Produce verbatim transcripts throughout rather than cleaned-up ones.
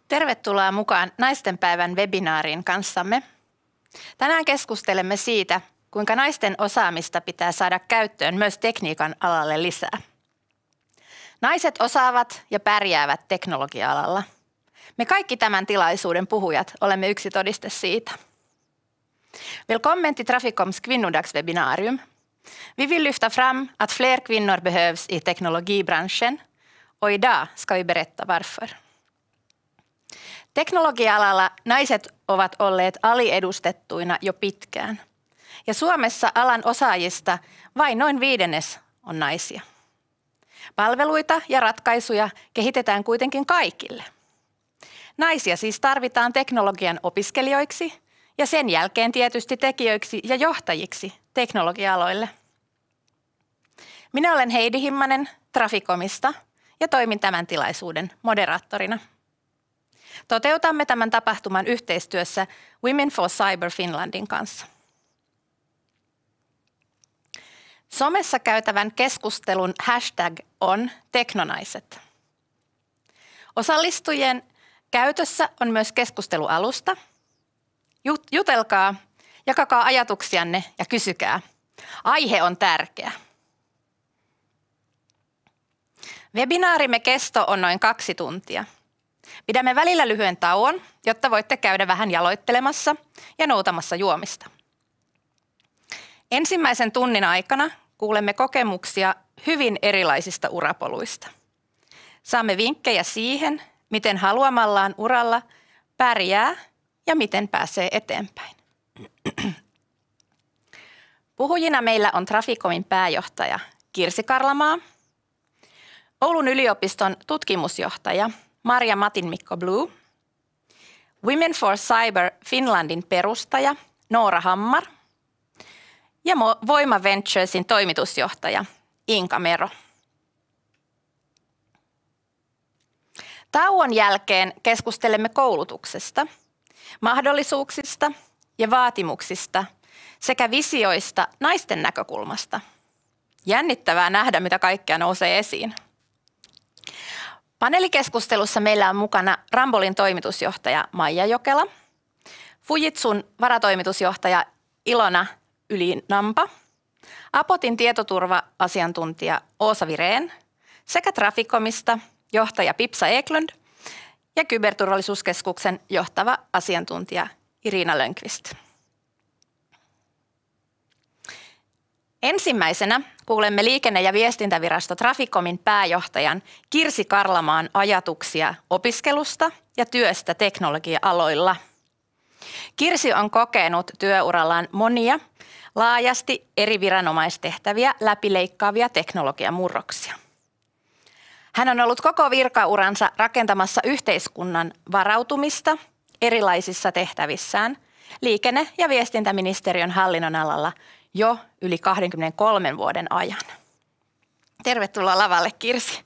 Tervetuloa mukaan naistenpäivän webinaariin kanssamme. Tänään keskustelemme siitä, kuinka naisten osaamista pitää saada käyttöön myös tekniikan alalle lisää. Naiset osaavat ja pärjäävät teknologia-alalla. Me kaikki tämän tilaisuuden puhujat olemme yksi todiste siitä. Välkommen till Traficoms kvinnodagswebinarium. Vi vill lyfta fram att fler kvinnor behövs i teknologibranschen och idag ska vi berätta varför. Teknologia-alalla naiset ovat olleet aliedustettuina jo pitkään. Ja Suomessa alan osaajista vain noin viidennes on naisia. Palveluita ja ratkaisuja kehitetään kuitenkin kaikille. Naisia siis tarvitaan teknologian opiskelijoiksi ja sen jälkeen tietysti tekijöiksi ja johtajiksi teknologia-aloille. Minä olen Heidi Himmanen Traficomista ja toimin tämän tilaisuuden moderaattorina. Toteutamme tämän tapahtuman yhteistyössä Women for Cyber Finlandin kanssa. Somessa käytävän keskustelun hashtag on teknonaiset. Osallistujien käytössä on myös keskustelualusta. Jutelkaa, jakakaa ajatuksianne ja kysykää. Aihe on tärkeä. Webinaarimme kesto on noin kaksi tuntia. Pidämme välillä lyhyen tauon, jotta voitte käydä vähän jaloittelemassa ja noutamassa juomista. Ensimmäisen tunnin aikana kuulemme kokemuksia hyvin erilaisista urapoluista. Saamme vinkkejä siihen, miten haluamallaan uralla pärjää ja miten pääsee eteenpäin. Puhujina meillä on Traficomin pääjohtaja Kirsi Karlamaa, Oulun yliopiston tutkimusjohtaja Marja Matin-Mikko Blue, Women for Cyber Finlandin perustaja Noora Hammar ja Voima Venturesin toimitusjohtaja Inka Mero. Tauon jälkeen keskustelemme koulutuksesta, mahdollisuuksista ja vaatimuksista sekä visioista naisten näkökulmasta. Jännittävää nähdä, mitä kaikkea nousee esiin. Paneelikeskustelussa meillä on mukana Rambolin toimitusjohtaja Maija Jokela, Fujitsun varatoimitusjohtaja Ilona Ylinampa, Apotin tietoturva-asiantuntija Åsa Virén sekä Traficomista johtaja Pipsa Eklund ja Kyberturvallisuuskeskuksen johtava asiantuntija Irina Lönnqvist. Ensimmäisenä kuulemme liikenne- ja viestintävirasto Traficomin pääjohtajan Kirsi Karlamaan ajatuksia opiskelusta ja työstä teknologia-aloilla. Kirsi on kokenut työurallaan monia laajasti eri viranomaistehtäviä läpileikkaavia teknologiamurroksia. Hän on ollut koko virkauransa rakentamassa yhteiskunnan varautumista erilaisissa tehtävissään liikenne- ja viestintäministeriön hallinnonalalla jo yli kaksikymmentäkolme vuoden ajan. Tervetuloa lavalle, Kirsi.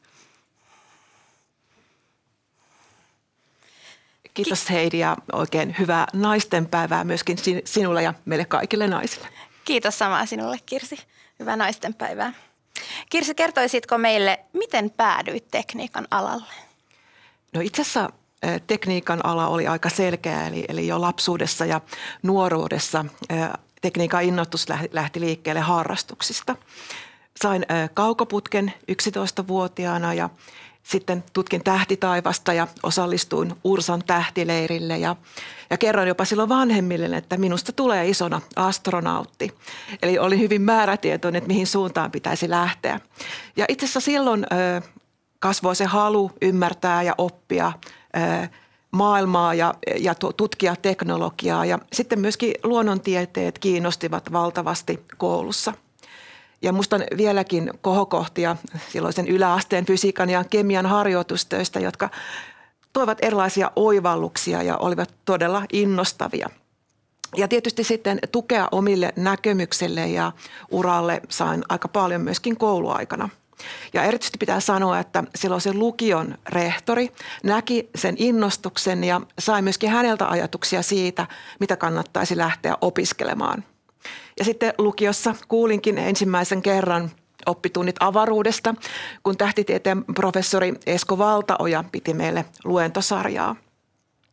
Kiitos Heidi ja oikein hyvää naistenpäivää myöskin sinulle ja meille kaikille naisille. Kiitos samaa sinulle, Kirsi. Hyvää naistenpäivää. Kirsi, kertoisitko meille, miten päädyit tekniikan alalle? No itse asiassa tekniikan ala oli aika selkeä, eli, eli jo lapsuudessa ja nuoruudessa tekniikan innostus lähti liikkeelle harrastuksista. Sain kaukoputken yksitoistavuotiaana ja sitten tutkin tähtitaivasta ja osallistuin Ursan tähtileirille ja, ja kerroin jopa silloin vanhemmille, että minusta tulee isona astronautti. Eli olin hyvin määrätietoinen, että mihin suuntaan pitäisi lähteä. Ja itse asiassa silloin ö, kasvoi se halu ymmärtää ja oppia ö, maailmaa ja, ja tutkia teknologiaa ja sitten myöskin luonnontieteet kiinnostivat valtavasti koulussa. Ja muistan vieläkin kohokohtia silloisen yläasteen fysiikan ja kemian harjoitustöistä, jotka toivat erilaisia oivalluksia ja olivat todella innostavia. Ja tietysti sitten tukea omille näkemyksille ja uralle sain aika paljon myöskin kouluaikana. Ja erityisesti pitää sanoa, että silloin se lukion rehtori näki sen innostuksen ja sai myöskin häneltä ajatuksia siitä, mitä kannattaisi lähteä opiskelemaan. Ja sitten lukiossa kuulinkin ensimmäisen kerran oppitunnit avaruudesta, kun tähtitieteen professori Esko Valtaoja piti meille luentosarjaa.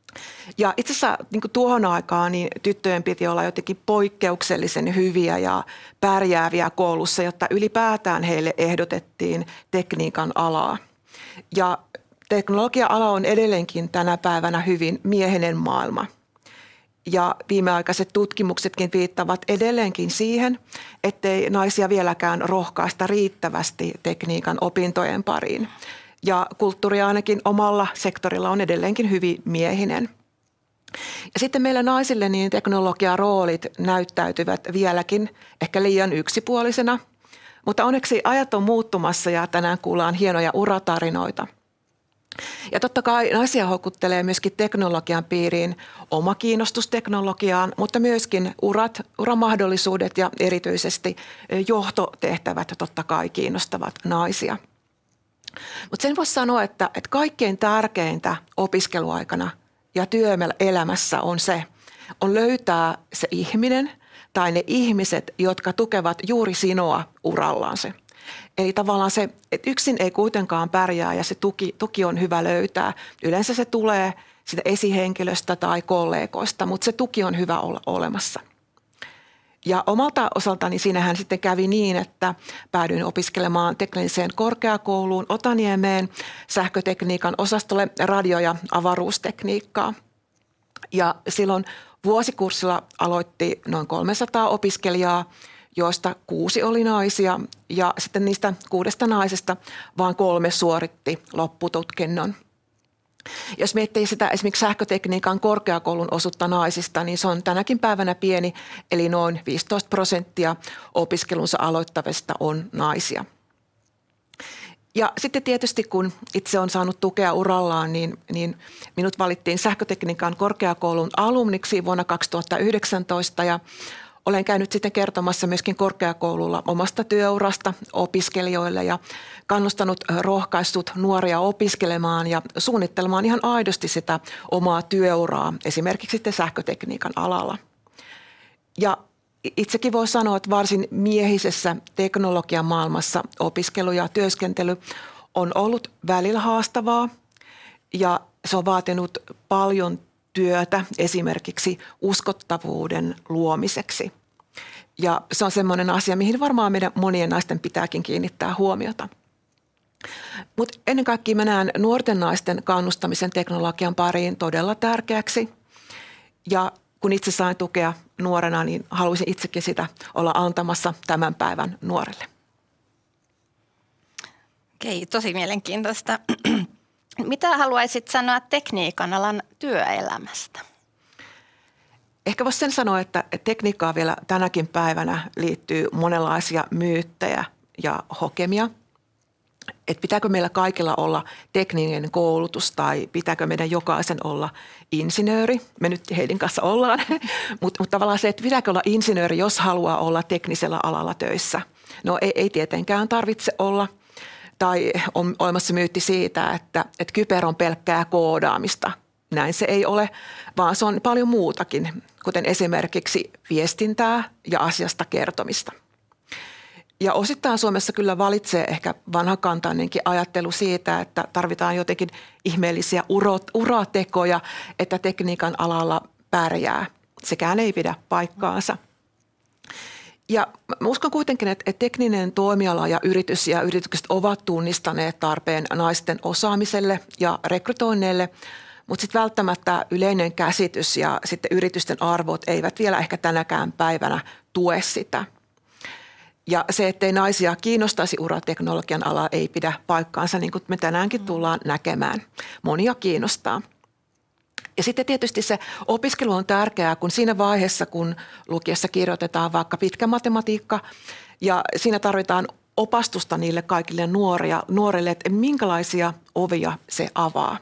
Ja itse asiassa niin kuin tuohon aikaan niin tyttöjen piti olla jotenkin poikkeuksellisen hyviä ja pärjääviä koulussa, jotta ylipäätään heille ehdotettiin tekniikan alaa. Ja teknologia-ala on edelleenkin tänä päivänä hyvin miehinen maailma. Ja viimeaikaiset tutkimuksetkin viittavat edelleenkin siihen, ettei naisia vieläkään rohkaista riittävästi tekniikan opintojen pariin. Ja kulttuuri ainakin omalla sektorilla on edelleenkin hyvin miehinen. Ja sitten meillä naisille niin teknologiaroolit näyttäytyvät vieläkin ehkä liian yksipuolisena, mutta onneksi ajat on muuttumassa ja tänään kuullaan hienoja uratarinoita. Ja totta kai naisia houkuttelee myöskin teknologian piiriin oma kiinnostus teknologiaan, mutta myöskin urat, uramahdollisuudet ja erityisesti johtotehtävät totta kai kiinnostavat naisia. Mutta sen voisi sanoa, että, että kaikkein tärkeintä opiskeluaikana ja työelämässä on se, on löytää se ihminen tai ne ihmiset, jotka tukevat juuri sinua urallaan se. Eli tavallaan se, että yksin ei kuitenkaan pärjää ja se tuki, tuki on hyvä löytää. Yleensä se tulee sitä esihenkilöstä tai kollegoista, mutta se tuki on hyvä olla olemassa. Ja omalta osaltani siinähän sitten kävi niin, että päädyin opiskelemaan tekniseen korkeakouluun Otaniemeen sähkötekniikan osastolle radio- ja avaruustekniikkaa. Ja silloin vuosikurssilla aloitti noin kolmesataa opiskelijaa, joista kuusi oli naisia ja sitten niistä kuudesta naisesta vain kolme suoritti loppututkinnon. Jos miettii sitä esimerkiksi sähkötekniikan korkeakoulun osuutta naisista, niin se on tänäkin päivänä pieni, eli noin viisitoista prosenttia opiskelunsa aloittavista on naisia. Ja sitten tietysti kun itse on saanut tukea urallaan, niin, niin minut valittiin sähkötekniikan korkeakoulun alumniksi vuonna kaksituhattayhdeksäntoista ja olen käynyt sitten kertomassa myöskin korkeakoululla omasta työurasta opiskelijoille ja kannustanut, rohkaissut nuoria opiskelemaan ja suunnittelemaan ihan aidosti sitä omaa työuraa esimerkiksi sitten sähkötekniikan alalla. Ja itsekin voi sanoa, että varsin miehisessä teknologian maailmassa opiskelu ja työskentely on ollut välillä haastavaa ja se on vaatinut paljon työtä esimerkiksi uskottavuuden luomiseksi. Ja se on semmoinen asia, mihin varmaan meidän monien naisten pitääkin kiinnittää huomiota. Mutta ennen kaikkea mä näen nuorten naisten kannustamisen teknologian pariin todella tärkeäksi. Ja kun itse sain tukea nuorena, niin haluaisin itsekin sitä olla antamassa tämän päivän nuorelle. Okei, tosi mielenkiintoista. Mitä haluaisit sanoa tekniikan alan työelämästä? Ehkä voisi sen sanoa, että tekniikkaan vielä tänäkin päivänä liittyy monenlaisia myyttejä ja hokemia. Että pitääkö meillä kaikilla olla tekninen koulutus tai pitääkö meidän jokaisen olla insinööri? Me nyt heidän kanssa ollaan, mutta mut tavallaan se, että pitääkö olla insinööri, jos haluaa olla teknisellä alalla töissä. No ei, ei tietenkään tarvitse olla. Tai on olemassa myytti siitä, että, että kyber on pelkkää koodaamista. Näin se ei ole, vaan se on paljon muutakin, kuten esimerkiksi viestintää ja asiasta kertomista. Ja osittain Suomessa kyllä valitsee ehkä vanhakantainenkin ajattelu siitä, että tarvitaan jotenkin ihmeellisiä urot, uratekoja, että tekniikan alalla pärjää. Sekään ei pidä paikkaansa. Ja mä uskon kuitenkin, että tekninen toimiala ja yritys ja yritykset ovat tunnistaneet tarpeen naisten osaamiselle ja rekrytoinneille, mutta sitten välttämättä yleinen käsitys ja sitten yritysten arvot eivät vielä ehkä tänäkään päivänä tue sitä. Ja se, ettei naisia kiinnostaisi urateknologian ala, ei pidä paikkaansa, niin kuin me tänäänkin tullaan näkemään. Monia kiinnostaa. Ja sitten tietysti se opiskelu on tärkeää, kun siinä vaiheessa, kun lukiessa kirjoitetaan vaikka pitkä matematiikka ja siinä tarvitaan opastusta niille kaikille nuoria, nuorille, että minkälaisia ovia se avaa.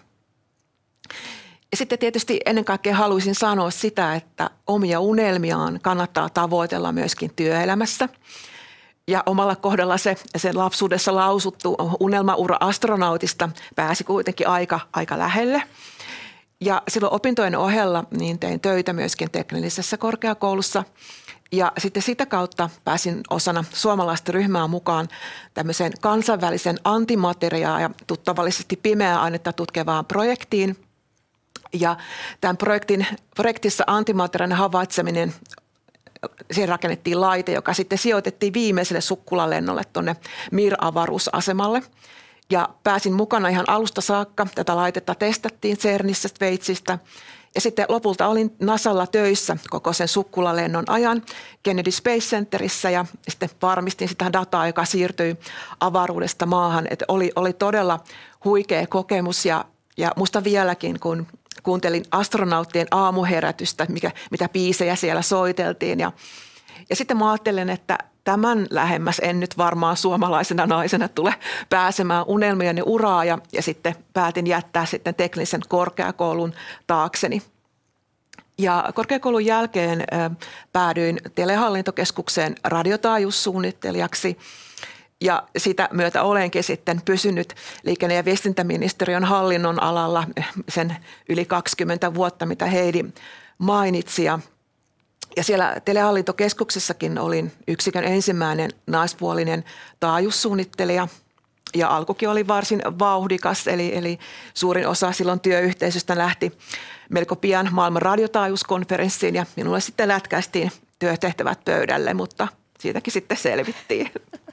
Ja sitten tietysti ennen kaikkea haluaisin sanoa sitä, että omia unelmiaan kannattaa tavoitella myöskin työelämässä. Ja omalla kohdalla se sen lapsuudessa lausuttu unelmaura astronautista pääsi kuitenkin aika, aika lähelle. Ja silloin opintojen ohella niin tein töitä myöskin teknillisessä korkeakoulussa ja sitten sitä kautta pääsin osana suomalaista ryhmää mukaan tämmöiseen kansainvälisen antimateriaa ja tuttavallisesti pimeää ainetta tutkivaan projektiin Ja tämän projektin, projektissa antimateriaalinen havaitseminen, siihen rakennettiin laite, joka sitten sijoitettiin viimeiselle sukkulalennolle tuonne Mir-avaruusasemalle. Ja pääsin mukana ihan alusta saakka. Tätä laitetta testattiin CERNissä, Sveitsistä. Ja sitten lopulta olin NASAlla töissä koko sen sukkulalennon ajan Kennedy Space Centerissä ja sitten varmistin sitä dataa, joka siirtyi avaruudesta maahan. Että oli, oli todella huikea kokemus ja, ja musta vieläkin, kun kuuntelin astronauttien aamuherätystä, mikä, mitä biisejä siellä soiteltiin. Ja, ja sitten mä ajattelen, että tämän lähemmäs en nyt varmaan suomalaisena naisena tule pääsemään unelmieni uraa ja, ja sitten päätin jättää sitten teknisen korkeakoulun taakseni. Ja korkeakoulun jälkeen äh, päädyin telehallintokeskukseen radiotaajuussuunnittelijaksi ja sitä myötä olenkin sitten pysynyt liikenne- ja viestintäministeriön hallinnon alalla sen yli kaksikymmentä vuotta, mitä Heidi mainitsi. Ja Ja siellä telehallintokeskuksessakin olin yksikön ensimmäinen naispuolinen taajuussuunnittelija ja alkukin oli varsin vauhdikas, eli, eli suurin osa silloin työyhteisöstä lähti melko pian maailman radiotaajuuskonferenssiin ja minulle sitten lätkäistiin työtehtävät pöydälle, mutta siitäkin sitten selvittiin.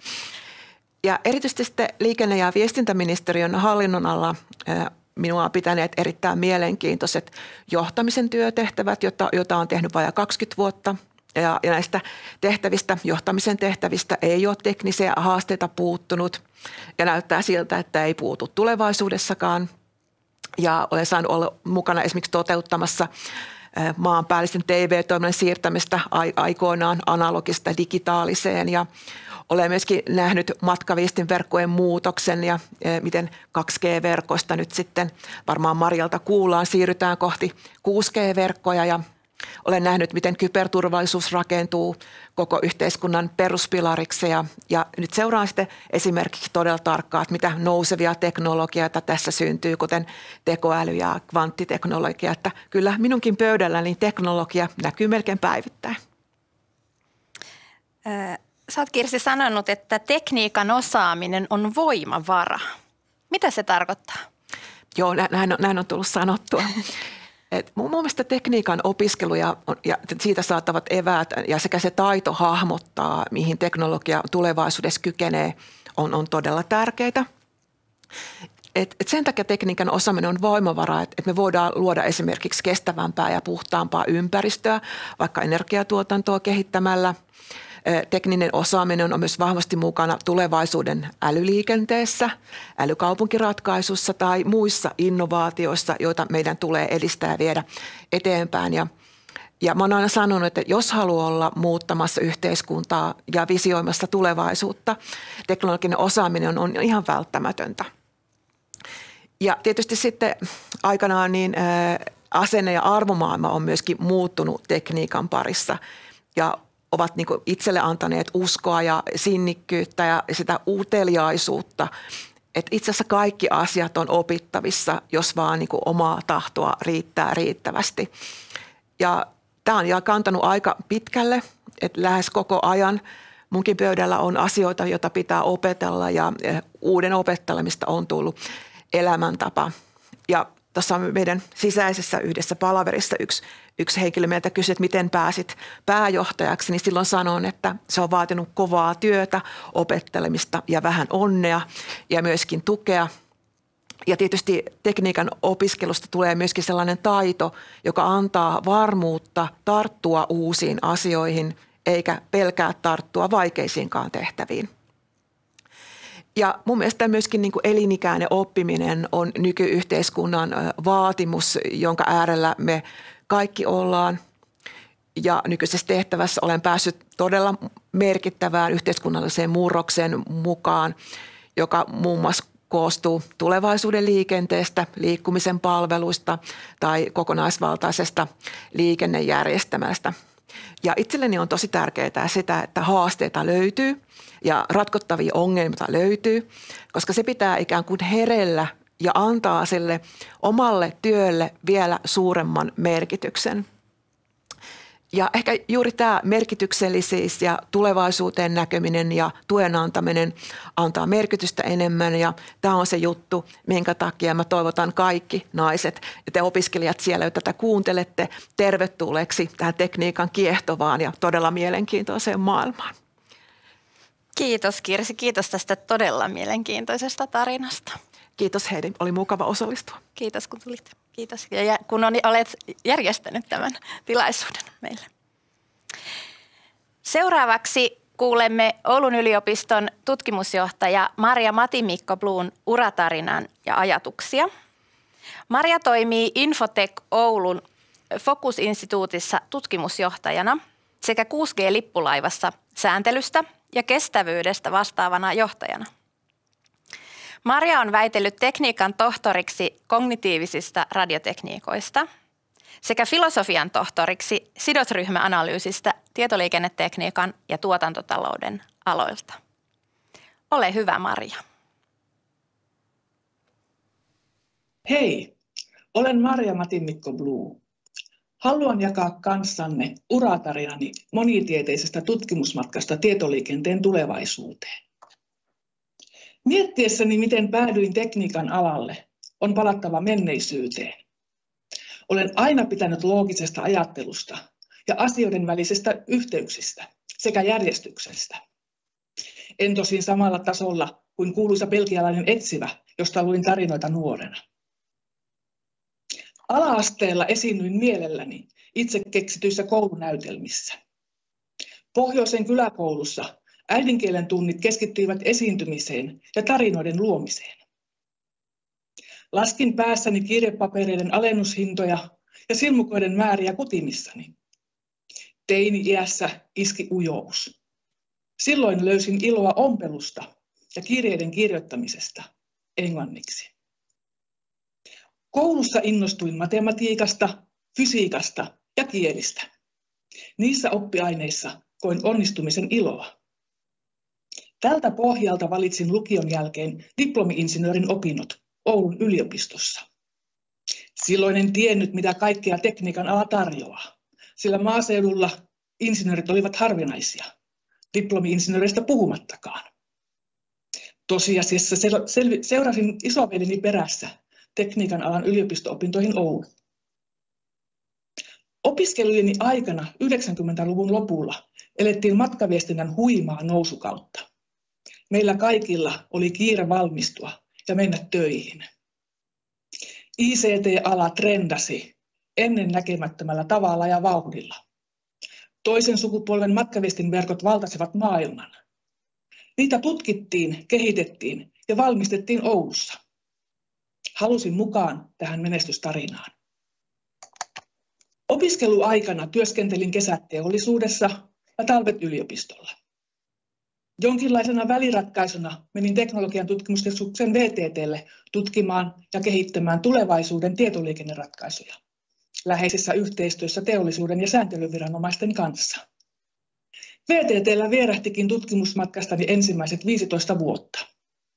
Ja erityisesti sitten liikenne- ja viestintäministeriön hallinnon alla minua on pitäneet erittäin mielenkiintoiset johtamisen työtehtävät, jota, jota on tehnyt vajaa kaksikymmentä vuotta. Ja, ja näistä tehtävistä, johtamisen tehtävistä ei ole teknisiä haasteita puuttunut ja näyttää siltä, että ei puutu tulevaisuudessakaan. Ja olen saanut olla mukana esimerkiksi toteuttamassa maanpäällisten T V-toiminnan siirtämistä aikoinaan analogista digitaaliseen ja olen myöskin nähnyt matkaviestinverkkojen muutoksen ja miten kaksi G-verkosta nyt sitten varmaan Marjalta kuullaan, siirrytään kohti kuusi G-verkkoja ja olen nähnyt, miten kyberturvallisuus rakentuu koko yhteiskunnan peruspilariksi ja, ja nyt seuraan sitten esimerkiksi todella tarkkaan, että mitä nousevia teknologioita tässä syntyy, kuten tekoäly ja kvanttiteknologia, että kyllä minunkin pöydälläni teknologia näkyy melkein päivittäin. Ää... Sä oot, Kirsi, sanonut, että tekniikan osaaminen on voimavara. Mitä se tarkoittaa? Joo, näin on, näin on tullut sanottua. Et mun mielestä tekniikan opiskelu ja, ja siitä saatavat eväät ja sekä se taito hahmottaa, mihin teknologia tulevaisuudessa kykenee, on, on todella tärkeitä. Et, et sen takia tekniikan osaaminen on voimavara, että et me voidaan luoda esimerkiksi kestävämpää ja puhtaampaa ympäristöä, vaikka energiatuotantoa kehittämällä. Tekninen osaaminen on myös vahvasti mukana tulevaisuuden älyliikenteessä, älykaupunkiratkaisussa tai muissa innovaatioissa, joita meidän tulee edistää ja viedä eteenpäin. Ja, ja mä oon aina sanonut, että jos haluaa olla muuttamassa yhteiskuntaa ja visioimassa tulevaisuutta, teknologinen osaaminen on, on ihan välttämätöntä. Ja tietysti sitten aikanaan niin ää, asenne- ja arvomaailma on myöskin muuttunut tekniikan parissa ja ovat niin kuin itselle antaneet uskoa ja sinnikkyyttä ja sitä uteliaisuutta, että itse asiassa kaikki asiat on opittavissa, jos vaan niin kuin omaa tahtoa riittää riittävästi. Ja tämä on kantanut aika pitkälle, että lähes koko ajan munkin pöydällä on asioita, joita pitää opetella ja uuden opettelemista on tullut elämäntapa. Ja tuossa meidän sisäisessä yhdessä palaverissa yksi, yksi henkilö meiltä kysyi, että miten pääsit pääjohtajaksi, niin silloin sanon, että se on vaatinut kovaa työtä, opettelemista ja vähän onnea ja myöskin tukea. Ja tietysti tekniikan opiskelusta tulee myöskin sellainen taito, joka antaa varmuutta tarttua uusiin asioihin eikä pelkää tarttua vaikeisiinkaan tehtäviin. Ja mun mielestä myöskin niin kuin elinikäinen oppiminen on nykyyhteiskunnan vaatimus, jonka äärellä me kaikki ollaan. Ja nykyisessä tehtävässä olen päässyt todella merkittävään yhteiskunnalliseen murrokseen mukaan, joka muun muassa koostuu tulevaisuuden liikenteestä, liikkumisen palveluista tai kokonaisvaltaisesta liikennejärjestelmästä. Ja itselleni on tosi tärkeää sitä, että haasteita löytyy ja ratkottavia ongelmia löytyy, koska se pitää ikään kuin herellä ja antaa sille omalle työlle vielä suuremman merkityksen. Ja ehkä juuri tämä merkityksellisyys ja tulevaisuuteen näkeminen ja tuen antaminen antaa merkitystä enemmän. Ja tämä on se juttu, minkä takia mä toivotan kaikki naiset ja te opiskelijat siellä, joita tätä kuuntelette, tervetulleeksi tähän tekniikan kiehtovaan ja todella mielenkiintoiseen maailmaan. Kiitos Kirsi, kiitos tästä todella mielenkiintoisesta tarinasta. Kiitos Heidi, oli mukava osallistua. Kiitos kun tulit. Kiitos ja kun olet järjestänyt tämän tilaisuuden meille. Seuraavaksi kuulemme Oulun yliopiston tutkimusjohtaja Marja Mati-Mikko-Bluun uratarinan ja ajatuksia. Marja toimii Infotech Oulun Focus-instituutissa tutkimusjohtajana sekä kuusi G-lippulaivassa sääntelystä ja kestävyydestä vastaavana johtajana. Marja on väitellyt tekniikan tohtoriksi kognitiivisista radiotekniikoista sekä filosofian tohtoriksi sidosryhmäanalyysistä tietoliikennetekniikan ja tuotantotalouden aloilta. Ole hyvä, Marja. Hei, olen Marja Mati-Mikko-Bluu. Haluan jakaa kanssanne uratarinani monitieteisestä tutkimusmatkasta tietoliikenteen tulevaisuuteen. Miettiessäni, miten päädyin tekniikan alalle, on palattava menneisyyteen. Olen aina pitänyt loogisesta ajattelusta ja asioiden välisistä yhteyksistä sekä järjestyksestä. En tosin samalla tasolla kuin kuuluisa belgialainen etsivä, josta luin tarinoita nuorena. Ala-asteella esiinnyin mielelläni itse keksityissä koulunäytelmissä. Pohjoisen kyläkoulussa äidinkielen tunnit keskittyivät esiintymiseen ja tarinoiden luomiseen. Laskin päässäni kirjepapereiden alennushintoja ja silmukoiden määriä kutimissani. Teini-iässä iski ujous. Silloin löysin iloa ompelusta ja kirjeiden kirjoittamisesta englanniksi. Koulussa innostuin matematiikasta, fysiikasta ja kielistä. Niissä oppiaineissa koin onnistumisen iloa. Tältä pohjalta valitsin lukion jälkeen diplomi-insinöörin opinnot Oulun yliopistossa. Silloin en tiennyt, mitä kaikkea tekniikan ala tarjoaa, sillä maaseudulla insinöörit olivat harvinaisia, diplomi-insinööreistä puhumattakaan. Tosiasiassa seurasin isoveljeni perässä tekniikan alan yliopisto-opintoihin Ouluun. Opiskelujeni aikana yhdeksänkymmentäluvun lopulla elettiin matkaviestinnän huimaa nousukautta. Meillä kaikilla oli kiire valmistua ja mennä töihin. I C T-ala trendasi ennen näkemättömällä tavalla ja vauhdilla. Toisen sukupolven matkaviestinverkot valtasivat maailman. Niitä tutkittiin, kehitettiin ja valmistettiin Oulussa. Halusin mukaan tähän menestystarinaan. Opiskeluaikana työskentelin kesät teollisuudessa ja talvet yliopistolla. Jonkinlaisena väliratkaisuna menin Teknologian tutkimuskeskuksen V T T:lle tutkimaan ja kehittämään tulevaisuuden tietoliikenneratkaisuja läheisessä yhteistyössä teollisuuden ja sääntelyviranomaisten kanssa. V T T:llä vierähtikin tutkimusmatkastani ensimmäiset viisitoista vuotta.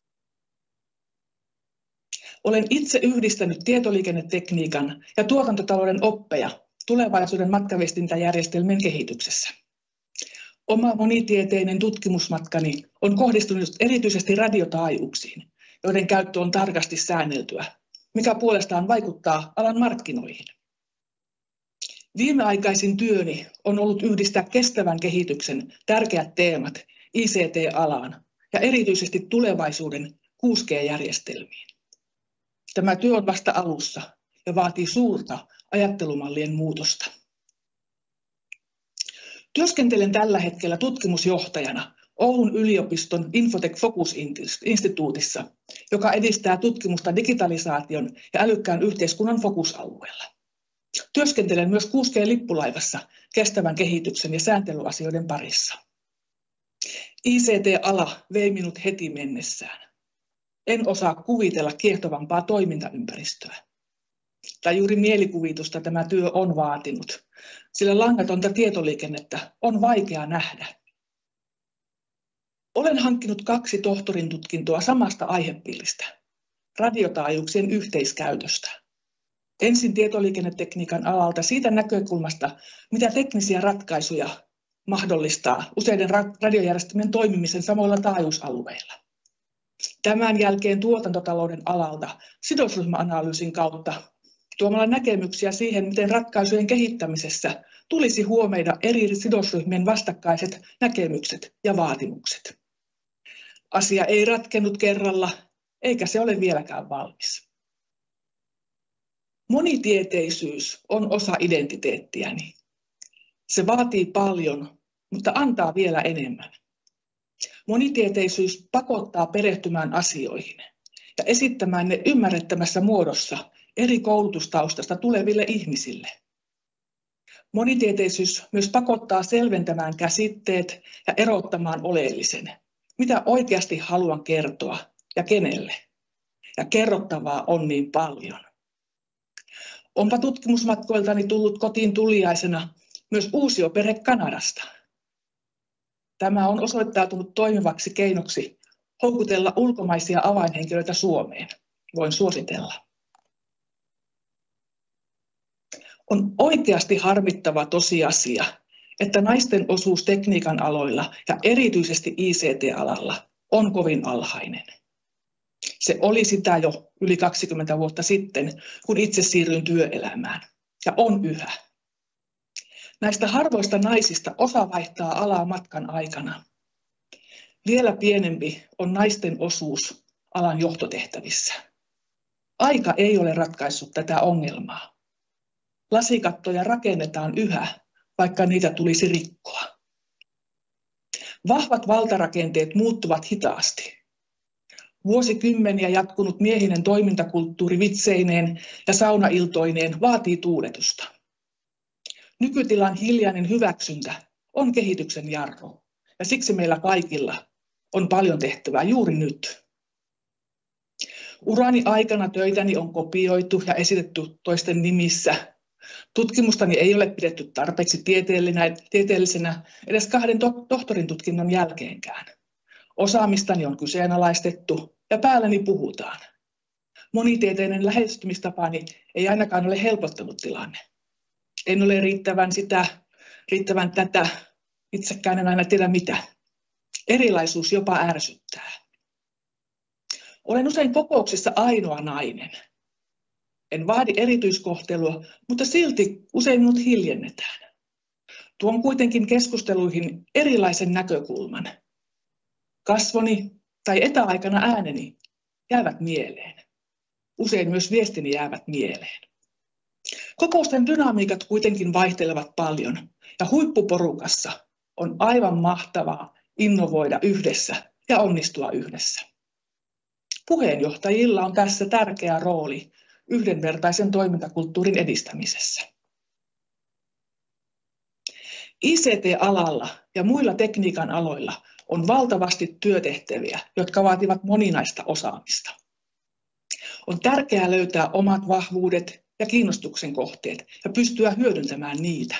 Olen itse yhdistänyt tietoliikennetekniikan ja tuotantotalouden oppeja tulevaisuuden matkaviestintäjärjestelmien kehityksessä. Oma monitieteinen tutkimusmatkani on kohdistunut erityisesti radiotaajuuksiin, joiden käyttö on tarkasti säänneltyä, mikä puolestaan vaikuttaa alan markkinoihin. Viimeaikaisin työni on ollut yhdistää kestävän kehityksen tärkeät teemat I C T-alaan ja erityisesti tulevaisuuden kuusi G-järjestelmiin. Tämä työ on vasta alussa ja vaatii suurta ajattelumallien muutosta. Työskentelen tällä hetkellä tutkimusjohtajana Oulun yliopiston Infotech Focus-instituutissa, joka edistää tutkimusta digitalisaation ja älykkään yhteiskunnan fokusalueella. Työskentelen myös kuusi G-lippulaivassa kestävän kehityksen ja sääntelyasioiden parissa. I C T-ala vei minut heti mennessään. En osaa kuvitella kiehtovampaa toimintaympäristöä. Tai juuri mielikuvitusta tämä työ on vaatinut, sillä langatonta tietoliikennettä on vaikea nähdä. Olen hankkinut kaksi tohtorin tutkintoa samasta aihepiiristä, radiotaajuuksien yhteiskäytöstä. Ensin tietoliikennetekniikan alalta siitä näkökulmasta, mitä teknisiä ratkaisuja mahdollistaa useiden radiojärjestelmien toimimisen samoilla taajuusalueilla. Tämän jälkeen tuotantotalouden alalta sidosryhmäanalyysin kautta tuomalla näkemyksiä siihen, miten ratkaisujen kehittämisessä tulisi huomioida eri sidosryhmien vastakkaiset näkemykset ja vaatimukset. Asia ei ratkennut kerralla, eikä se ole vieläkään valmis. Monitieteisyys on osa identiteettiäni. Se vaatii paljon, mutta antaa vielä enemmän. Monitieteisyys pakottaa perehtymään asioihin ja esittämään ne ymmärrettävässä muodossa eri koulutustaustasta tuleville ihmisille. Monitieteisyys myös pakottaa selventämään käsitteet ja erottamaan oleellisen, mitä oikeasti haluan kertoa ja kenelle. Ja kerrottavaa on niin paljon. Onpa tutkimusmatkoiltani tullut kotiin tuliaisena myös uusioperhe Kanadasta. Tämä on osoittautunut toimivaksi keinoksi houkutella ulkomaisia avainhenkilöitä Suomeen. Voin suositella. On oikeasti harmittava tosiasia, että naisten osuus tekniikan aloilla ja erityisesti I C T-alalla on kovin alhainen. Se oli sitä jo yli kaksikymmentä vuotta sitten, kun itse siirryin työelämään, ja on yhä. Näistä harvoista naisista osa vaihtaa alaa matkan aikana. Vielä pienempi on naisten osuus alan johtotehtävissä. Aika ei ole ratkaissut tätä ongelmaa. Lasikattoja rakennetaan yhä, vaikka niitä tulisi rikkoa. Vahvat valtarakenteet muuttuvat hitaasti. Vuosikymmeniä jatkunut miehinen toimintakulttuuri vitseineen ja saunailtoineen vaatii tuuletusta. Nykytilan hiljainen hyväksyntä on kehityksen jarru, ja siksi meillä kaikilla on paljon tehtävää juuri nyt. Urani aikana töitäni on kopioitu ja esitetty toisten nimissä. Tutkimustani ei ole pidetty tarpeeksi tieteellisenä edes kahden to- tohtorin tutkinnon jälkeenkään. Osaamistani on kyseenalaistettu ja päälläni puhutaan. Monitieteinen lähestymistapani ei ainakaan ole helpottanut tilanne. En ole riittävän sitä, riittävän tätä, itsekään en aina tiedä mitä. Erilaisuus jopa ärsyttää. Olen usein kokouksissa ainoa nainen. En vaadi erityiskohtelua, mutta silti usein minut hiljennetään. Tuon kuitenkin keskusteluihin erilaisen näkökulman. Kasvoni tai etäaikana ääneni jäävät mieleen. Usein myös viestini jäävät mieleen. Kokousten dynamiikat kuitenkin vaihtelevat paljon ja huippuporukassa on aivan mahtavaa innovoida yhdessä ja onnistua yhdessä. Puheenjohtajilla on tässä tärkeä rooli yhdenvertaisen toimintakulttuurin edistämisessä. I C T-alalla ja muilla tekniikan aloilla on valtavasti työtehtäviä, jotka vaativat moninaista osaamista. On tärkeää löytää omat vahvuudet ja kiinnostuksen kohteet ja pystyä hyödyntämään niitä.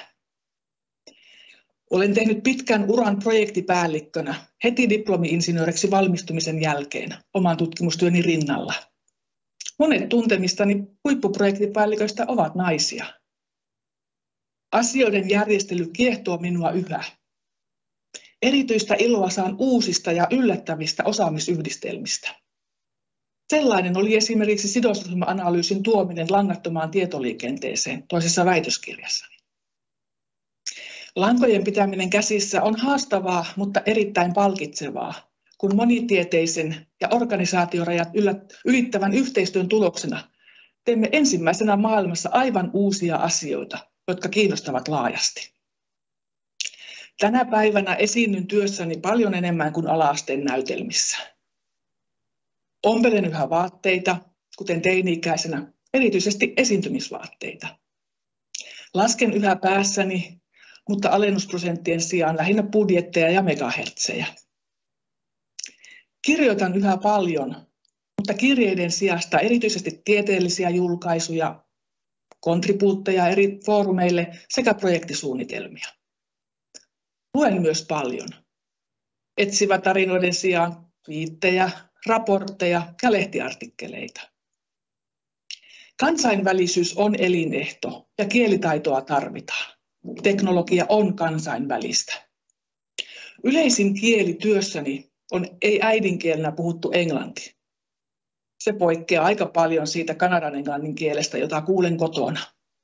Olen tehnyt pitkän uran projektipäällikkönä heti diplomi-insinööriksi valmistumisen jälkeen oman tutkimustyöni rinnalla. Monet tuntemistani huippuprojektipäälliköistä ovat naisia. Asioiden järjestely kiehtoo minua yhä. Erityistä iloa saan uusista ja yllättävistä osaamisyhdistelmistä. Sellainen oli esimerkiksi sidosryhmäanalyysin tuominen langattomaan tietoliikenteeseen toisessa väitöskirjassani. Lankojen pitäminen käsissä on haastavaa, mutta erittäin palkitsevaa, kun monitieteisen ja organisaatiorajat ylittävän yhteistyön tuloksena teemme ensimmäisenä maailmassa aivan uusia asioita, jotka kiinnostavat laajasti. Tänä päivänä esiinnyn työssäni paljon enemmän kuin ala-asteen näytelmissä. Ompelen yhä vaatteita, kuten teini-ikäisenä, erityisesti esiintymisvaatteita. Lasken yhä päässäni, mutta alennusprosenttien sijaan lähinnä budjetteja ja megahertsejä. Kirjoitan yhä paljon, mutta kirjeiden sijasta erityisesti tieteellisiä julkaisuja, kontribuutteja eri foorumeille sekä projektisuunnitelmia. Luen myös paljon. Etsivä tarinoiden sijaan viittejä, raportteja ja lehtiartikkeleita. Kansainvälisyys on elinehto ja kielitaitoa tarvitaan. Teknologia on kansainvälistä. Yleisin kieli työssäni on ei äidinkielenä puhuttu englanti. Se poikkeaa aika paljon siitä kanadan englannin kielestä, jota kuulen kotona.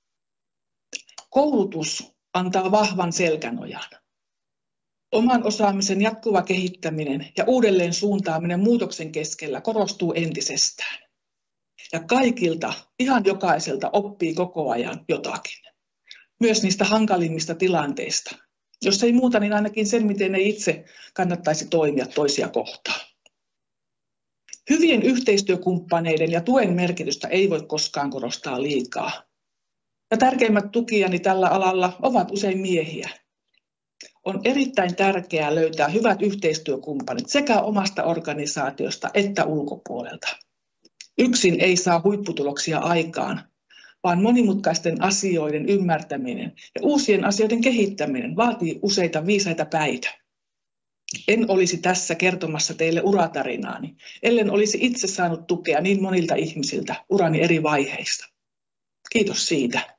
Koulutus antaa vahvan selkänojan. Oman osaamisen jatkuva kehittäminen ja uudelleen suuntaaminen muutoksen keskellä korostuu entisestään. Ja kaikilta, ihan jokaiselta oppii koko ajan jotakin. Myös niistä hankalimmista tilanteista. Jos ei muuta, niin ainakin sen, miten ei itse kannattaisi toimia toisia kohtaan. Hyvien yhteistyökumppaneiden ja tuen merkitystä ei voi koskaan korostaa liikaa. Ja tärkeimmät tukijani tällä alalla ovat usein miehiä. On erittäin tärkeää löytää hyvät yhteistyökumppanit sekä omasta organisaatiosta että ulkopuolelta. Yksin ei saa huipputuloksia aikaan, vaan monimutkaisten asioiden ymmärtäminen ja uusien asioiden kehittäminen vaatii useita viisaita päitä. En olisi tässä kertomassa teille uratarinaani, ellen olisi itse saanut tukea niin monilta ihmisiltä urani eri vaiheista. Kiitos siitä.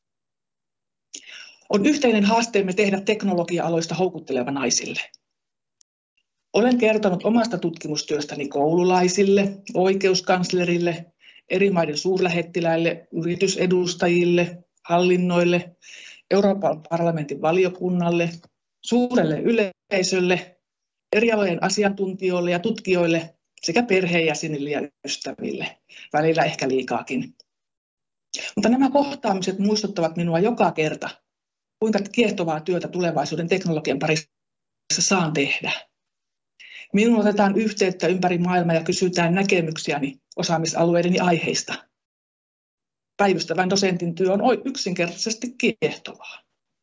On yhteinen haasteemme tehdä teknologia-aloista houkutteleva naisille. Olen kertonut omasta tutkimustyöstäni koululaisille, oikeuskanslerille, eri maiden suurlähettiläille, yritysedustajille, hallinnoille, Euroopan parlamentin valiokunnalle, suurelle yleisölle, eri alojen asiantuntijoille ja tutkijoille sekä perheenjäsenille ja ystäville, välillä ehkä liikaakin. Mutta nämä kohtaamiset muistuttavat minua joka kerta, kuinka kiehtovaa työtä tulevaisuuden teknologian parissa saan tehdä. Minuun otetaan yhteyttä ympäri maailmaa ja kysytään näkemyksiäni osaamisalueideni aiheista. Päivystävän dosentin työ on yksinkertaisesti kiehtovaa.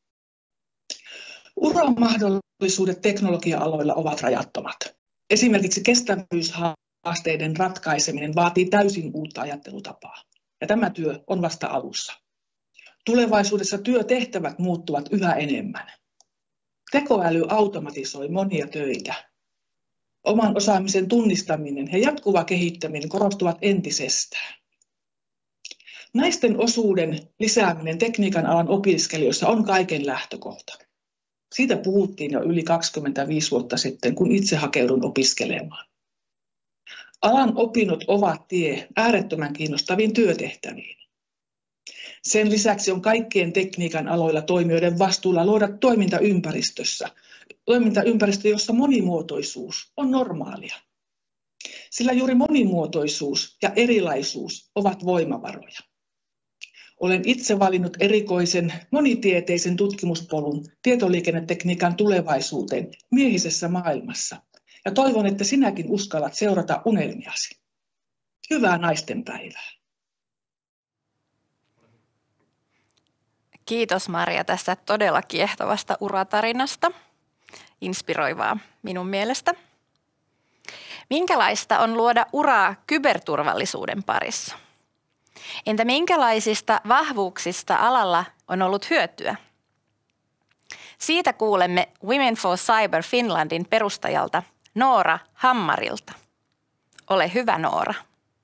Uramahdollisuudet teknologia-aloilla ovat rajattomat. Esimerkiksi kestävyyshaasteiden ratkaiseminen vaatii täysin uutta ajattelutapaa. Ja tämä työ on vasta alussa. Tulevaisuudessa työtehtävät muuttuvat yhä enemmän. Tekoäly automatisoi monia töitä. Oman osaamisen tunnistaminen ja jatkuva kehittäminen korostuvat entisestään. Naisten osuuden lisääminen tekniikan alan opiskelijoissa on kaiken lähtökohta. Siitä puhuttiin jo yli kaksikymmentäviisi vuotta sitten, kun itse hakeudun opiskelemaan. Alan opinnot ovat tie äärettömän kiinnostaviin työtehtäviin. Sen lisäksi on kaikkien tekniikan aloilla toimijoiden vastuulla luoda toimintaympäristössä, toimintaympäristö, jossa monimuotoisuus on normaalia. Sillä juuri monimuotoisuus ja erilaisuus ovat voimavaroja. Olen itse valinnut erikoisen monitieteisen tutkimuspolun tietoliikennetekniikan tulevaisuuteen miehisessä maailmassa ja toivon, että sinäkin uskallat seurata unelmiasi. Hyvää naistenpäivää! Kiitos Maria tästä todella kiehtovasta uratarinasta. Inspiroivaa minun mielestä. Minkälaista on luoda uraa kyberturvallisuuden parissa? Entä minkälaisista vahvuuksista alalla on ollut hyötyä? Siitä kuulemme Women for Cyber Finlandin perustajalta Noora Hammarilta. Ole hyvä, Noora.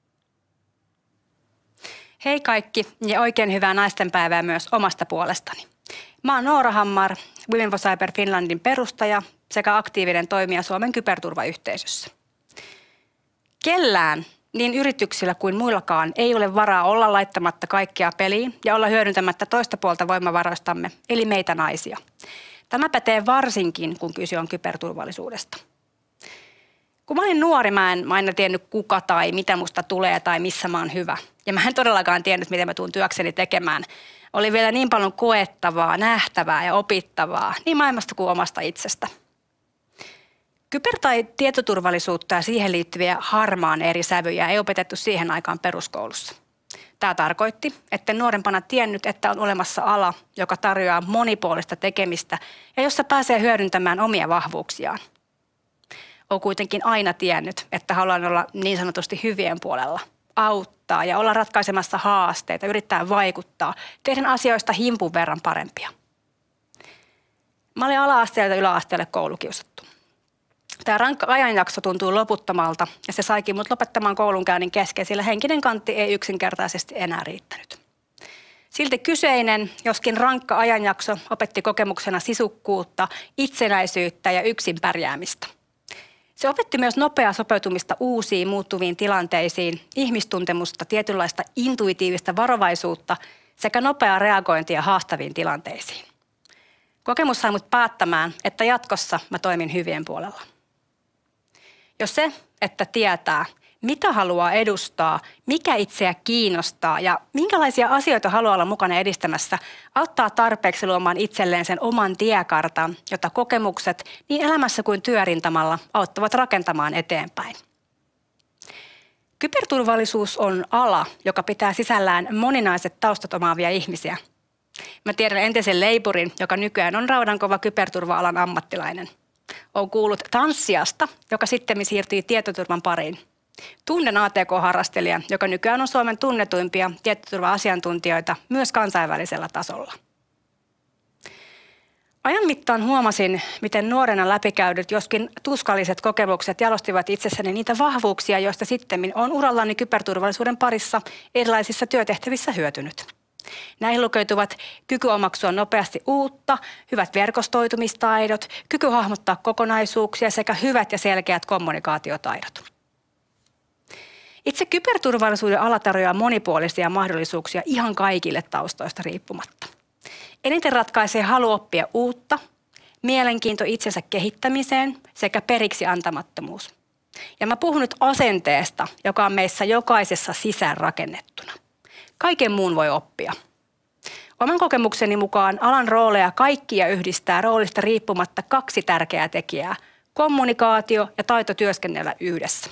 Hei kaikki ja oikein hyvää naistenpäivää myös omasta puolestani. Mä oon Noora Hammar, Women for Cyber Finlandin perustaja sekä aktiivinen toimija Suomen kyberturvayhteisössä. Kellään, niin yrityksillä kuin muillakaan, ei ole varaa olla laittamatta kaikkea peliin ja olla hyödyntämättä toista puolta voimavaroistamme, eli meitä naisia. Tämä pätee varsinkin, kun kyse on kyberturvallisuudesta. Kun mä olin nuori, mä en aina tiennyt kuka tai mitä musta tulee tai missä mä oon hyvä. Ja mä en todellakaan tiennyt, miten mä tuun työkseni tekemään. Oli vielä niin paljon koettavaa, nähtävää ja opittavaa, niin maailmasta kuin omasta itsestä. Kyber- tai tietoturvallisuutta ja siihen liittyviä harmaan eri sävyjä ei opetettu siihen aikaan peruskoulussa. Tämä tarkoitti, että nuorempana tiennyt, että on olemassa ala, joka tarjoaa monipuolista tekemistä ja jossa pääsee hyödyntämään omia vahvuuksiaan. Olen kuitenkin aina tiennyt, että haluan olla niin sanotusti hyvien puolella, auttaa ja olla ratkaisemassa haasteita, yrittää vaikuttaa, tehdä asioista himpun verran parempia. Mä olin ala-asteelta yläasteelle koulukiusattu. Tämä rankka ajanjakso tuntui loputtomalta ja se saikin mut lopettamaan koulunkäynnin kesken, sillä henkinen kantti ei yksinkertaisesti enää riittänyt. Silti kyseinen, joskin rankka ajanjakso opetti kokemuksena sisukkuutta, itsenäisyyttä ja yksin pärjäämistä. Se opetti myös nopeaa sopeutumista uusiin muuttuviin tilanteisiin, ihmistuntemusta, tietynlaista intuitiivista varovaisuutta sekä nopeaa reagointia haastaviin tilanteisiin. Kokemus sai mut päättämään, että jatkossa mä toimin hyvien puolella. Jos se, että tietää, mitä haluaa edustaa, mikä itseä kiinnostaa ja minkälaisia asioita haluaa olla mukana edistämässä, auttaa tarpeeksi luomaan itselleen sen oman tiekartan, jota kokemukset niin elämässä kuin työrintamalla auttavat rakentamaan eteenpäin. Kyberturvallisuus on ala, joka pitää sisällään moninaiset taustat omaavia ihmisiä. Mä tiedän entisen leipurin, joka nykyään on raudankova kyberturva-alan ammattilainen. Olen kuullut tanssijasta, joka sitten siirtyi tietoturvan pariin. Tunnen A T K-harrastelijan, joka nykyään on Suomen tunnetuimpia tietoturva-asiantuntijoita myös kansainvälisellä tasolla. Ajan mittaan huomasin, miten nuorena läpikäydyt, joskin tuskalliset kokemukset jalostivat itsessäni niitä vahvuuksia, joista sittemmin olen urallani kyberturvallisuuden parissa erilaisissa työtehtävissä hyötynyt. Näihin lukeutuvat kyky omaksua nopeasti uutta, hyvät verkostoitumistaidot, kyky hahmottaa kokonaisuuksia sekä hyvät ja selkeät kommunikaatiotaidot. Itse kyberturvallisuuden ala tarjoaa monipuolisia mahdollisuuksia ihan kaikille taustoista riippumatta. Eniten ratkaisee halu oppia uutta, mielenkiinto itsensä kehittämiseen sekä periksi antamattomuus. Ja mä puhun nyt asenteesta, joka on meissä jokaisessa sisäänrakennettuna. Kaiken muun voi oppia. Oman kokemukseni mukaan alan rooleja kaikkia yhdistää roolista riippumatta kaksi tärkeää tekijää, kommunikaatio ja taito työskennellä yhdessä.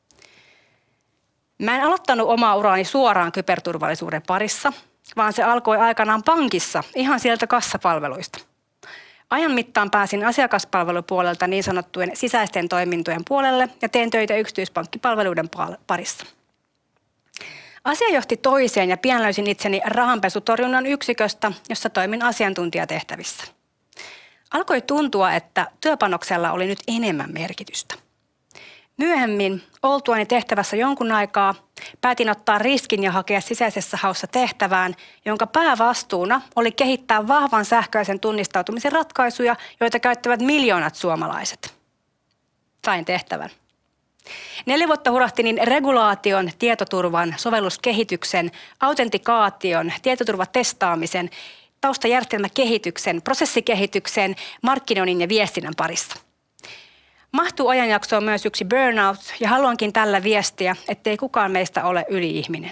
Mä en aloittanut omaa uraani suoraan kyberturvallisuuden parissa, vaan se alkoi aikanaan pankissa ihan sieltä kassapalveluista. Ajan mittaan pääsin asiakaspalvelupuolelta niin sanottujen sisäisten toimintojen puolelle ja tein töitä yksityispankkipalveluiden parissa. Asia johti toiseen ja pian löysin itseni rahanpesutorjunnan yksiköstä, jossa toimin asiantuntijatehtävissä. Alkoi tuntua, että työpanoksella oli nyt enemmän merkitystä. Myöhemmin, oltuani tehtävässä jonkun aikaa, päätin ottaa riskin ja hakea sisäisessä haussa tehtävään, jonka päävastuuna oli kehittää vahvan sähköisen tunnistautumisen ratkaisuja, joita käyttävät miljoonat suomalaiset. Sain tehtävän. Neljä vuotta hurahti niin regulaation, tietoturvan, sovelluskehityksen, autentikaation, tietoturvatestaamisen, taustajärjestelmäkehityksen, prosessikehityksen, markkinoinnin ja viestinnän parissa. Mahtuu ajanjaksoon myös yksi burnout ja haluankin tällä viestiä, ettei kukaan meistä ole yli-ihminen.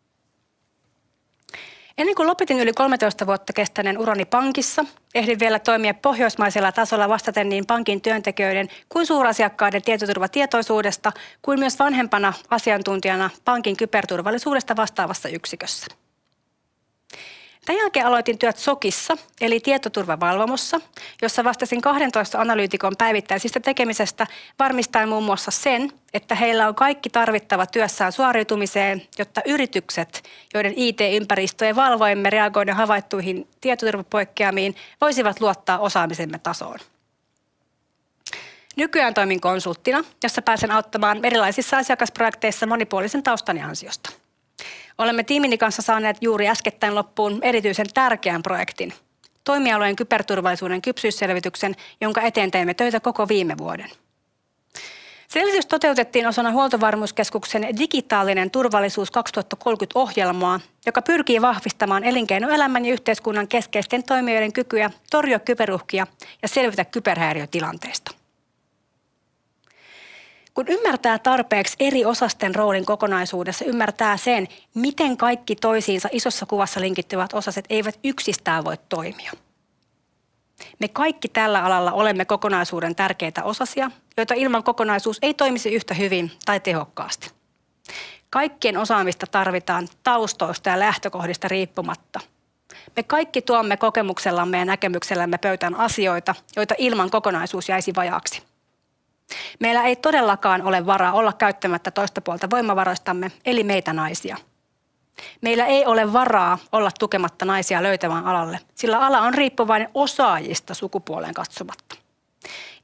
Ennen kuin lopetin yli kolmetoista vuotta kestäneen urani pankissa, ehdin vielä toimia pohjoismaisella tasolla vastaten niin pankin työntekijöiden kuin suurasiakkaiden tietoturvatietoisuudesta kuin myös vanhempana asiantuntijana pankin kyberturvallisuudesta vastaavassa yksikössä. Tämän jälkeen aloitin työt SOKissa, eli tietoturvavalvomossa, jossa vastasin kahdentoista analyytikon päivittäisistä tekemisestä varmistaen muun muassa sen, että heillä on kaikki tarvittava työssään suoriutumiseen, jotta yritykset, joiden I T-ympäristöjä valvoimme reagoiden havaittuihin tietoturvapoikkeamiin, voisivat luottaa osaamisemme tasoon. Nykyään toimin konsulttina, jossa pääsen auttamaan erilaisissa asiakasprojekteissa monipuolisen taustani ansiosta. Olemme tiimini kanssa saaneet juuri äskettäin loppuun erityisen tärkeän projektin, toimialueen kyberturvallisuuden kypsyysselvityksen, jonka eteen teimme töitä koko viime vuoden. Selvitys toteutettiin osana Huoltovarmuuskeskuksen digitaalinen turvallisuus kaksituhattakolmekymmentä-ohjelmaa, joka pyrkii vahvistamaan elinkeinoelämän ja yhteiskunnan keskeisten toimijoiden kykyä torjua kyberuhkia ja selvitä kyberhäiriötilanteista. Kun ymmärtää tarpeeksi eri osasten roolin kokonaisuudessa, ymmärtää sen, miten kaikki toisiinsa isossa kuvassa linkittyvät osaset eivät yksistään voi toimia. Me kaikki tällä alalla olemme kokonaisuuden tärkeitä osasia, joita ilman kokonaisuus ei toimisi yhtä hyvin tai tehokkaasti. Kaikkien osaamista tarvitaan taustoista ja lähtökohdista riippumatta. Me kaikki tuomme kokemuksellamme ja näkemyksellämme pöytään asioita, joita ilman kokonaisuus jäisi vajaaksi. Meillä ei todellakaan ole varaa olla käyttämättä toista puolta voimavaroistamme, eli meitä naisia. Meillä ei ole varaa olla tukematta naisia löytämään alalle, sillä ala on riippuvainen osaajista sukupuoleen katsomatta.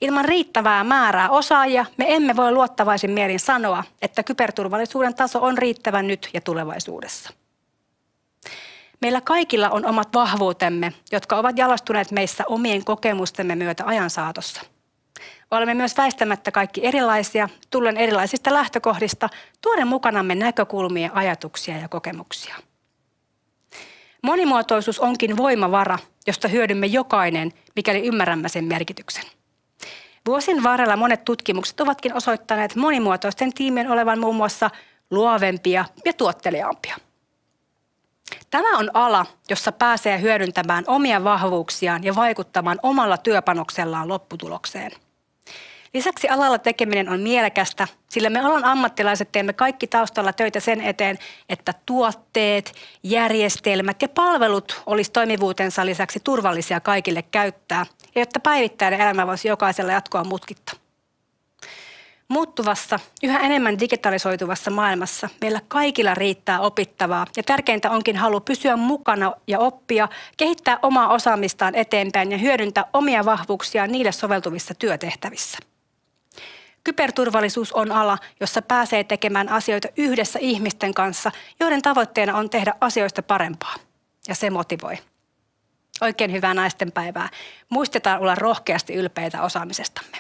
Ilman riittävää määrää osaajia me emme voi luottavaisin mielin sanoa, että kyberturvallisuuden taso on riittävä nyt ja tulevaisuudessa. Meillä kaikilla on omat vahvuutemme, jotka ovat jalostuneet meissä omien kokemustemme myötä ajan saatossa. Olemme myös väistämättä kaikki erilaisia, tullen erilaisista lähtökohdista, tuoden mukanamme näkökulmia, ajatuksia ja kokemuksia. Monimuotoisuus onkin voimavara, josta hyödymme jokainen, mikäli ymmärrämme sen merkityksen. Vuosien varrella monet tutkimukset ovatkin osoittaneet monimuotoisten tiimien olevan muun muassa luovempia ja tuotteliaampia. Tämä on ala, jossa pääsee hyödyntämään omia vahvuuksiaan ja vaikuttamaan omalla työpanoksellaan lopputulokseen. Lisäksi alalla tekeminen on mielekästä, sillä me alan ammattilaiset teemme kaikki taustalla töitä sen eteen, että tuotteet, järjestelmät ja palvelut olisi toimivuutensa lisäksi turvallisia kaikille käyttää, ja jotta päivittäinen elämä voisi jokaisella jatkoa mutkitta. Muuttuvassa, yhä enemmän digitalisoituvassa maailmassa meillä kaikilla riittää opittavaa ja tärkeintä onkin halu pysyä mukana ja oppia, kehittää omaa osaamistaan eteenpäin ja hyödyntää omia vahvuuksiaan niille soveltuvissa työtehtävissä. Kyberturvallisuus on ala, jossa pääsee tekemään asioita yhdessä ihmisten kanssa, joiden tavoitteena on tehdä asioista parempaa. Ja se motivoi. Oikein hyvää naistenpäivää. Muistetaan olla rohkeasti ylpeitä osaamisestamme.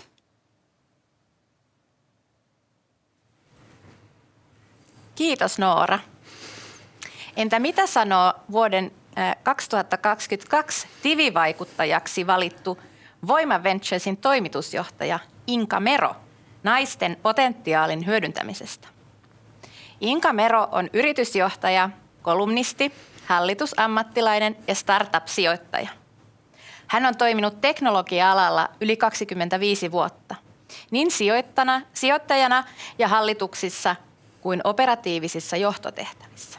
Kiitos Noora. Entä mitä sanoo vuoden kaksituhattakaksikymmentäkaksi T I V-vaikuttajaksi valittu Voima Venturesin toimitusjohtaja Inka Mero naisten potentiaalin hyödyntämisestä? Inka Mero on yritysjohtaja, kolumnisti, hallitusammattilainen ja startup-sijoittaja. Hän on toiminut teknologia-alalla yli kaksikymmentäviisi vuotta, niin sijoittajana, sijoittajana ja hallituksissa kuin operatiivisissa johtotehtävissä.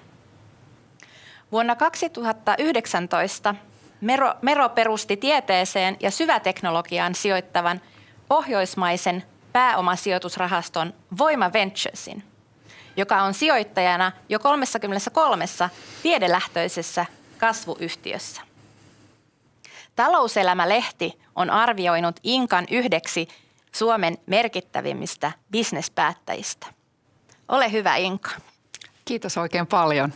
Vuonna kaksituhattayhdeksäntoista Mero, Mero perusti tieteeseen ja syväteknologiaan sijoittavan pohjoismaisen pääomasijoitusrahaston Voima Venturesin, joka on sijoittajana jo kolmekymmentäkolme tiedelähtöisessä kasvuyhtiössä. Talouselämä-lehti on arvioinut Inkan yhdeksi Suomen merkittävimmistä bisnespäättäjistä. Ole hyvä, Inka. Kiitos oikein paljon.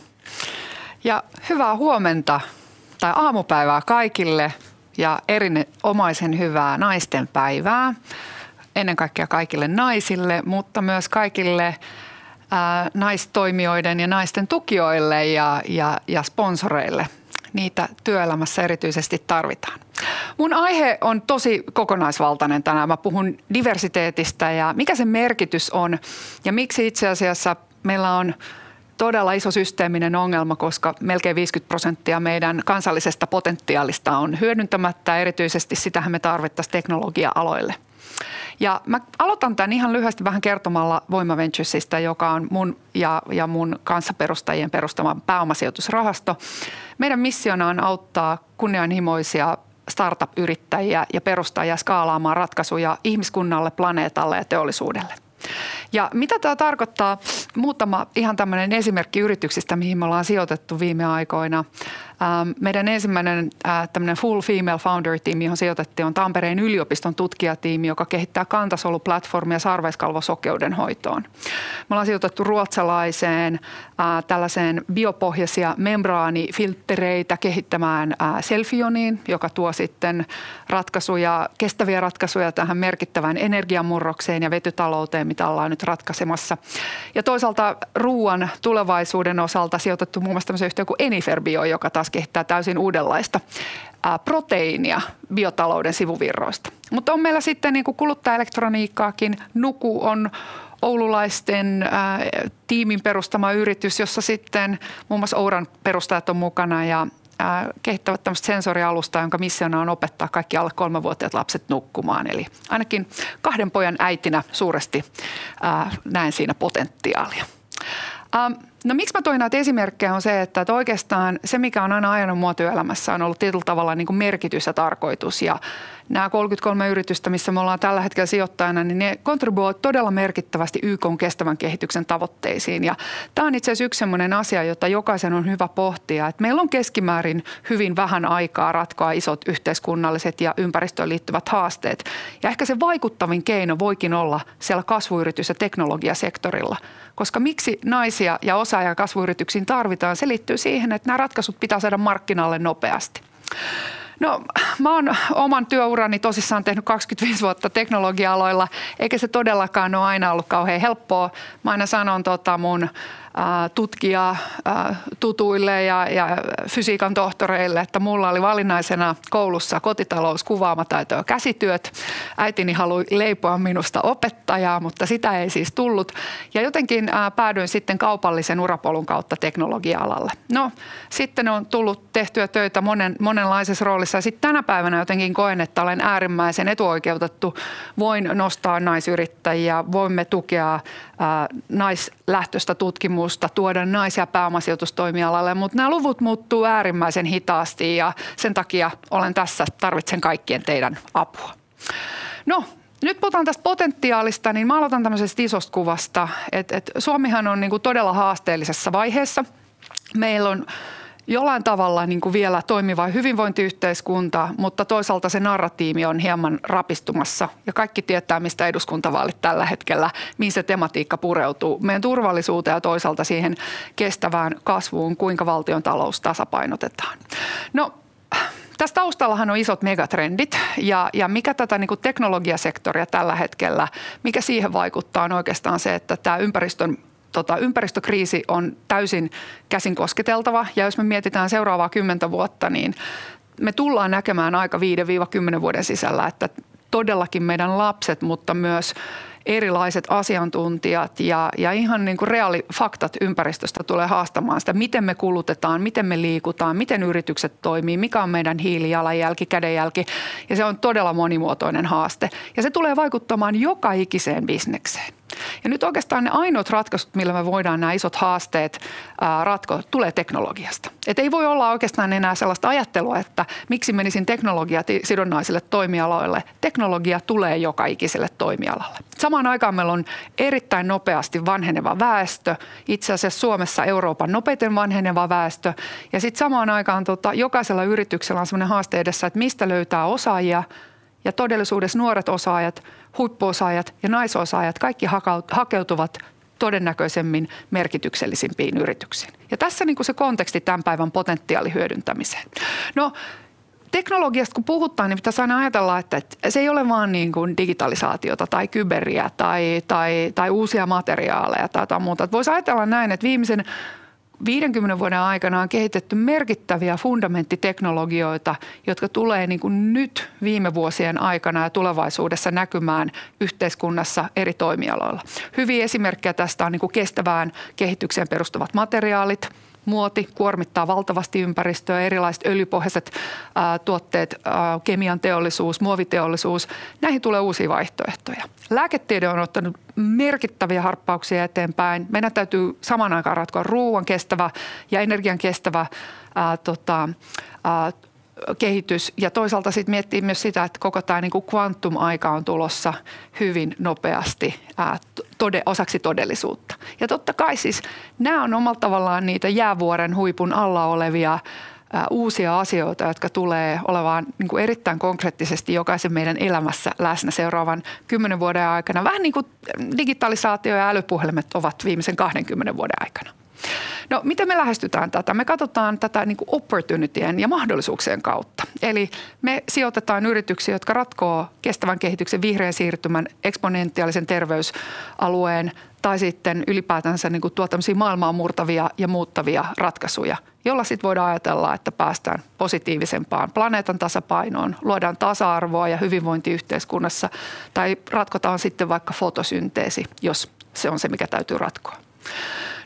Ja hyvää huomenta tai aamupäivää kaikille ja erinomaisen hyvää naistenpäivää. Ennen kaikkea kaikille naisille, mutta myös kaikille ää, naistoimijoiden ja naisten tukijoille ja, ja, ja sponsoreille. Niitä työelämässä erityisesti tarvitaan. Mun aihe on tosi kokonaisvaltainen tänään. Mä puhun diversiteetistä ja mikä sen merkitys on ja miksi itse asiassa meillä on todella iso systeeminen ongelma, koska melkein viisikymmentä prosenttia meidän kansallisesta potentiaalista on hyödyntämättä. Erityisesti sitähän me tarvittaisiin teknologia-aloille. Ja mä aloitan tämän ihan lyhyesti vähän kertomalla Voima Venturesista, joka on mun ja, ja mun kanssaperustajien perustama pääomasijoitusrahasto. Meidän missiona on auttaa kunnianhimoisia startup-yrittäjiä ja perustajia skaalaamaan ratkaisuja ihmiskunnalle, planeetalle ja teollisuudelle. Ja mitä tämä tarkoittaa? Muutama ihan tämmöinen esimerkki yrityksistä, mihin me ollaan sijoitettu viime aikoina. Meidän ensimmäinen tämmöinen full female founder-tiimi, johon sijoitettiin, on Tampereen yliopiston tutkijatiimi, joka kehittää kantasoluplatformia sarveiskalvosokeuden hoitoon. Me ollaan sijoitettu ruotsalaiseen tällaiseen biopohjaisia membraanifilttereitä kehittämään Selfioniin, joka tuo sitten ratkaisuja, kestäviä ratkaisuja tähän merkittävään energiamurrokseen ja vetytalouteen, mitä ollaan nyt ratkaisemassa. Ja toisaalta ruoan tulevaisuuden osalta sijoitettu muun muassa tämmöisen yhtiön kuin Eniferbio, joka taas kehittää täysin uudenlaista ää, proteiinia biotalouden sivuvirroista. Mutta on meillä sitten niin kuin kuluttajaelektroniikkaakin. Nuku on oululaisten ää, tiimin perustama yritys, jossa sitten muun muassa Ouran perustajat on mukana ja ää, kehittävät tämmöistä sensorialustaa, jonka missiona on opettaa kaikki alle kolmevuotiaat lapset nukkumaan. Eli ainakin kahden pojan äitinä suuresti ää, näen siinä potentiaalia. Ää, No miksi mä toin näitä esimerkkejä on se, että oikeastaan se, mikä on aina ajanut mua työelämässä, on ollut tietyllä tavalla niin kuin merkitys ja tarkoitus. Ja nämä kolmekymmentäkolme yritystä, missä me ollaan tällä hetkellä sijoittajana, niin ne kontribuoivat todella merkittävästi Y K:n kestävän kehityksen tavoitteisiin. Ja tämä on itse asiassa yksi sellainen asia, jota jokaisen on hyvä pohtia, että meillä on keskimäärin hyvin vähän aikaa ratkoa isot yhteiskunnalliset ja ympäristöön liittyvät haasteet. Ja ehkä se vaikuttavin keino voikin olla siellä kasvuyritys- ja teknologiasektorilla. Koska miksi naisia ja osaaja kasvuyrityksiin tarvitaan, se liittyy siihen, että nämä ratkaisut pitää saada markkinalle nopeasti. No, mä oon oman työurani tosissaan tehnyt kaksikymmentäviisi vuotta teknologia-aloilla, eikä se todellakaan ole aina ollut kauhean helppoa. Mä aina sanon tota mun tutkija tutuille ja, ja fysiikan tohtoreille, että mulla oli valinnaisena koulussa kotitalous, kuvaamataito ja käsityöt. Äitini halui leipoa minusta opettajaa, mutta sitä ei siis tullut. Ja jotenkin päädyin sitten kaupallisen urapolun kautta teknologia-alalle. No, sitten on tullut tehtyä töitä monen, monenlaisessa roolissa ja sitten tänä päivänä jotenkin koen, että olen äärimmäisen etuoikeutettu. Voin nostaa naisyrittäjiä, voimme tukea ää, naislähtöistä tutkimusta, tuoda naisia pääomasijoitustoimialalle, mutta nämä luvut muuttuu äärimmäisen hitaasti ja sen takia olen tässä, tarvitsen kaikkien teidän apua. No, nyt puhutaan tästä potentiaalista, niin mä aloitan tämmöisestä isosta kuvasta, että, että Suomihan on niin kuin todella haasteellisessa vaiheessa. Meillä on jollain tavalla niin kuin vielä toimiva hyvinvointiyhteiskunta, mutta toisaalta se narratiivi on hieman rapistumassa. Ja kaikki tietää, mistä eduskuntavaalit tällä hetkellä, mihin se tematiikka pureutuu. Meidän turvallisuuteen ja toisaalta siihen kestävään kasvuun, kuinka valtion talous tasapainotetaan. No, tässä taustallahan on isot megatrendit ja, ja mikä tätä niin kuin teknologiasektoria tällä hetkellä, mikä siihen vaikuttaa on oikeastaan se, että tämä ympäristön Tota, ympäristökriisi on täysin käsin kosketeltava ja jos me mietitään seuraavaa kymmentä vuotta, niin me tullaan näkemään aika viiden kymmenen vuoden sisällä, että todellakin meidän lapset, mutta myös erilaiset asiantuntijat ja, ja ihan niin kuin reaalifaktat ympäristöstä tulee haastamaan sitä, miten me kulutetaan, miten me liikutaan, miten yritykset toimii, mikä on meidän hiilijalanjälki, kädenjälki ja se on todella monimuotoinen haaste ja se tulee vaikuttamaan joka ikiseen bisnekseen. Ja nyt oikeastaan ne ainoat ratkaisut, millä me voidaan nämä isot haasteet ää, ratkoa, tulee teknologiasta. Et ei voi olla oikeastaan enää sellaista ajattelua, että miksi menisin teknologiasidonnaisille toimialoille. Teknologia tulee joka ikiselle toimialalle. Samaan aikaan meillä on erittäin nopeasti vanheneva väestö. Itse asiassa Suomessa Euroopan nopeiten vanheneva väestö. Ja sitten samaan aikaan tota, jokaisella yrityksellä on sellainen haaste edessä, että mistä löytää osaajia. Ja todellisuudessa nuoret osaajat, huippuosaajat ja naisosaajat kaikki hakeutuvat todennäköisemmin merkityksellisimpiin yrityksiin. Ja tässä niin kuin se konteksti tämän päivän potentiaalihyödyntämiseen. No, teknologiasta kun puhutaan, niin pitäisi aina ajatella, että se ei ole vaan niin kuin digitalisaatiota tai kyberiä tai, tai, tai uusia materiaaleja tai jotain muuta. Voisi ajatella näin, että viimeisen viidenkymmenen vuoden aikana on kehitetty merkittäviä fundamenttiteknologioita, jotka tulee niin kuin nyt viime vuosien aikana ja tulevaisuudessa näkymään yhteiskunnassa eri toimialoilla. Hyviä esimerkkejä tästä on niin kuin kestävään kehitykseen perustuvat materiaalit. Muoti kuormittaa valtavasti ympäristöä, erilaiset öljypohjaiset ää, tuotteet, ää, kemian teollisuus, muoviteollisuus. Näihin tulee uusia vaihtoehtoja. Lääketiede on ottanut merkittäviä harppauksia eteenpäin. Meidän täytyy samaan aikaan ratkoa ruoan kestävä ja energian kestävä ää, tota, ää, kehitys ja toisaalta sitten miettii myös sitä, että koko tämä niin kuin quantum-aika on tulossa hyvin nopeasti ää, tode, osaksi todellisuutta. Ja totta kai siis nämä on omalla tavallaan niitä jäävuoren huipun alla olevia ää, uusia asioita, jotka tulee olevaan niin kuin erittäin konkreettisesti jokaisen meidän elämässä läsnä seuraavan kymmenen vuoden aikana. Vähän niin kuin digitalisaatio ja älypuhelimet ovat viimeisen kahdenkymmenen vuoden aikana. No, miten me lähestytään tätä? Me katsotaan tätä niin kuin opportunityjen ja mahdollisuuksien kautta. Eli me sijoitetaan yrityksiä, jotka ratkoo kestävän kehityksen vihreän siirtymän eksponentiaalisen terveysalueen tai sitten ylipäätänsä niin kuin tuo tämmöisiä maailmaa murtavia ja muuttavia ratkaisuja, jolla sitten voidaan ajatella, että päästään positiivisempaan planeetan tasapainoon, luodaan tasa-arvoa ja hyvinvointiyhteiskunnassa tai ratkotaan sitten vaikka fotosynteesi, jos se on se, mikä täytyy ratkoa.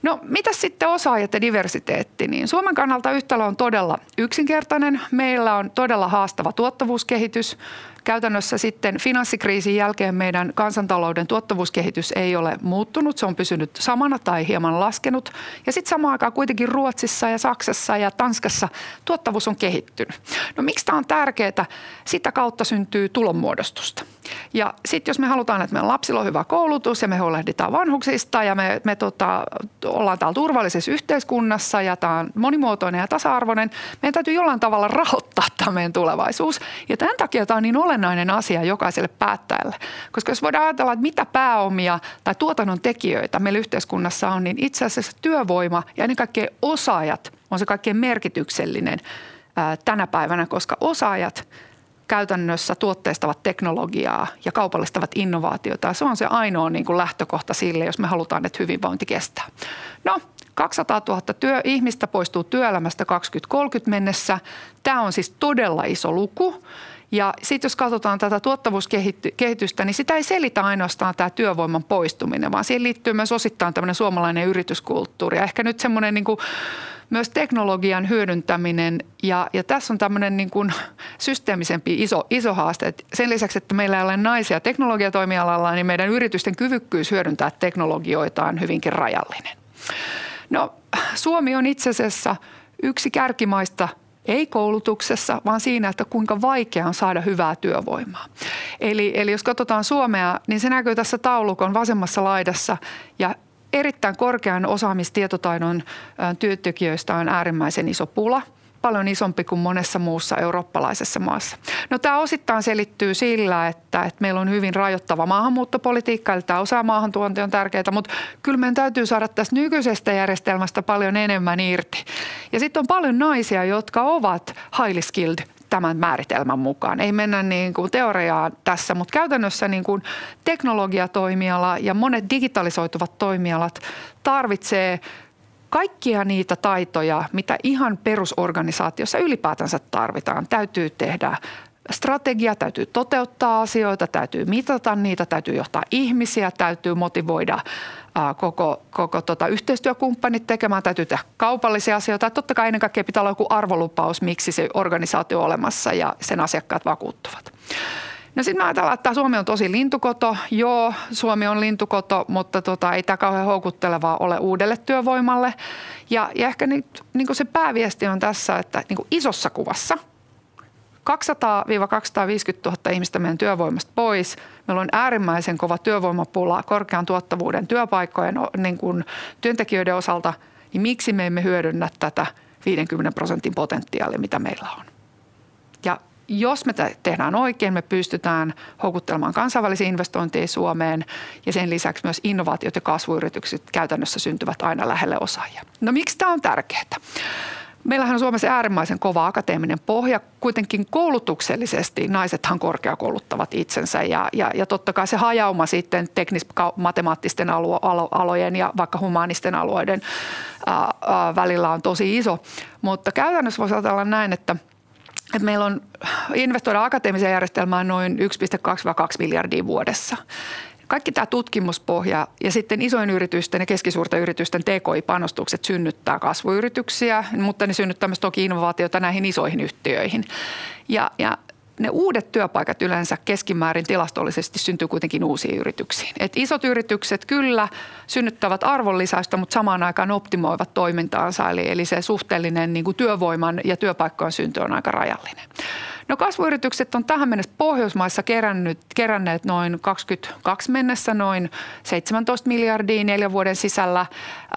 No mitä sitten osaajat ja diversiteetti? Niin Suomen kannalta yhtälö on todella yksinkertainen. Meillä on todella haastava tuottavuuskehitys. Käytännössä sitten finanssikriisin jälkeen meidän kansantalouden tuottavuuskehitys ei ole muuttunut. Se on pysynyt samana tai hieman laskenut. Ja sitten samaan aikaan kuitenkin Ruotsissa ja Saksassa ja Tanskassa tuottavuus on kehittynyt. No miksi tämä on tärkeää? Sitä kautta syntyy tulonmuodostusta. Ja sitten jos me halutaan, että meidän lapsilla on hyvä koulutus ja me huolehditaan vanhuksista ja me, me tota, ollaan täällä turvallisessa yhteiskunnassa ja tämä on monimuotoinen ja tasa-arvoinen, meidän täytyy jollain tavalla rahoittaa tämä meidän tulevaisuus. Ja tämän takia tämä on niin olennainen asia jokaiselle päättäjälle. Koska jos voidaan ajatella, että mitä pääomia tai tuotannon tekijöitä meillä yhteiskunnassa on, niin itse asiassa työvoima ja ennen kaikkea osaajat on se kaikkein merkityksellinen ää, tänä päivänä, koska osaajat käytännössä tuotteistavat teknologiaa ja kaupallistavat innovaatioita. Se on se ainoa niin kuin lähtökohta sille, jos me halutaan, että hyvinvointi kestää. No, kaksisataatuhatta työ, ihmistä poistuu työelämästä kaksituhattakolmekymmentä mennessä. Tämä on siis todella iso luku. Ja sitten jos katsotaan tätä tuottavuuskehitystä, niin sitä ei selitä ainoastaan tämä työvoiman poistuminen, vaan siihen liittyy myös osittain tämmöinen suomalainen yrityskulttuuri. Ja ehkä nyt semmoinen niin kuin myös teknologian hyödyntäminen ja, ja tässä on tämmöinen niin kuin systeemisempi iso, iso haaste. Et sen lisäksi, että meillä ei ole naisia teknologiatoimialalla, niin meidän yritysten kyvykkyys hyödyntää teknologioita on hyvinkin rajallinen. No, Suomi on itse asiassa yksi kärkimaista ei koulutuksessa, vaan siinä, että kuinka vaikea on saada hyvää työvoimaa. Eli, eli jos katsotaan Suomea, niin se näkyy tässä taulukon vasemmassa laidassa ja erittäin korkean osaamistietotaidon työntekijöistä on äärimmäisen iso pula, paljon isompi kuin monessa muussa eurooppalaisessa maassa. No tämä osittain selittyy sillä, että, että meillä on hyvin rajoittava maahanmuuttopolitiikka, eli tämä osa maahantuonti on tärkeää, mutta kyllä meidän täytyy saada tästä nykyisestä järjestelmästä paljon enemmän irti. Ja sitten on paljon naisia, jotka ovat highly skilled tämän määritelmän mukaan. Ei mennä niin kuin teoriaan tässä, mutta käytännössä niin kuin teknologiatoimiala ja monet digitalisoituvat toimialat tarvitsee kaikkia niitä taitoja, mitä ihan perusorganisaatiossa ylipäätänsä tarvitaan. Täytyy tehdä strategia, täytyy toteuttaa asioita, täytyy mitata niitä, täytyy johtaa ihmisiä, täytyy motivoida ää, koko, koko tota, yhteistyökumppanit tekemään, täytyy tehdä kaupallisia asioita. Totta kai ennen kaikkea pitää olla joku arvolupaus, miksi se organisaatio on olemassa ja sen asiakkaat vakuuttuvat. No sitten me ajatellaan, että Suomi on tosi lintukoto. Joo, Suomi on lintukoto, mutta tota, ei tämä kauhean houkuttelevaa ole uudelle työvoimalle. Ja, ja ehkä nyt, niin se pääviesti on tässä, että niin isossa kuvassa kaksisataa kaksisataaviisikymmentätuhatta ihmistä meidän työvoimasta pois. Meillä on äärimmäisen kova työvoimapula korkean tuottavuuden työpaikkojen niin kuin työntekijöiden osalta. Niin miksi me emme hyödynnä tätä viidenkymmenen prosentin potentiaalia, mitä meillä on? Ja jos me tehdään oikein, me pystytään houkuttelemaan kansainvälisiä investointeja Suomeen ja sen lisäksi myös innovaatiot ja kasvuyritykset käytännössä syntyvät aina lähelle osaajia. No miksi tämä on tärkeää? Meillähän on Suomessa äärimmäisen kova akateeminen pohja. Kuitenkin koulutuksellisesti naisethan korkeakouluttavat itsensä ja, ja, ja totta kai se hajauma sitten teknis-matemaattisten alo, alo, alojen ja vaikka humanisten alueiden ää, ää, välillä on tosi iso. Mutta käytännössä voisi ajatella näin, että että meillä on investoida akateemiseen järjestelmään noin yksi pilkku kaksi kaksi miljardia vuodessa. Kaikki tämä tutkimuspohja ja sitten isojen yritysten ja keskisuurten yritysten T K I-panostukset synnyttää kasvuyrityksiä, mutta ne synnyttää myös toki innovaatioita näihin isoihin yhtiöihin. Ja, ja ne uudet työpaikat yleensä keskimäärin tilastollisesti syntyy kuitenkin uusiin yrityksiin. Et isot yritykset kyllä synnyttävät arvonlisäystä, mutta samaan aikaan optimoivat toimintaansa. Eli, eli se suhteellinen niin kuin työvoiman ja työpaikkojen synty on aika rajallinen. No kasvuyritykset on tähän mennessä Pohjoismaissa kerännyt, keränneet noin kaksikymmentäkaksi mennessä noin seitsemäntoista miljardia neljän vuoden sisällä.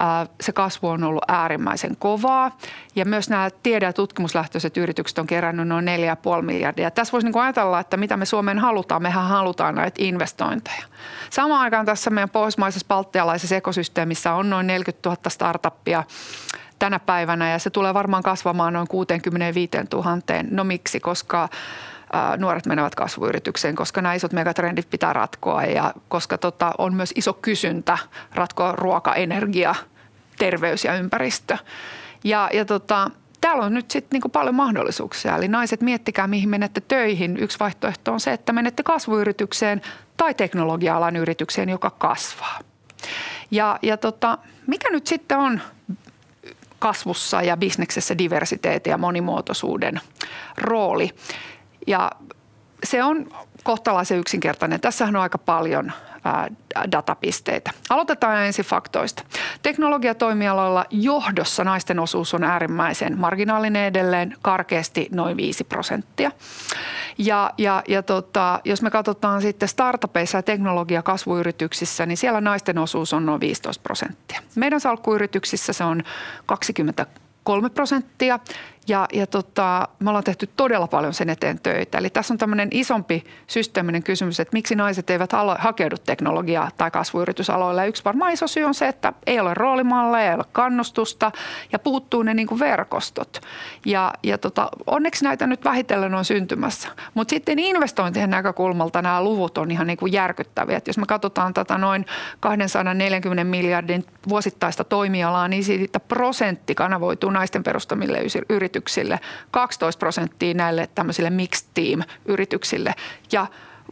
Se kasvu on ollut äärimmäisen kovaa ja myös nämä tiede- ja tutkimuslähtöiset yritykset on kerännyt noin neljä pilkku viisi miljardia. Tässä voisi niin ajatella, että mitä me Suomeen halutaan. Mehän halutaan näitä investointeja. Samaan aikaan tässä meidän pohjoismaisessa baltialaisessa ekosysteemissä on noin neljäkymmentätuhatta startuppia tänä päivänä ja se tulee varmaan kasvamaan noin kuusikymmentäviisituhatta. No miksi? Koska ää, nuoret menevät kasvuyritykseen, koska nämä isot megatrendit pitää ratkoa ja koska tota, on myös iso kysyntä ratkoa ruoka, energia, terveys ja ympäristö. Ja, ja tota, täällä on nyt sitten niinku paljon mahdollisuuksia. Eli naiset, miettikää mihin menette töihin. Yksi vaihtoehto on se, että menette kasvuyritykseen tai teknologia-alan yritykseen, joka kasvaa. Ja, ja tota, mikä nyt sitten on kasvussa ja bisneksessä diversiteetin ja monimuotoisuuden rooli? Ja se on kohtalaisen yksinkertainen. Tässähän on aika paljon datapisteitä. Aloitetaan ensin faktoista. Teknologiatoimialoilla johdossa naisten osuus on äärimmäisen marginaalinen edelleen, karkeasti noin viisi prosenttia. Ja, ja, ja tota, jos me katsotaan sitten startupeissa ja teknologiakasvuyrityksissä, niin siellä naisten osuus on noin viisitoista prosenttia. Meidän salkkuyrityksissä se on kaksikymmentäkolme prosenttia. Ja, ja tota, me ollaan tehty todella paljon sen eteen töitä. Eli tässä on tämmöinen isompi systeeminen kysymys, että miksi naiset eivät hakeudu teknologia- tai kasvuyritysaloille. Yksi varmaan iso syy on se, että ei ole roolimalleja, ei ole kannustusta ja puuttuu ne niin kuin verkostot. Ja, ja tota, onneksi näitä nyt vähitellen on syntymässä. Mutta sitten investointien näkökulmalta nämä luvut on ihan niin kuin järkyttäviä. Et jos me katsotaan tätä noin kaksisataaneljäkymmentä miljardin vuosittaista toimialaa, niin siitä prosentti kanavoituu naisten perustamille yrityksille. kaksitoista prosenttia näille tämmöisille mixed team-yrityksille ja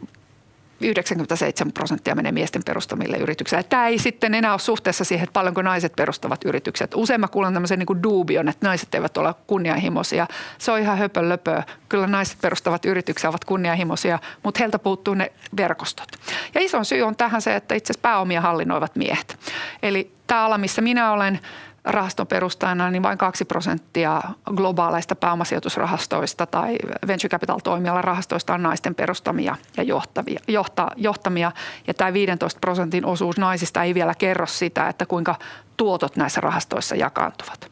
yhdeksänkymmentäseitsemän prosenttia menee miesten perustamille yrityksille. Tämä ei sitten enää ole suhteessa siihen, että paljonko naiset perustavat yritykset. Usein mä kuulen tämmöisen niin kuin duubion, että naiset eivät ole kunnianhimoisia. Se on ihan höpönlöpöä. Kyllä naiset perustavat yrityksiä ovat kunnianhimoisia, mutta heiltä puuttuu ne verkostot. Ja iso syy on tähän se, että itse asiassa pääomia hallinnoivat miehet. Eli tämä ala, missä minä olen rahaston perustajana, niin vain kaksi prosenttia globaaleista pääomasijoitusrahastoista tai venture capital -toimialan rahastoista on naisten perustamia ja johtavia, johta, johtamia. Ja tämä viisitoista prosentin osuus naisista ei vielä kerro sitä, että kuinka tuotot näissä rahastoissa jakaantuvat.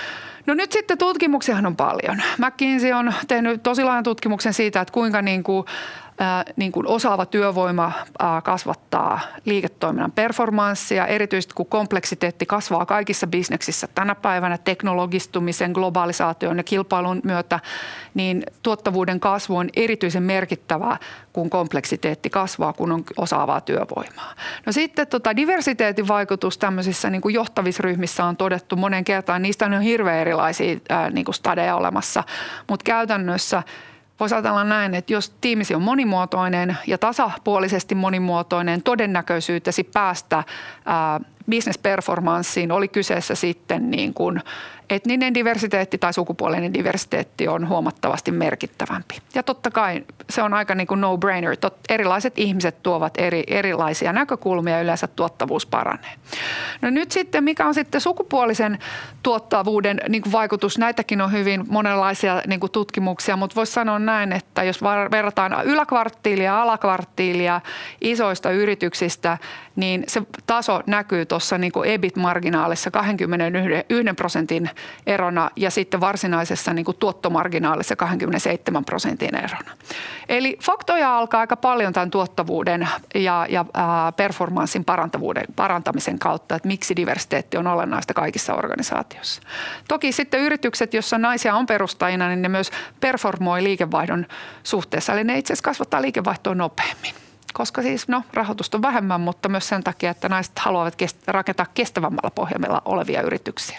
No nyt sitten tutkimuksiahan on paljon. McKinsey on tehnyt tosi laajan tutkimuksen siitä, että kuinka niin kuin Äh, niin kuin osaava työvoima äh, kasvattaa liiketoiminnan performanssia, erityisesti kun kompleksiteetti kasvaa kaikissa bisneksissä tänä päivänä teknologistumisen, globalisaation ja kilpailun myötä, niin tuottavuuden kasvu on erityisen merkittävää, kun kompleksiteetti kasvaa, kun on osaavaa työvoimaa. No sitten tota, diversiteetin vaikutus tämmöisissä niin kuin johtavissa ryhmissä on todettu monen kertaan. Niistä on hirveän erilaisia äh, niin kuin stadeja olemassa, mutta käytännössä voisi ajatella näin, että jos tiimisi on monimuotoinen ja tasapuolisesti monimuotoinen, todennäköisyytesi päästä ää, business-performanssiin oli kyseessä sitten niin kuin etninen diversiteetti tai sukupuolinen diversiteetti on huomattavasti merkittävämpi. Ja totta kai se on aika niin kuin no-brainer. Tot, erilaiset ihmiset tuovat eri, erilaisia näkökulmia ja yleensä tuottavuus paranee. No nyt sitten, mikä on sitten sukupuolisen tuottavuuden niin kuin vaikutus? Näitäkin on hyvin monenlaisia niin kuin tutkimuksia, mutta voisi sanoa näin, että jos verrataan yläkvarttiilia ja alakvarttiilia isoista yrityksistä, niin se taso näkyy tuossa niin kuin E B I T-marginaalissa kaksikymmentäyksi prosentin erona ja sitten varsinaisessa niin kuin tuottomarginaalissa kaksikymmentäseitsemän prosentin erona. Eli faktoja alkaa aika paljon tämän tuottavuuden ja, ja ää, performanssin parantamisen kautta, että miksi diversiteetti on olennaista kaikissa organisaatioissa. Toki sitten yritykset, joissa naisia on perustajina, niin ne myös performoi liikevaihdon suhteessa, eli ne itse asiassa kasvattaa liikevaihtoa nopeammin. Koska siis no, rahoitusta on vähemmän, mutta myös sen takia, että naiset haluavat kest- rakentaa kestävämmällä pohjalla olevia yrityksiä.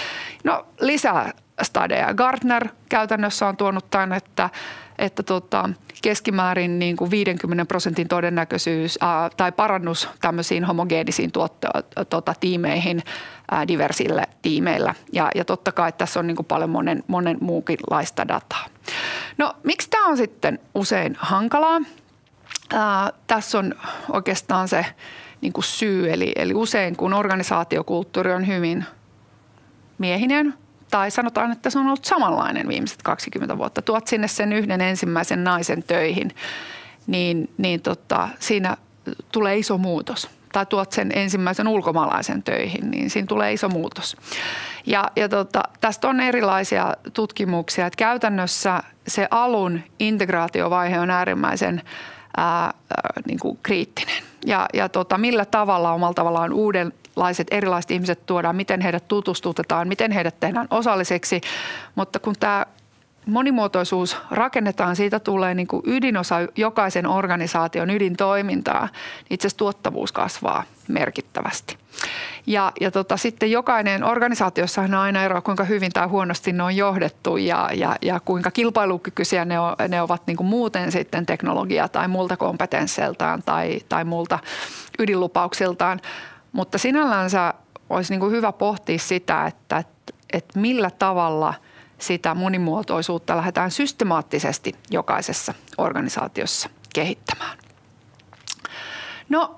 No lisää stadeja. Gartner käytännössä on tuonut tämän, että, että tota, keskimäärin niin kuin viidenkymmenen prosentin todennäköisyys ää, tai parannus tämmöisiin homogeenisiin tuotto, tota, tiimeihin, ää, diversille tiimeillä. Ja, ja totta kai tässä on niin kuin paljon monen, monen muunkinlaista dataa. No miksi tämä on sitten usein hankalaa? Ää, tässä on oikeastaan se niin kuin syy, eli, eli usein kun organisaatiokulttuuri on hyvin miehinen, tai sanotaan, että se on ollut samanlainen viimeiset kaksikymmentä vuotta, tuot sinne sen yhden ensimmäisen naisen töihin, niin, niin tota, siinä tulee iso muutos. Tai tuot sen ensimmäisen ulkomaalaisen töihin, niin siinä tulee iso muutos. Ja, ja tota, tästä on erilaisia tutkimuksia, että käytännössä se alun integraatiovaihe on äärimmäisen ää, ää, niin kuin kriittinen. Ja, ja tota, millä tavalla omalla tavallaan uudenlaiset erilaiset ihmiset tuodaan, miten heidät tutustutetaan, miten heidät tehdään osalliseksi. Mutta kun tämä monimuotoisuus rakennetaan, siitä tulee niin kuin ydinosa jokaisen organisaation ydintoimintaa, niin itse asiassa tuottavuus kasvaa merkittävästi. Ja, ja tota, sitten jokainen organisaatiossa on aina eroa, kuinka hyvin tai huonosti ne on johdettu ja, ja, ja kuinka kilpailukykyisiä ne, on, ne ovat niin kuin muuten sitten teknologia- tai muulta kompetensseiltaan tai, tai muulta ydinlupauksiltaan. Mutta sinällänsä olisi niin kuin hyvä pohtia sitä, että, että, että millä tavalla sitä monimuotoisuutta lähdetään systemaattisesti jokaisessa organisaatiossa kehittämään. No,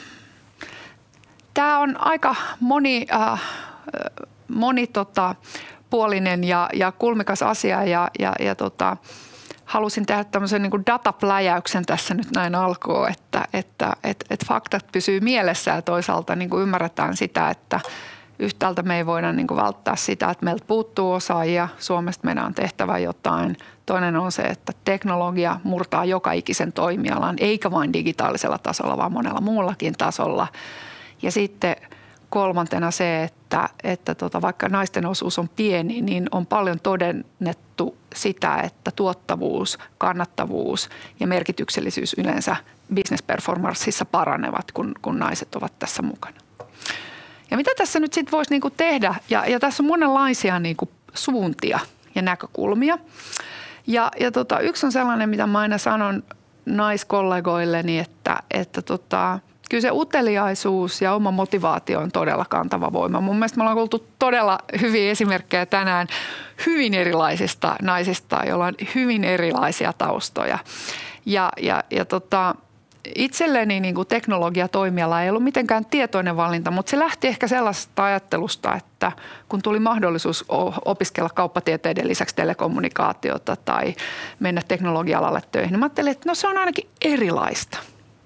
tämä on aika moni, äh, moni tota, puolinen ja, ja kulmikas asia ja, ja, ja tota, halusin tehdä tämmöisen niin kuin datapläjäyksen tässä nyt näin alkuun, että, että et, et faktat pysyy mielessä ja toisaalta niin kuin ymmärretään sitä, että yhtäältä me ei voida niin kuin välttää sitä, että meiltä puuttuu osaajia, Suomesta meidän on tehtävä jotain. Toinen on se, että teknologia murtaa joka ikisen toimialan, eikä vain digitaalisella tasolla, vaan monella muullakin tasolla. Ja sitten kolmantena se, että, että tota, vaikka naisten osuus on pieni, niin on paljon todennettu sitä, että tuottavuus, kannattavuus ja merkityksellisyys yleensä business performanceissa paranevat, kun, kun naiset ovat tässä mukana. Ja mitä tässä nyt sitten voisi niinku tehdä? Ja, ja tässä on monenlaisia niinku suuntia ja näkökulmia. Ja, ja tota, yksi on sellainen, mitä mä aina sanon naiskollegoilleni, että, että tota, kyllä se uteliaisuus ja oma motivaatio on todella kantava voima. Mun mielestä me ollaan kuultu todella hyviä esimerkkejä tänään hyvin erilaisista naisista, joilla on hyvin erilaisia taustoja. Ja, ja, ja tota, itselleni niin kuin teknologiatoimiala ei ollut mitenkään tietoinen valinta, mutta se lähti ehkä sellaisesta ajattelusta, että kun tuli mahdollisuus opiskella kauppatieteiden lisäksi telekommunikaatiota tai mennä teknologia-alalle töihin, niin mä ajattelin, että no se on ainakin erilaista.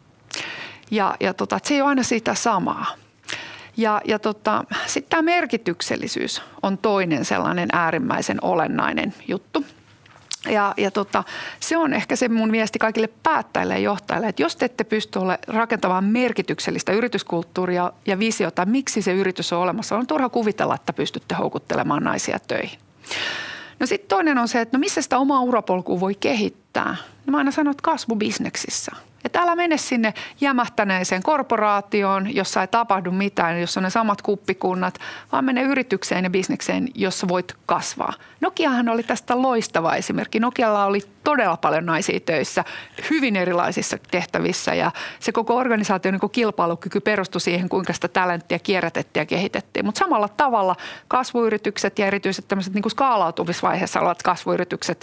Ja, ja tota, että se ei ole aina siitä samaa. Ja, ja tota, sitten tämä merkityksellisyys on toinen sellainen äärimmäisen olennainen juttu. Ja, ja tota, se on ehkä se mun viesti kaikille päättäjille ja johtajille, että jos te ette pysty ole rakentamaan merkityksellistä yrityskulttuuria ja visiota, miksi se yritys on olemassa, on turha kuvitella, että pystytte houkuttelemaan naisia töihin. No sitten toinen on se, että no missä sitä omaa urapolkua voi kehittää. No mä aina sanon, että kasvubisneksissä. Että älä mene sinne jämähtäneeseen korporaatioon, jossa ei tapahdu mitään, jossa on ne samat kuppikunnat, vaan mene yritykseen ja bisnekseen, jossa voit kasvaa. Nokiahan oli tästä loistava esimerkki. Nokialla oli todella paljon naisia töissä, hyvin erilaisissa tehtävissä ja se koko organisaation niin kilpailukyky perustui siihen, kuinka sitä talenttia kierrätettiin ja kehitettiin. Mutta samalla tavalla kasvuyritykset ja erityisesti tämmöiset niin kuin skaalautumisvaiheessa olevat kasvuyritykset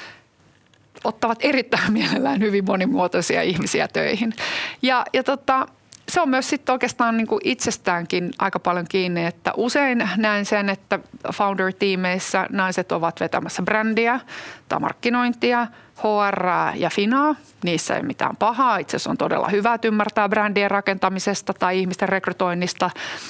ottavat erittäin mielellään hyvin monimuotoisia ihmisiä töihin. Ja, ja tota, se on myös sitten oikeastaan niin kuin itsestäänkin aika paljon kiinni, että usein näen sen, että founder-tiimeissä naiset ovat vetämässä brändiä tai markkinointia, H R ja Finaa. Niissä ei mitään pahaa. Itse asiassa on todella hyvä, että ymmärtää brändien rakentamisesta tai ihmisten rekrytoinnista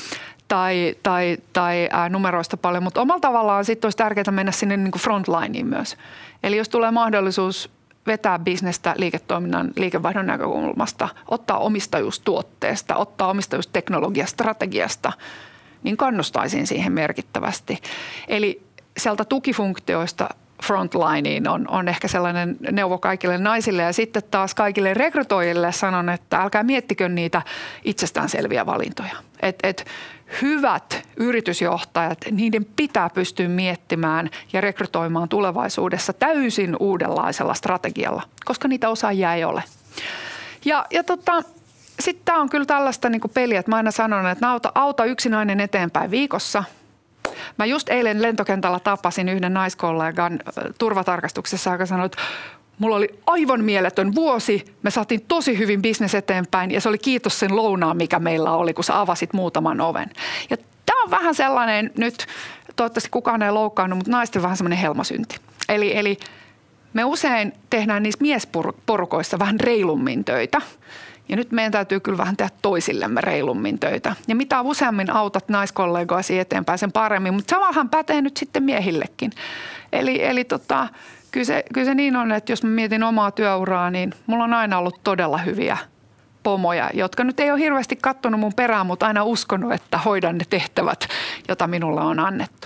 tai, tai, tai ää, numeroista paljon, mutta omalla tavallaan sitten olisi tärkeää mennä sinne niin kuin frontlineen myös. Eli jos tulee mahdollisuus vetää bisnestä liiketoiminnan liikevaihdon näkökulmasta, ottaa omistajuus tuotteesta, ottaa omistajuus teknologiastrategiasta, niin kannustaisin siihen merkittävästi. Eli sieltä tukifunktioista frontlineen on, on ehkä sellainen neuvo kaikille naisille ja sitten taas kaikille rekrytoijille sanon, että älkää miettikö niitä itsestäänselviä valintoja. Et, et hyvät yritysjohtajat, niiden pitää pystyä miettimään ja rekrytoimaan tulevaisuudessa täysin uudenlaisella strategialla, koska niitä osaajia ei ole. Ja, ja tota, sitten tämä on kyllä tällaista niinku peliä, että mä aina sanon, että auta, auta yksi nainen eteenpäin viikossa. Mä just eilen lentokentällä tapasin yhden naiskollegan turvatarkastuksessa, joka sanoi, että mulla oli aivan mieletön vuosi. Me saatiin tosi hyvin bisnes eteenpäin ja se oli kiitos sen lounaan, mikä meillä oli, kun sä avasit muutaman oven. Ja tämä on vähän sellainen, nyt toivottavasti kukaan ei loukkaannut, mutta naisten vähän semmoinen helmasynti. Eli, eli me usein tehdään niissä miesporukoissa vähän reilummin töitä. Ja nyt meidän täytyy kyllä vähän tehdä toisillemme reilummin töitä. Ja mitä useammin autat naiskollegoasi eteenpäin, sen paremmin. Mutta samahan pätee nyt sitten miehillekin. Eli, eli tota, kyllä, se, kyllä se niin on, että jos mä mietin omaa työuraa, niin mulla on aina ollut todella hyviä pomoja, jotka nyt ei ole hirveästi katsonut mun perään, mutta aina uskonut, että hoidan ne tehtävät, joita minulla on annettu.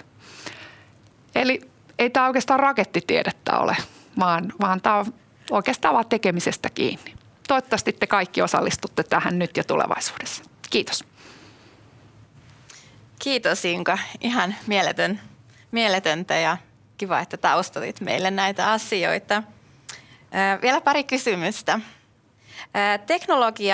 Eli ei tämä oikeastaan rakettitiedettä ole, vaan, vaan tämä on oikeastaan vaan tekemisestä kiinni. Toivottavasti te kaikki osallistutte tähän nyt ja tulevaisuudessa. Kiitos. Kiitos Inka. Ihan mieletön, mieletöntä ja kiva, että taustatit meille näitä asioita. Vielä pari kysymystä. Teknologia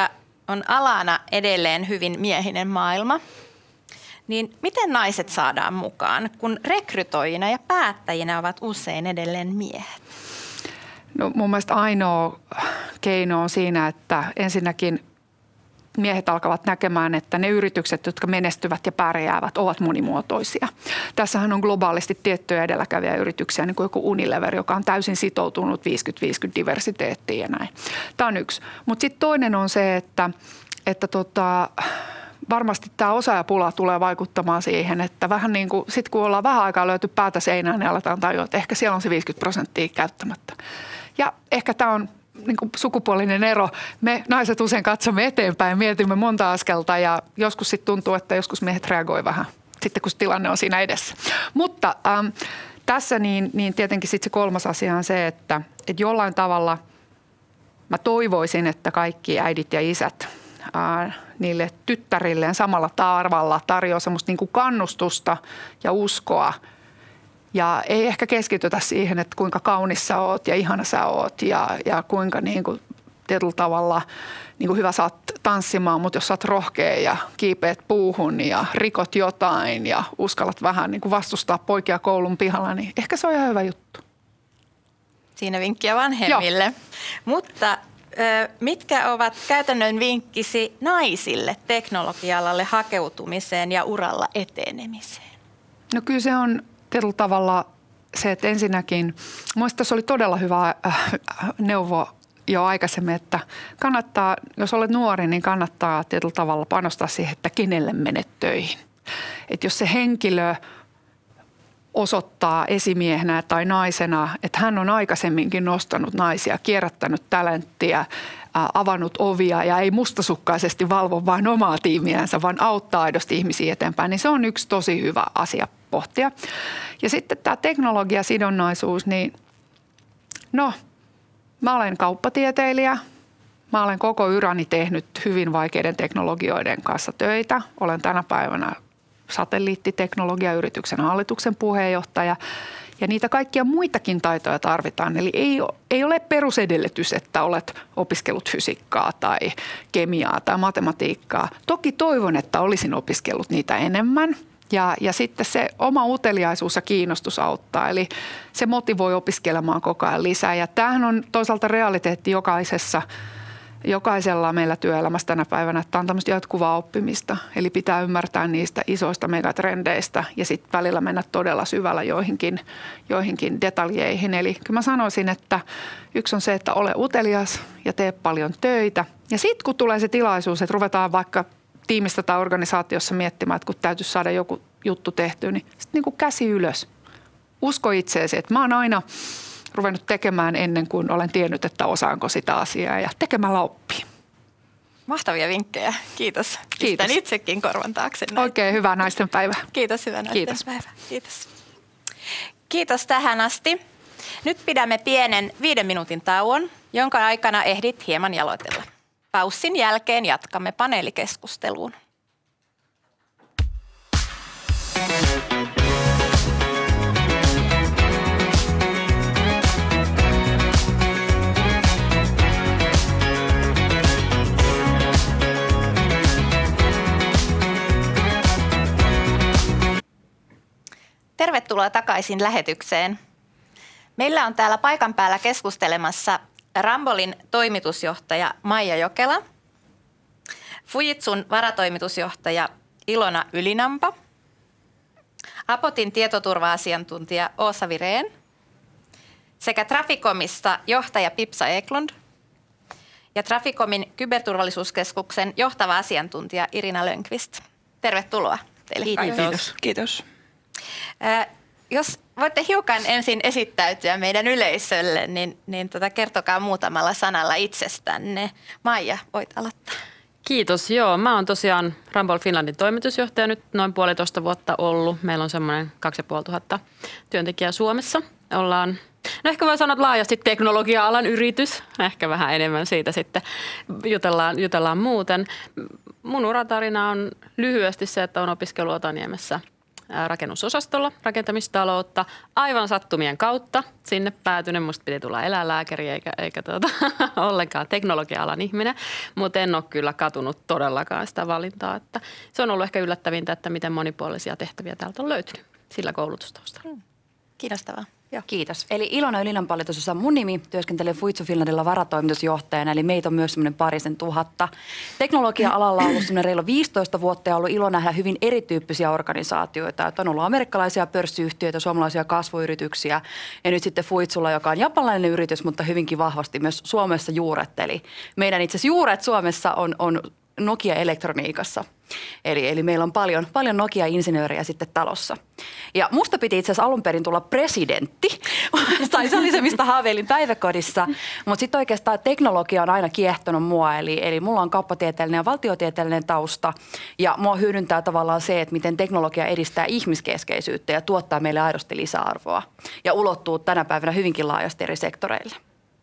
on alana edelleen hyvin miehinen maailma, niin miten naiset saadaan mukaan, kun rekrytoijina ja päättäjinä ovat usein edelleen miehet? No mun mielestä ainoa keino on siinä, että ensinnäkin miehet alkavat näkemään, että ne yritykset, jotka menestyvät ja pärjäävät, ovat monimuotoisia. Tässähän on globaalisti tiettyjä edelläkävijäyrityksiä, niin kuin joku Unilever, joka on täysin sitoutunut viisikymmentä viisikymmentä diversiteettiin ja näin. Tämä on yksi. Mutta sitten toinen on se, että, että tota, varmasti tämä osaajapula tulee vaikuttamaan siihen, että vähän niin kuin sit kun ollaan vähän aikaa löyty päätä seinään, niin aletaan tajua, että ehkä siellä on se viisikymmentä prosenttia käyttämättä. Ja ehkä tämä on niin kuin sukupuolinen ero. Me naiset usein katsomme eteenpäin ja mietimme monta askelta ja joskus sitten tuntuu, että joskus miehet reagoi vähän sitten, kun tilanne on siinä edessä. Mutta ähm, tässä niin, niin tietenkin sitten se kolmas asia on se, että, että jollain tavalla mä toivoisin, että kaikki äidit ja isät äh, niille tyttärilleen samalla tarvalla tarjoaa semmoista niin kuin kannustusta ja uskoa. Ja ei ehkä keskitytä siihen, että kuinka kaunis sä oot ja ihana sä oot ja, ja kuinka niin kuin tietyllä tavalla niin kuin hyvä sä oot tanssimaan, mutta jos sä oot rohkea ja kiipeät puuhun ja rikot jotain ja uskallat vähän niin kuin vastustaa poikia koulun pihalla, niin ehkä se on ihan hyvä juttu. Siinä vinkkiä vanhemmille. Joo. Mutta mitkä ovat käytännön vinkkisi naisille teknologia-alalle hakeutumiseen ja uralla etenemiseen? No kyllä se on tietyllä tavalla se, että ensinnäkin, mielestäni tässä oli todella hyvä neuvo jo aikaisemmin, että kannattaa, jos olet nuori, niin kannattaa tietyllä tavalla panostaa siihen, että kenelle menet töihin. Että jos se henkilö osoittaa esimiehenä tai naisena, että hän on aikaisemminkin nostanut naisia, kierrättänyt talenttia, avannut ovia ja ei mustasukkaisesti valvo vain omaa tiimiänsä, vaan auttaa aidosti ihmisiä eteenpäin, niin se on yksi tosi hyvä asia pohtia. Ja sitten tämä teknologiasidonnaisuus, niin no, mä olen kauppatieteilijä. Mä olen koko yrani tehnyt hyvin vaikeiden teknologioiden kanssa töitä. Olen tänä päivänä satelliittiteknologiayrityksen hallituksen puheenjohtaja. Ja niitä kaikkia muitakin taitoja tarvitaan. Eli ei, ei ole perusedellytys, että olet opiskellut fysiikkaa tai kemiaa tai matematiikkaa. Toki toivon, että olisin opiskellut niitä enemmän. Ja, ja sitten se oma uteliaisuus ja kiinnostus auttaa. Eli se motivoi opiskelemaan koko ajan lisää. Ja tämähän on toisaalta realiteetti jokaisessa jokaisella meillä työelämässä tänä päivänä, että on tämmöistä jatkuvaa oppimista. Eli pitää ymmärtää niistä isoista megatrendeistä ja sitten välillä mennä todella syvällä joihinkin, joihinkin detaljeihin. Eli kyllä mä sanoisin, että yksi on se, että ole utelias ja tee paljon töitä. Ja sitten kun tulee se tilaisuus, että ruvetaan vaikka tiimistä tai organisaatiossa miettimään, että kun täytyisi saada joku juttu tehtyä, niin sitten niin kuin käsi ylös. Usko itseesi, että mä oon aina ruvennut tekemään ennen kuin olen tiennyt, että osaanko sitä asiaa ja tekemällä oppii. Mahtavia vinkkejä. Kiitos. Kiitos. Pistän itsekin korvan taakse. Näin. Oikein hyvää naistenpäivää. Kiitos, hyvää Kiitos. naistenpäivää. Kiitos. Kiitos tähän asti. Nyt pidämme pienen viiden minuutin tauon, jonka aikana ehdit hieman jaloitella. Paussin jälkeen jatkamme paneelikeskusteluun. Tervetuloa takaisin lähetykseen. Meillä on täällä paikan päällä keskustelemassa Rambollin toimitusjohtaja Maija Jokela, Fujitsun varatoimitusjohtaja Ilona Ylinampa, Apotin tietoturva-asiantuntija Åsa Virén sekä Traficomista johtaja Pipsa Eklund ja Traficomin kyberturvallisuuskeskuksen johtava asiantuntija Irina Lönnqvist. Tervetuloa teille. Kiitos. Kiitos. Kiitos. Äh, jos voitte hiukan ensin esittäytyä meidän yleisölle, niin, niin tota, kertokaa muutamalla sanalla itsestänne. Maija, voit aloittaa. Kiitos. Joo, mä oon tosiaan Ramboll Finlandin toimitusjohtaja nyt noin puolitoista vuotta ollut. Meillä on semmoinen kaksi ja puoli tuhatta työntekijää Suomessa. Ollaan, no ehkä voi sanoa, että laajasti teknologia-alan yritys. Ehkä vähän enemmän siitä sitten jutellaan, jutellaan muuten. Mun uratarina on lyhyesti se, että olen opiskellut Otaniemessä rakennusosastolla rakentamistaloutta. Aivan sattumien kautta sinne päätynyt. Musta piti tulla eläinlääkäri eikä, eikä tuota, ollenkaan teknologia-alan ihminen, mutta en ole kyllä katunut todellakaan sitä valintaa. Että se on ollut ehkä yllättävintä, että miten monipuolisia tehtäviä täältä on löytynyt sillä koulutustaustalla. Kiinnostavaa. Joo. Kiitos. Eli Ilona Ylilanpalli, tuossa on mun nimi, työskentelen Fujitsu Finlandilla varatoimitusjohtajana, eli meitä on myös semmoinen parisen tuhatta. Teknologia-alalla on ollut semmoinen reilu viisitoista vuotta ja ollut ilo nähdä hyvin erityyppisiä organisaatioita. Että on ollut amerikkalaisia pörssiyhtiöitä, suomalaisia kasvuyrityksiä ja nyt sitten Fujitsulla, joka on japanilainen yritys, mutta hyvinkin vahvasti myös Suomessa juuret. Eli meidän itse asiassa juuret Suomessa on, on Nokia-elektroniikassa. Eli, eli meillä on paljon, paljon Nokia-insinöörejä sitten talossa. Ja musta piti itse asiassa alun perin tulla presidentti, tai se oli se, mistä haaveilin päiväkodissa. Mutta sitten oikeastaan teknologia on aina kiehtonut mua, eli, eli mulla on kauppatieteellinen ja valtiotieteellinen tausta. Ja mua hyödyntää tavallaan se, että miten teknologia edistää ihmiskeskeisyyttä ja tuottaa meille aidosti lisäarvoa. Ja ulottuu tänä päivänä hyvinkin laajasti eri sektoreille.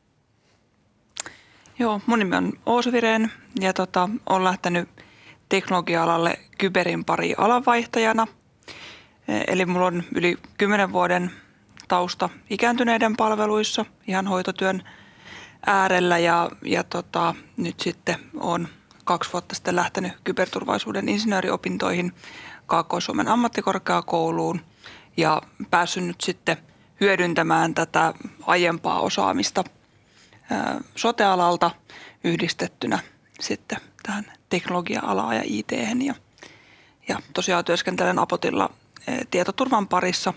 Joo, mun nimi on Oosu Vireen ja tota, olen lähtenyt teknologia-alalle Kyberin pari alanvaihtajana. Eli mulla on yli kymmenen vuoden tausta ikääntyneiden palveluissa ihan hoitotyön äärellä ja, ja tota, nyt sitten olen kaksi vuotta sitten lähtenyt kyberturvallisuuden insinööriopintoihin Kaakkois-Suomen ammattikorkeakouluun ja päässyt nyt sitten hyödyntämään tätä aiempaa osaamista sote-alalta yhdistettynä sitten tähän teknologia-alaan ja I T:hen. Ja, ja tosiaan työskentelen Apotilla tietoturvan parissa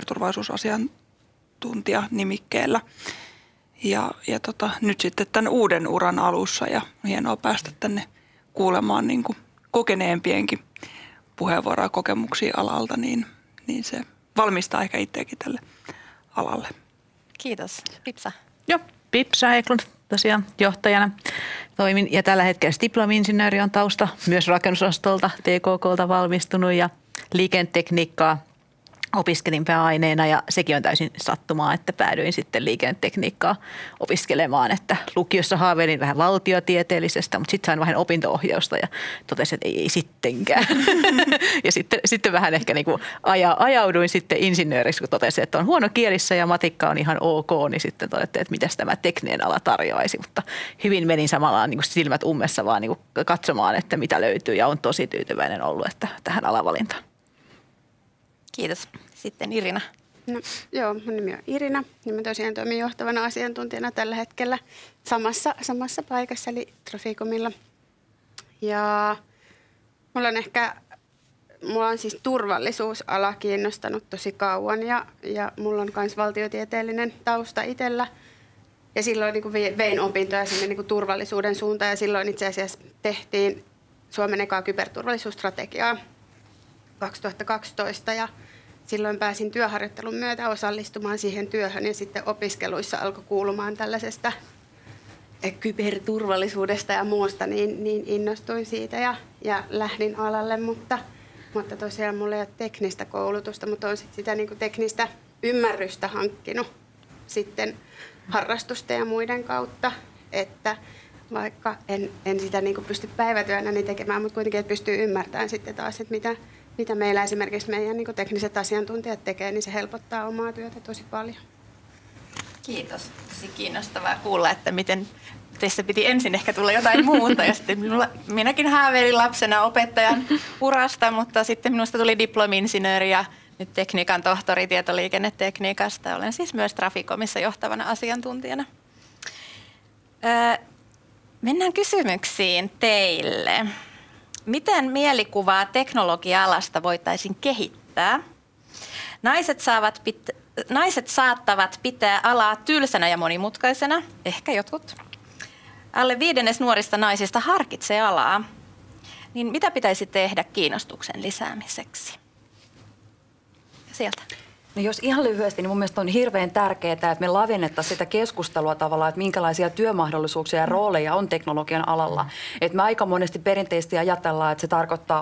kyberturvallisuusasiantuntija nimikkeellä. Ja, ja tota, nyt sitten tämän uuden uran alussa ja hienoa päästä tänne kuulemaan niin kuin kokeneempienkin puheenvuoroja kokemuksia alalta, niin, niin se valmistaa ehkä itseäkin tälle alalle. Kiitos. Pipsa. Joo. Pipsa Eklund tosiaan johtajana toimin ja tällä hetkellä diplomi-insinööri on tausta myös rakennusostolta T K K:lta valmistunut ja liikennetekniikkaa opiskelin pääaineena ja sekin on täysin sattumaa, että päädyin sitten liikennetekniikkaa opiskelemaan, että lukiossa haaveilin vähän valtiotieteellisestä, mutta sitten sain vähän opinto-ohjausta ja totesin, että ei, ei sittenkään. ja sitten, sitten vähän ehkä niin kuin aja, ajauduin sitten insinööriksi, kun totesin, että on huono kielissä ja matikka on ihan ok, niin sitten todettiin, että mitäs tämä tekninen ala tarjoaisi, mutta hyvin menin samalla niin kuin silmät ummessa vaan niin kuin katsomaan, että mitä löytyy ja on tosi tyytyväinen ollut että tähän alavalintaan. Kiitos. Sitten Irina. No, joo, mun nimi on Irina ja mä tosiaan toimin johtavana asiantuntijana tällä hetkellä samassa, samassa paikassa eli Traficomilla. Ja mulla on ehkä, mulla on siis turvallisuusala kiinnostanut tosi kauan ja, ja mulla on myös valtiotieteellinen tausta itsellä. Ja silloin niin kuin vein opintoja sinne niin kuin turvallisuuden suuntaan ja silloin itse asiassa tehtiin Suomen ekaa kyberturvallisuusstrategiaa kaksituhattakaksitoista ja silloin pääsin työharjoittelun myötä osallistumaan siihen työhön ja sitten opiskeluissa alkoi kuulumaan tällaisesta kyberturvallisuudesta ja muusta, niin, niin innostuin siitä ja, ja lähdin alalle, mutta, mutta tosiaan mulla ei ole teknistä koulutusta, mutta olen sit sitä niin kuin teknistä ymmärrystä hankkinut sitten harrastusten ja muiden kautta, että vaikka en, en sitä niin kuin pysty päivätyönä niin tekemään, mutta kuitenkin että pystyy ymmärtämään sitten taas, että mitä Mitä meillä esimerkiksi meidän niin kuin tekniset asiantuntijat tekee, niin se helpottaa omaa työtä tosi paljon. Kiitos. Tosi kiinnostavaa kuulla, että miten teistä piti ensin ehkä tulla jotain muuta. Ja sitten minulla, minäkin haaveilin lapsena opettajan urasta, mutta sitten minusta tuli diplomi-insinööri ja nyt tekniikan tohtori tietoliikennetekniikasta. Olen siis myös Traficomissa johtavana asiantuntijana. Öö, mennään kysymyksiin teille. Miten mielikuvaa teknologia-alasta voitaisiin kehittää? Naiset, saavat pit- naiset saattavat pitää alaa tylsänä ja monimutkaisena, ehkä jotkut. Alle viidennes nuorista naisista harkitsee alaa. Niin mitä pitäisi tehdä kiinnostuksen lisäämiseksi? Sieltä. No jos ihan lyhyesti, niin mun mielestä on hirveän tärkeää, että me lavennettaisiin sitä keskustelua tavallaan, että minkälaisia työmahdollisuuksia ja rooleja on teknologian alalla. Että me aika monesti perinteisesti ajatellaan, että se tarkoittaa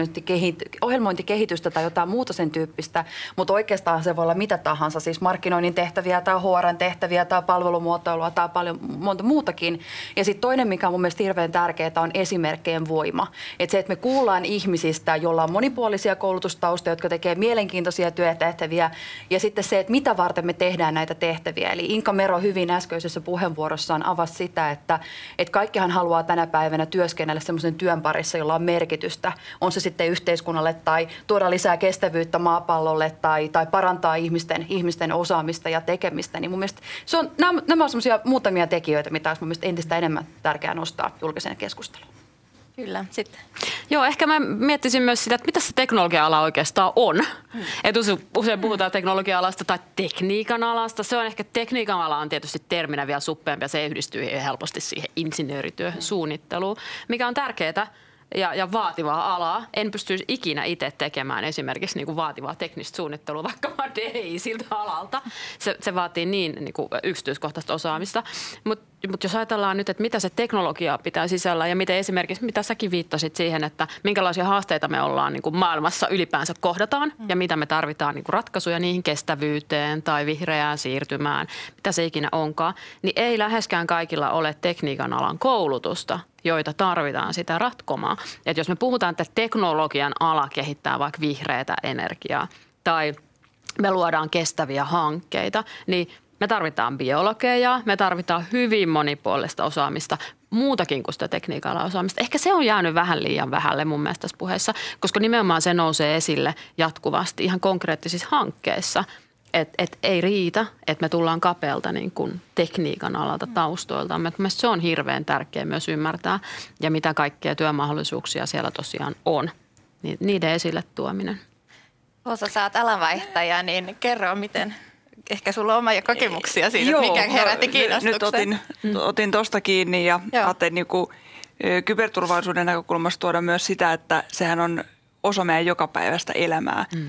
ohjelmointikehitystä tai jotain muuta sen tyyppistä, mutta oikeastaan se voi olla mitä tahansa, siis markkinoinnin tehtäviä tai H R:n tehtäviä tai palvelumuotoilua tai paljon monta muutakin. Ja sitten toinen, mikä on mun mielestä hirveän tärkeää, on esimerkkien voima. Että se, että me kuullaan ihmisistä, joilla on monipuolisia koulutustaustoja, jotka tekee mielenkiintoisia työtehtäviä, ja sitten se, että mitä varten me tehdään näitä tehtäviä. Eli Inka Mero hyvin äskeisessä puheenvuorossaan avasi sitä, että, että kaikkihan haluaa tänä päivänä työskennellä semmoisen työn parissa, jolla on merkitystä. On se sitten yhteiskunnalle tai tuoda lisää kestävyyttä maapallolle tai, tai parantaa ihmisten, ihmisten osaamista ja tekemistä. Niin mun mielestä se on, nämä, nämä on semmoisia muutamia tekijöitä, mitä olisi mun mielestä entistä enemmän tärkeää nostaa julkiseen keskusteluun. Kyllä, sitten. Joo, ehkä mä miettisin myös sitä, että mitä se teknologia-ala oikeastaan on. Mm. Et usein puhutaan teknologia-alasta tai tekniikan alasta. Se on ehkä tekniikan ala on tietysti terminä vielä suppeampi ja se yhdistyy helposti siihen insinöörityöhön, mm. suunnitteluun, mikä on tärkeää. Ja, ja vaativaa alaa. En pystyisi ikinä itse tekemään esimerkiksi niin kuin vaativaa teknistä suunnittelua, vaikka mä D I siltä alalta. Se, se vaatii niin, niin kuin yksityiskohtaista osaamista. Mutta mut jos ajatellaan nyt, että mitä se teknologia pitää sisällä ja miten esimerkiksi, mitä säkin viittasit siihen, että minkälaisia haasteita me ollaan niin kuin maailmassa ylipäänsä kohdataan mm. ja mitä me tarvitaan niin kuin ratkaisuja niihin kestävyyteen tai vihreään siirtymään, mitä se ikinä onkaan, niin ei läheskään kaikilla ole tekniikan alan koulutusta, joita tarvitaan sitä ratkomaan. Että jos me puhutaan, että teknologian ala kehittää vaikka vihreätä energiaa tai me luodaan kestäviä hankkeita, niin me tarvitaan biologeja, me tarvitaan hyvin monipuolista osaamista, muutakin kuin sitä tekniikalla osaamista. Ehkä se on jäänyt vähän liian vähälle mun mielestä tässä puheessa, koska nimenomaan se nousee esille jatkuvasti ihan konkreettisissa hankkeissa. Että et ei riitä, että me tullaan kapealta niin kuin tekniikan alalta taustoilta. Mielestäni se on hirveän tärkeää myös ymmärtää ja mitä kaikkea työmahdollisuuksia siellä tosiaan on. Niiden esille tuominen. Osa, sä oot alanvaihtaja, niin kerro miten, ehkä sulla on omia kokemuksia siitä, Joo, mikä herätti kiinnostuksen. Nyt otin, mm. otin tuosta kiinni ja Joo. ajattelin niin kuin kyberturvallisuuden näkökulmasta tuoda myös sitä, että sehän on osa meidän jokapäiväistä elämää. Mm.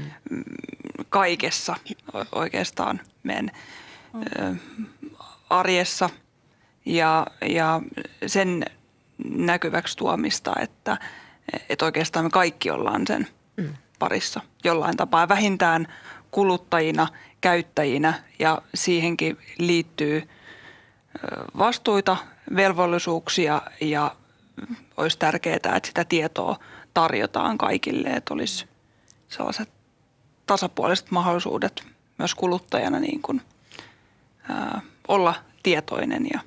Kaikessa oikeastaan meidän mm. arjessa ja, ja sen näkyväksi tuomista, että, että oikeastaan me kaikki ollaan sen mm. parissa jollain tapaa vähintään kuluttajina, käyttäjinä ja siihenkin liittyy vastuita, velvollisuuksia ja olisi tärkeää, että sitä tietoa tarjotaan kaikille, että olisi sellaiset tasapuoliset mahdollisuudet myös kuluttajana niin kuin, ää, olla tietoinen ja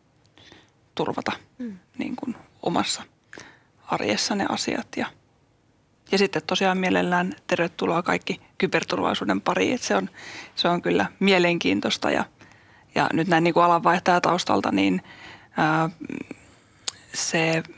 turvata mm. niin kuin omassa arjessa ne asiat. Ja, ja sitten tosiaan mielellään tervetuloa kaikki kyberturvallisuuden pariin, että se on, se on kyllä mielenkiintoista ja, ja nyt näin niin kuin alanvaihtajataustalta, niin ää, se ää,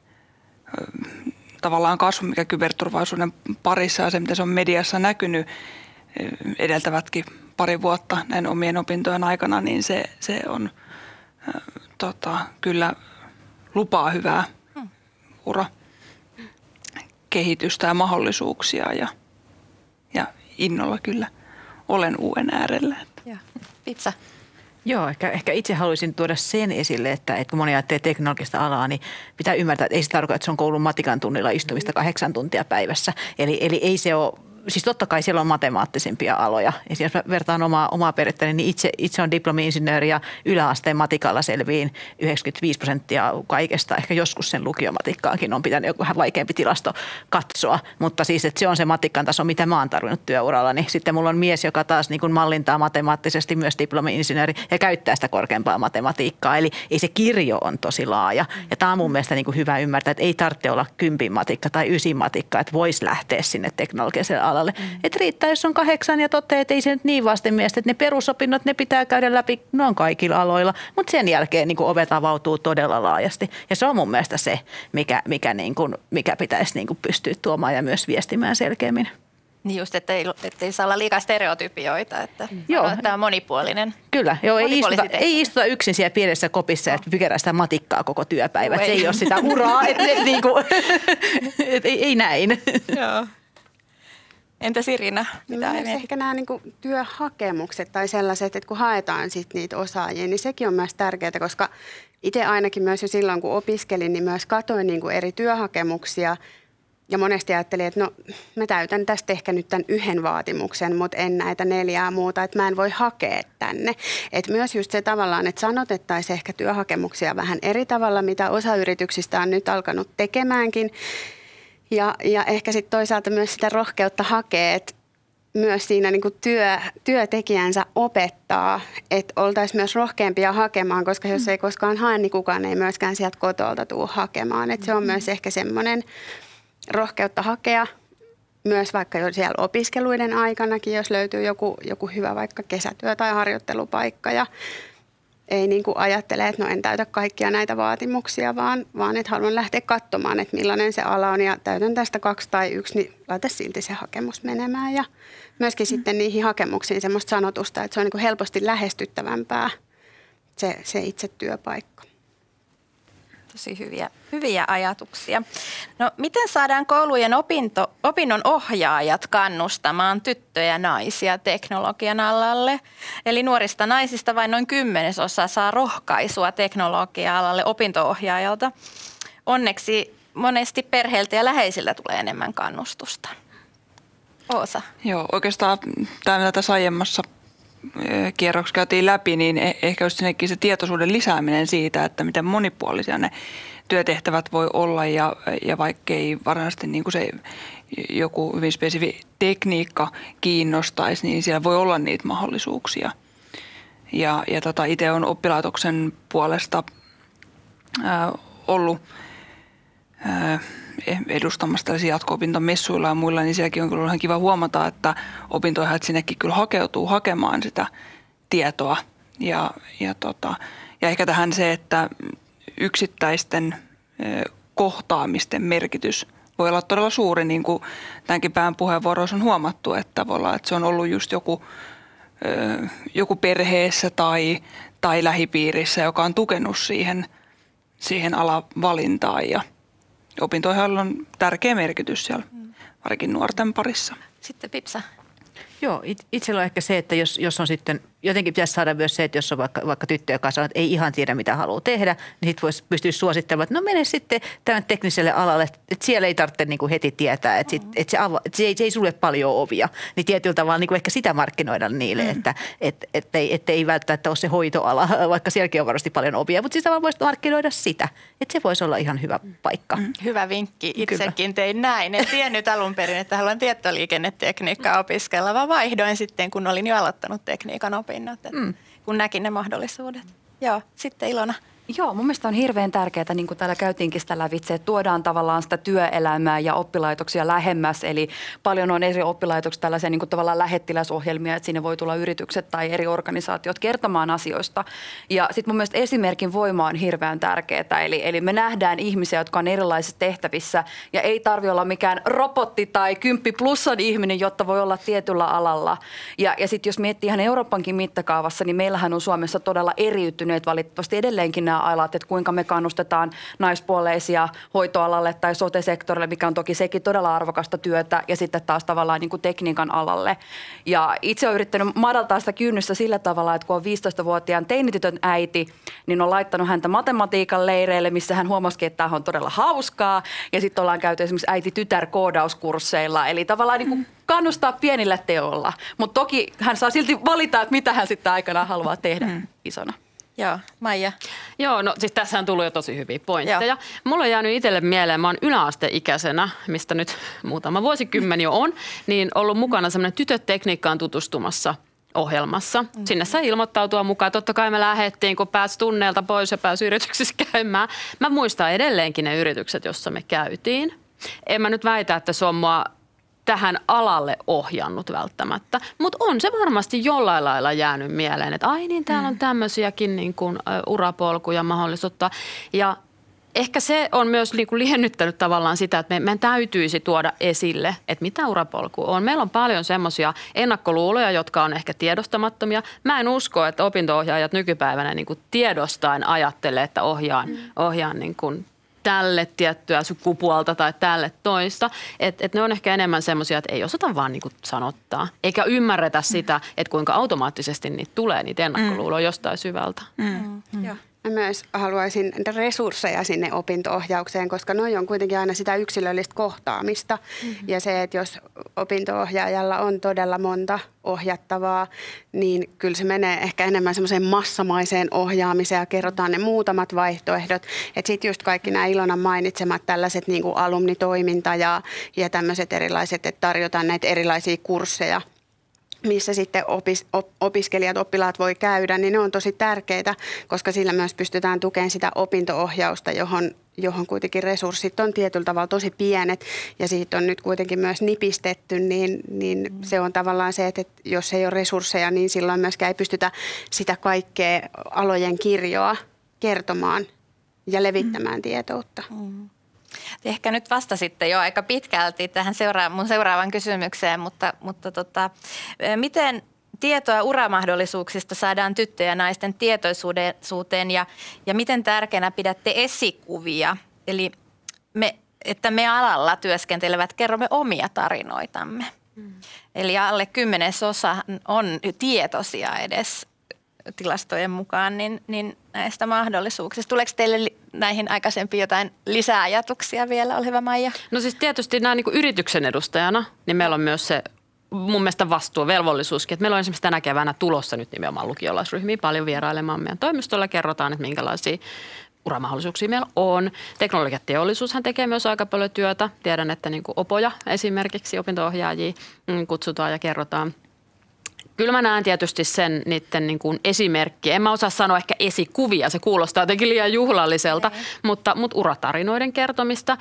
tavallaan kasvu, mikä kyberturvallisuuden parissa ja se, mitä se on mediassa näkynyt edeltävätkin pari vuotta näin omien opintojen aikana, niin se, se on äh, tota, kyllä lupaa hyvää ura kehitystä ja mahdollisuuksia ja, ja innolla kyllä olen uuden äärellä. Ja. Pizza. Joo, ehkä, ehkä itse haluaisin tuoda sen esille, että, että kun moni ajattelee teknologista alaa, niin pitää ymmärtää, että ei se tarkoita, että se on koulun matikan tunnilla istumista kahdeksan tuntia päivässä. Eli, eli ei se ole, siis totta kai siellä on matemaattisempia aloja. Ja jos mä vertaan omaa, omaa perhettäni, niin itse, itse on diplomi-insinööri ja yläasteen matikalla selviin yhdeksänkymmentäviisi prosenttia kaikesta. Ehkä joskus sen lukiomatikkaankin on pitänyt joku vähän vaikeampi tilasto katsoa. Mutta siis, että se on se matikkan taso, mitä mä oon tarvinnut työuralla. Niin sitten mulla on mies, joka taas niin kuin mallintaa matemaattisesti myös diplomi-insinööri ja käyttää sitä korkeampaa matematiikkaa. Eli ei se kirjo on tosi laaja. Ja tämä on mun mielestä niin kuin hyvä ymmärtää, että ei tarvitse olla kympin matikka tai ysin matikka, että voisi lähteä sinne teknologiselle alalle. Mm. Että riittää, jos on kahdeksan ja toteaa, että ei se nyt niin vastenmielestä, että ne perusopinnot, ne pitää käydä läpi, ne on kaikilla aloilla. Mutta sen jälkeen niin kuin ovet avautuu todella laajasti. Ja se on mun mielestä se, mikä, mikä, niin kuin, mikä pitäisi niin kuin pystyä tuomaan ja myös viestimään selkeämmin. Niin just, että ei, että ei saa olla liikaa stereotypioita, että mm. tämä on monipuolinen. Kyllä, joo, ei istuta, ei istuta yksin siellä pienessä kopissa, että pykerää sitä matikkaa koko työpäivä. No, se ei ole sitä uraa, että et, niin kuin, et, ei, ei näin. Joo. Entäs Irina? Mitä myös ehkä nämä niin kuin työhakemukset tai sellaiset, että kun haetaan sit niitä osaajia, niin sekin on myös tärkeää, koska itse ainakin myös jo silloin, kun opiskelin, niin myös katsoin niin kuin eri työhakemuksia ja monesti ajattelin, että no mä täytän tästä ehkä nyt tämän yhden vaatimuksen, mutta en näitä neljää muuta, että mä en voi hakea tänne. Että myös just se tavallaan, että sanotettaisiin ehkä työhakemuksia vähän eri tavalla, mitä osa yrityksistä on nyt alkanut tekemäänkin. Ja, ja ehkä sitten toisaalta myös sitä rohkeutta hakea, että myös siinä niin kuin työ, työtekijänsä opettaa, että oltaisiin myös rohkeampia hakemaan, koska jos ei koskaan hae, niin kukaan ei myöskään sieltä kotolta tule hakemaan. Että se on myös ehkä semmoinen rohkeutta hakea myös vaikka jo siellä opiskeluiden aikanakin, jos löytyy joku, joku hyvä vaikka kesätyö- tai harjoittelupaikka ja ei niin kuin ajattele, että no en täytä kaikkia näitä vaatimuksia, vaan, vaan että haluan lähteä katsomaan, että millainen se ala on ja täytän tästä kaksi tai yksi, niin laita silti se hakemus menemään. Ja myöskin mm. sitten niihin hakemuksiin semmoista sanotusta, että se on niin kuin helposti lähestyttävämpää se, se itse työpaikka. Tosi hyviä, hyviä ajatuksia. No, miten saadaan koulujen opinto, opinnon ohjaajat kannustamaan tyttöjä ja naisia teknologian alalle? Eli nuorista naisista vain noin kymmenesosa saa rohkaisua teknologia-alalle opinto-ohjaajalta. Onneksi monesti perheiltä ja läheisiltä tulee enemmän kannustusta. Oosa. Joo, oikeastaan tämä, mitä tässä aiemmassa kierroksi käytiin läpi, niin ehkä just sinnekin se tietoisuuden lisääminen siitä, että miten monipuolisia ne työtehtävät voi olla ja, ja vaikkei varsinaisesti niin kuin se joku hyvin spesifi tekniikka kiinnostaisi, niin siellä voi olla niitä mahdollisuuksia. Ja, ja tota, itse olen oppilaitoksen puolesta ää, ollut ää, edustamassa tällaisia jatko-opintomessuilla ja muilla, niin sielläkin on kyllä ihan kiva huomata, että opinto-ohjaajat sinnekin kyllä hakeutuu hakemaan sitä tietoa. Ja, ja, tota, ja ehkä tähän se, että yksittäisten kohtaamisten merkitys voi olla todella suuri, niin kuin tämänkin päivän puheenvuoroissa on huomattu, että voi olla, että se on ollut just joku, joku perheessä tai, tai lähipiirissä, joka on tukenut siihen, siihen alavalintaan ja opinto-ohjaajalla on tärkeä merkitys siellä, varsinkin nuorten parissa. Sitten Pipsa. Joo, itsellä on ehkä se, että jos, jos on sitten, jotenkin pitäisi saada myös se, että jos on vaikka, vaikka tyttö, joka sanoo, että ei ihan tiedä mitä haluaa tehdä, niin sitten voisi pystyä suosittelemaan, että no mene sitten tämän tekniselle alalle, että siellä ei tarvitse niin kuin heti tietää, että, sit, että, se, ava, että se, ei, se ei sulle paljon ovia. Niin tietyllä tavalla niin kuin ehkä sitä markkinoida niille, mm. että et, et ei, et ei välttämättä ole se hoitoala, vaikka sielläkin on varmasti paljon ovia, mutta sitä vaan voisi markkinoida sitä, että se voisi olla ihan hyvä paikka. Mm. Hyvä vinkki. Itsekin tein näin. En tiennyt alun perin, että haluan tietoliikennetekniikkaa opiskella, vaan vaihdoin sitten, kun olin jo aloittanut tekniikan opinnot, mm. kun näkin ne mahdollisuudet. Joo, sitten Ilona. Joo, mun mielestä on hirveän tärkeää, niin kuin täällä käytiinkin sitä lävitse, että tuodaan tavallaan sitä työelämää ja oppilaitoksia lähemmäs. Eli paljon on eri oppilaitoksia tällaisia niin kuin tavallaan lähettiläsohjelmia, että sinne voi tulla yritykset tai eri organisaatiot kertomaan asioista. Ja sitten mun mielestä esimerkin voima on hirveän tärkeää. Eli, eli me nähdään ihmisiä, jotka on erilaisissa tehtävissä ja ei tarvitse olla mikään robotti tai kymppi plussan ihminen, jotta voi olla tietyllä alalla. Ja, ja sitten jos miettii ihan Euroopankin mittakaavassa, niin meillähän on Suomessa todella eriytyneet valitettavasti edelleenkin nämä alat, että kuinka me kannustetaan naispuoleisia hoitoalalle tai sote-sektorille, mikä on toki sekin todella arvokasta työtä, ja sitten taas tavallaan niin kuin tekniikan alalle. Ja itse olen yrittänyt madaltaa sitä kynnystä sillä tavalla, että kun on viisitoistavuotiaan teinitytön äiti, niin on laittanut häntä matematiikan leireille, missä hän huomasikin, että tämä on todella hauskaa, ja sitten ollaan käyty esimerkiksi äiti-tytär-koodauskursseilla, eli tavallaan niin kuin kannustaa pienillä teolla, mutta toki hän saa silti valita, että mitä hän sitten aikanaan haluaa tehdä mm. isona. Joo, Maija. Joo, no siis tässä on tullut jo tosi hyviä pointteja. Joo. Mulla on jäänyt itselle mieleen, mä oon yläasteikäisenä, mistä nyt muutama vuosikymmen jo on, niin ollut mukana semmoinen Tytöt tekniikkaan tutustumassa ohjelmassa. Mm-hmm. Sinne sai ilmoittautua mukaan. Totta kai me lähdettiin, kun pääsi tunneilta pois ja pääsi yrityksissä käymään. Mä muistan edelleenkin ne yritykset, joissa me käytiin. En mä nyt väitä, että se on mua tähän alalle ohjannut välttämättä, mutta on se varmasti jollain lailla jäänyt mieleen, että ai niin, täällä on tämmöisiäkin niin kuin urapolkuja mahdollisuutta. Ja ehkä se on myös niin kuin liennyttänyt tavallaan sitä, että me, meidän täytyisi tuoda esille, että mitä urapolku on. Meillä on paljon semmoisia ennakkoluuloja, jotka on ehkä tiedostamattomia. Mä en usko, että opinto-ohjaajat nykypäivänä niin kuin tiedostaen ajattelee, että ohjaan, mm. ohjaan niin kuin tälle tiettyä sukupuolta tai tälle toista. Että et ne on ehkä enemmän semmoisia, että ei osata vaan niinku sanottaa. Eikä ymmärretä sitä, että kuinka automaattisesti niitä tulee, niitä ennakkoluuloja jostain syvältä. Mm. Mm. Joo. Mä myös haluaisin resursseja sinne opinto-ohjaukseen, koska noi on kuitenkin aina sitä yksilöllistä kohtaamista. Mm-hmm. Ja se, että jos opinto-ohjaajalla on todella monta ohjattavaa, niin kyllä se menee ehkä enemmän semmoiseen massamaiseen ohjaamiseen ja kerrotaan ne muutamat vaihtoehdot. Että sitten just kaikki nämä Ilonan mainitsemat tällaiset niin kuin alumnitoiminta ja, ja tämmöiset erilaiset, että tarjotaan näitä erilaisia kursseja, missä sitten opis, op, opiskelijat, oppilaat voi käydä, niin ne on tosi tärkeitä, koska sillä myös pystytään tukemaan sitä opinto-ohjausta, johon, johon kuitenkin resurssit on tietyllä tavalla tosi pienet ja siitä on nyt kuitenkin myös nipistetty, niin, niin mm. se on tavallaan se, että jos ei ole resursseja, niin silloin myöskään ei pystytä sitä kaikkea alojen kirjoa kertomaan ja levittämään mm. tietoutta. Mm. Ehkä nyt vastasitte jo aika pitkälti tähän seura- mun seuraavaan kysymykseen, mutta, mutta tota, miten tietoa uramahdollisuuksista saadaan tyttöjen ja naisten tietoisuuteen ja, ja miten tärkeänä pidätte esikuvia? Eli me, että me alalla työskentelevät kerromme omia tarinoitamme. Mm. Eli alle kymmenesosa on tietoisia edes tilastojen mukaan niin, niin näistä mahdollisuuksista. Tuleeko teille näihin aikaisempiin jotain lisäajatuksia vielä? Ole hyvä, Maija. No siis tietysti nämä niin kuin yrityksen edustajana, niin meillä on myös se mun mielestä vastuu, velvollisuuskin, että meillä on esimerkiksi tänä keväänä tulossa nyt nimenomaan lukiolaisryhmiä paljon vierailemaan meidän toimistolla. Kerrotaan, että minkälaisia uramahdollisuuksia meillä on. Teknologiateollisuushan tekee myös aika paljon työtä. Tiedän, että niin kuin opoja esimerkiksi opinto-ohjaajia kutsutaan ja kerrotaan. Kyllä mä näen tietysti sen niiden niin kuin esimerkkiä. En mä osaa sanoa ehkä esikuvia, se kuulostaa jotenkin liian juhlalliselta, mutta, mutta uratarinoiden kertomista.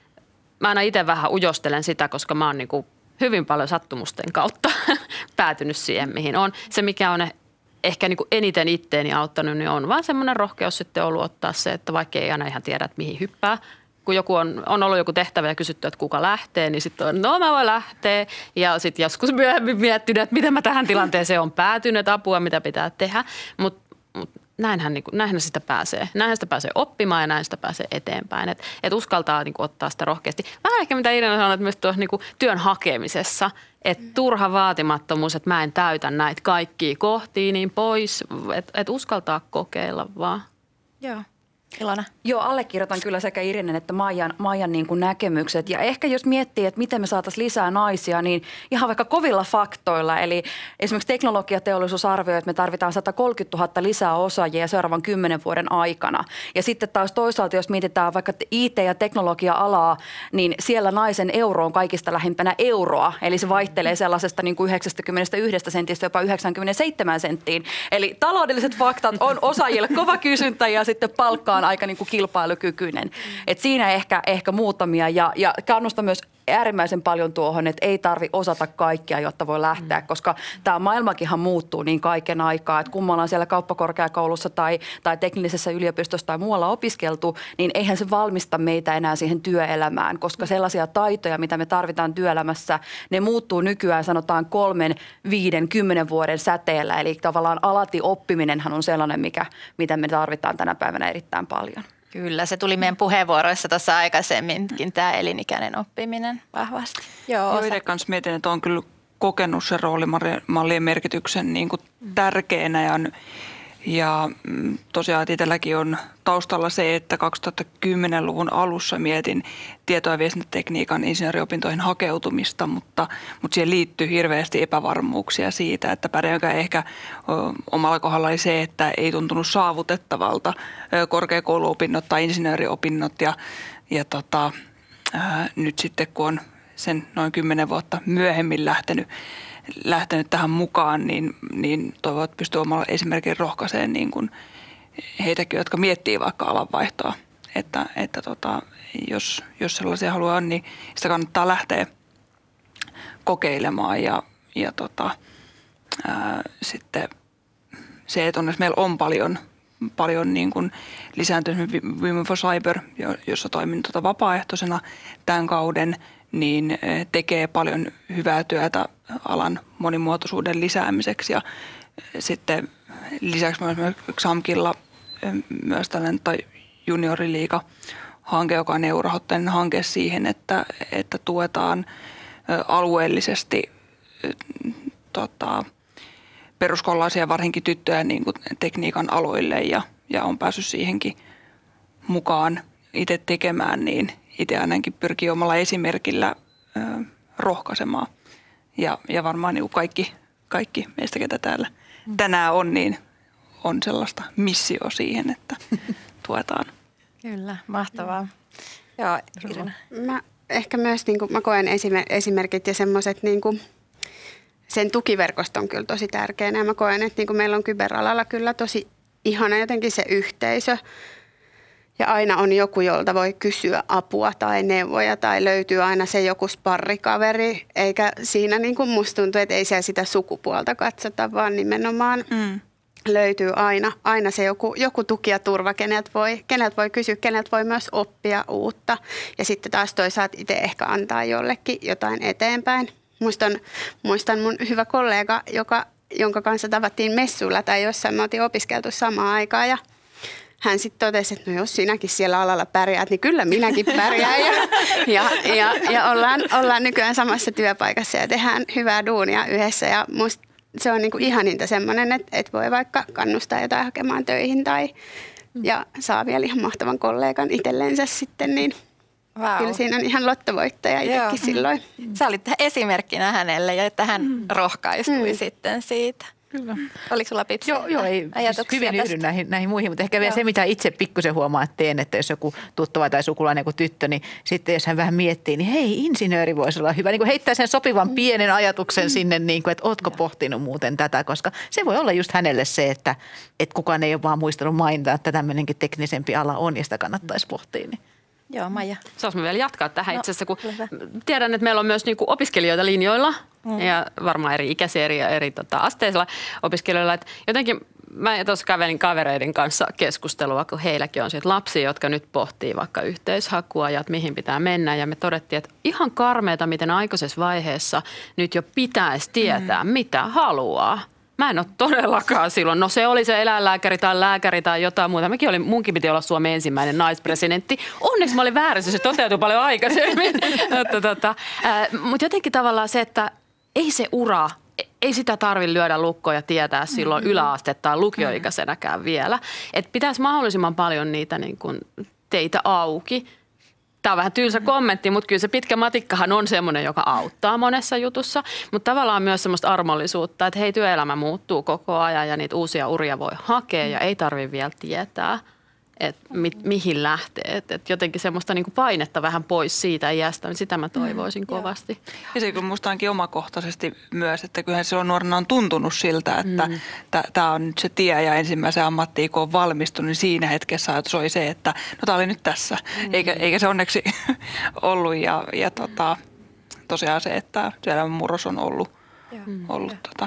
Mä aina itse vähän ujostelen sitä, koska mä oon niin kuin hyvin paljon sattumusten kautta päätynyt siihen, mihin on. Se, mikä on ehkä niin kuin eniten itteeni auttanut, niin on vaan semmoinen rohkeus sitten ollut ottaa se, että vaikka ei aina ihan tiedä, että mihin hyppää. Kun joku on, on ollut joku tehtävä ja kysytty, että kuka lähtee, niin sitten on, no mä voin lähteä. Ja sitten joskus myöhemmin miettinyt, että miten mä tähän tilanteeseen on päätynyt, apua, mitä pitää tehdä. Mutta mut näinhän, niin näinhän sitä pääsee. Näinhän sitä pääsee oppimaan ja näin sitä pääsee eteenpäin. Että et uskaltaa niin kuin, ottaa sitä rohkeasti. Vähän ehkä mitä Irina sanoi, että myös tuossa niin kuin, työn hakemisessa. Että turha vaatimattomuus, että mä en täytä näitä kaikkia kohtia niin pois. Että et uskaltaa kokeilla vaan. Joo. Ilona. Joo, allekirjoitan kyllä sekä Irinen että Maijan, Maijan niin kuin näkemykset. Ja ehkä jos miettii, että miten me saataisiin lisää naisia, niin ihan vaikka kovilla faktoilla. Eli esimerkiksi teknologiateollisuus arvioi, että me tarvitaan sata kolmekymmentätuhatta lisää osaajia seuraavan kymmenen vuoden aikana. Ja sitten taas toisaalta, jos mietitään vaikka I T- ja teknologia-alaa, niin siellä naisen euro on kaikista lähimpänä euroa. Eli se vaihtelee sellaisesta niin kuin yhdeksänkymmentäyksi sentistä jopa yhdeksänkymmentäseitsemän senttiin. Eli taloudelliset faktat on osaajille kova kysyntä ja sitten palkkaan aika niin kuin kilpailukykyinen. Et siinä ehkä, ehkä muutamia ja, ja kannustan myös äärimmäisen paljon tuohon, että ei tarvi osata kaikkea, jotta voi lähteä, koska tämä maailmakinhan muuttuu niin kaiken aikaa, että kun me ollaan siellä kauppakorkeakoulussa tai, tai teknillisessä yliopistossa tai muualla opiskeltu, niin eihän se valmista meitä enää siihen työelämään, koska sellaisia taitoja, mitä me tarvitaan työelämässä, ne muuttuu nykyään sanotaan kolmen, viiden, kymmenen vuoden säteellä, eli tavallaan alati oppiminenhan on sellainen, mikä, mitä me tarvitaan tänä päivänä erittäin paljon. Kyllä, se tuli meidän puheenvuoroissa tuossa aikaisemminkin, tämä elinikäinen oppiminen vahvasti. Joo, itse kanssa mietin, että olen kyllä kokenut sen roolimallien merkityksen niin kuin tärkeänä ja, ja tosiaan itselläkin on taustalla se, että kaksituhattakymmenluvun alussa mietin tieto- ja viestintätekniikan insinööriopintoihin hakeutumista, mutta, mutta siihen liittyy hirveästi epävarmuuksia siitä, että pärjäänkö ehkä o, omalla kohdalla oli se, että ei tuntunut saavutettavalta korkeakouluopinnot tai insinööriopinnot ja, ja tota, ää, nyt sitten kun on sen noin kymmenen vuotta myöhemmin lähtenyt, lähtenyt tähän mukaan, niin, niin toivon, että pystyy omalla esimerkiksi rohkaiseen niin kuin heitäkin, jotka miettii vaikka alanvaihtoa, että, että tota, jos, jos sellaisia haluaa, niin sitä kannattaa lähteä kokeilemaan ja, ja tota, ää, sitten se, että onneksi meillä on paljon, paljon niin kuin lisääntynyt Women for Cyber, jossa toimin tota vapaaehtoisena tämän kauden, niin tekee paljon hyvää työtä alan monimuotoisuuden lisäämiseksi ja sitten lisäksi myös X A M Killa myös tällainen tai junioriliiga hanke, joka on E U-rahoitteinen hanke siihen, että, että tuetaan alueellisesti tota, peruskoululaisia, varsinkin tyttöjä niin kuin tekniikan aloille ja, ja on päässyt siihenkin mukaan itse tekemään, niin itse ainakin pyrkii omalla esimerkillä ö, rohkaisemaan. Ja, ja varmaan niin kuin kaikki, kaikki meistä, ketä täällä tänään on, niin on sellaista missio siihen, että tuetaan. Kyllä, mahtavaa. Joo, Irina. Mä ehkä myös niin kuin, mä koen esimerkit ja semmoiset niin kuin, sen tukiverkoston kyllä tosi tärkeänä. Ja mä koen, että niin kuin meillä on kyberalalla kyllä tosi ihana jotenkin se yhteisö. Ja aina on joku, jolta voi kysyä apua tai neuvoja tai löytyy aina se joku sparrikaveri. Eikä siinä niin kuin musta tuntuu, että ei siellä sitä sukupuolta katsota, vaan nimenomaan mm. löytyy aina, aina se joku, joku tuki ja turva, keneltä voi, keneltä voi kysyä, keneltä voi myös oppia uutta. Ja sitten taas toisaalta itse ehkä antaa jollekin jotain eteenpäin. Muistan, muistan mun hyvä kollega, joka, jonka kanssa tavattiin messuilla tai jossain me oltiin opiskeltu samaan aikaan ja hän sitten totesi, että no jos sinäkin siellä alalla pärjäät, niin kyllä minäkin pärjään. Ja, ja, ja, ja ollaan, ollaan nykyään samassa työpaikassa ja tehdään hyvää duunia yhdessä. Ja musta se on niinku ihaninta semmoinen, että, että voi vaikka kannustaa jotain hakemaan töihin tai ja saa vielä ihan mahtavan kollegan itsellensä sitten, niin wow. Kyllä siinä on ihan lottovoittaja itsekin silloin. Sä olit esimerkkinä hänelle ja että hän mm. rohkaistui mm. sitten siitä. Kyllä. Oliko sulla Pipsi Joo, joo ei, siis hyvin yhdyn näihin, näihin muihin, mutta ehkä joo. vielä se, mitä itse pikkusen huomaa, että teen, että jos joku tuttava tai sukulainen joku tyttö, niin sitten jos hän vähän miettii, niin hei, insinööri voisi olla hyvä. Niin kuin heittää sen sopivan pienen ajatuksen mm. sinne, niin kuin, että ootko joo. pohtinut muuten tätä, koska se voi olla just hänelle se, että, että kukaan ei ole vaan muistanut mainita, että tämmöinenkin teknisempi ala on ja sitä kannattaisi pohtia. Niin. Joo, Maija. Saanko mä vielä jatkaa tähän no, itse asiassa, kun tiedän, että meillä on myös niinku opiskelijoita linjoilla mm. ja varmaan eri ikäisiä eri, eri tota, asteisilla opiskelijoilla. Et jotenkin mä tuossa kävelin kavereiden kanssa keskustelua, kun heilläkin on sit lapsia, jotka nyt pohtii vaikka yhteishakua ja että mihin pitää mennä. Ja me todettiin, että ihan karmeeta, miten aikaisessa vaiheessa nyt jo pitäisi tietää, mm. mitä haluaa. Mä en ole todellakaan silloin. No se oli se eläinlääkäri tai lääkäri tai jotain muuta. Mäkin olin, munkin piti olla Suomen ensimmäinen naispresidentti. Onneksi mä olin väärässä, se toteutui paljon aikaisemmin. tota, äh, Mutta jotenkin tavallaan se, että ei se ura, ei sitä tarvitse lyödä lukkoja tietää silloin mm-hmm. yläaste- tai lukioikäisenäkään vielä. Että pitäisi mahdollisimman paljon niitä niin kuin teitä auki. Tämä on vähän tylsä kommentti, mutta kyllä se pitkä matikkahan on semmoinen, joka auttaa monessa jutussa. Mutta tavallaan myös semmoista armollisuutta, että hei, työelämä muuttuu koko ajan ja niitä uusia uria voi hakea ja ei tarvitse vielä tietää, että mi- mihin lähtee. Että et jotenkin semmoista niinku painetta vähän pois siitä iästä, niin sitä mä toivoisin mm, kovasti. Ja se kun musta onkin omakohtaisesti myös, että kyllähän silloin nuorena on tuntunut siltä, että mm. tämä on nyt se tie ja ensimmäisen ammattiin kun on valmistunut, niin siinä hetkessä ajatus oli se, että no tämä oli nyt tässä. Mm. Eikä, eikä se onneksi ollut ja, ja tota, tosiaan se, että työelämän murros on ollut, mm. ollut tota,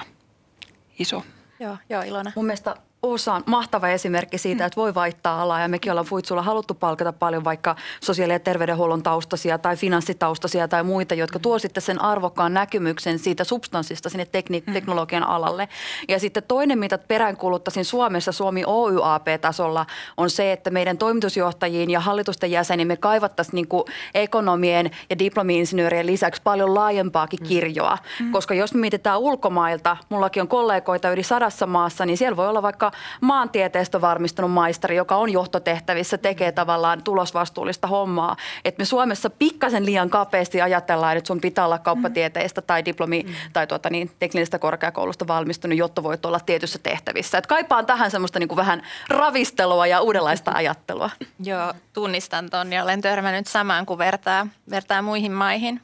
iso. Joo, joo, Ilona. Mun mielestä Osa mahtava esimerkki siitä, että voi vaihtaa alaa ja mekin ollaan Fuitsulla haluttu palkata paljon vaikka sosiaali- ja terveydenhuollon taustaisia tai finanssitaustaisia tai muita, jotka tuo sitten sen arvokkaan näkymyksen siitä substanssista sinne tekni- teknologian alalle. Ja sitten toinen, mitä peräänkuuluttaisin Suomessa Suomi O Y A P-tasolla on se, että meidän toimitusjohtajiin ja hallitusten jäseniin me kaivattaisiin niin kuin ekonomien ja diplomi-insinöörien lisäksi paljon laajempaakin kirjoa, mm. koska jos me mietitään ulkomailta, mullakin on kollegoita yli sadassa maassa, niin siellä voi olla vaikka maantieteestä varmistunut maisteri, joka on johtotehtävissä, tekee tavallaan tulosvastuullista hommaa. Että me Suomessa pikkasen liian kapeasti ajatellaan, että sun pitää olla kauppatieteistä tai diplomi mm. tai tuota niin, teknillisestä korkeakoulusta valmistunut, jotta voit olla tietyissä tehtävissä. Että kaipaan tähän semmoista niin kuin vähän ravistelua ja uudenlaista ajattelua. Joo, tunnistan ton ja olen törmännyt samaan, kun vertaa, vertaa muihin maihin.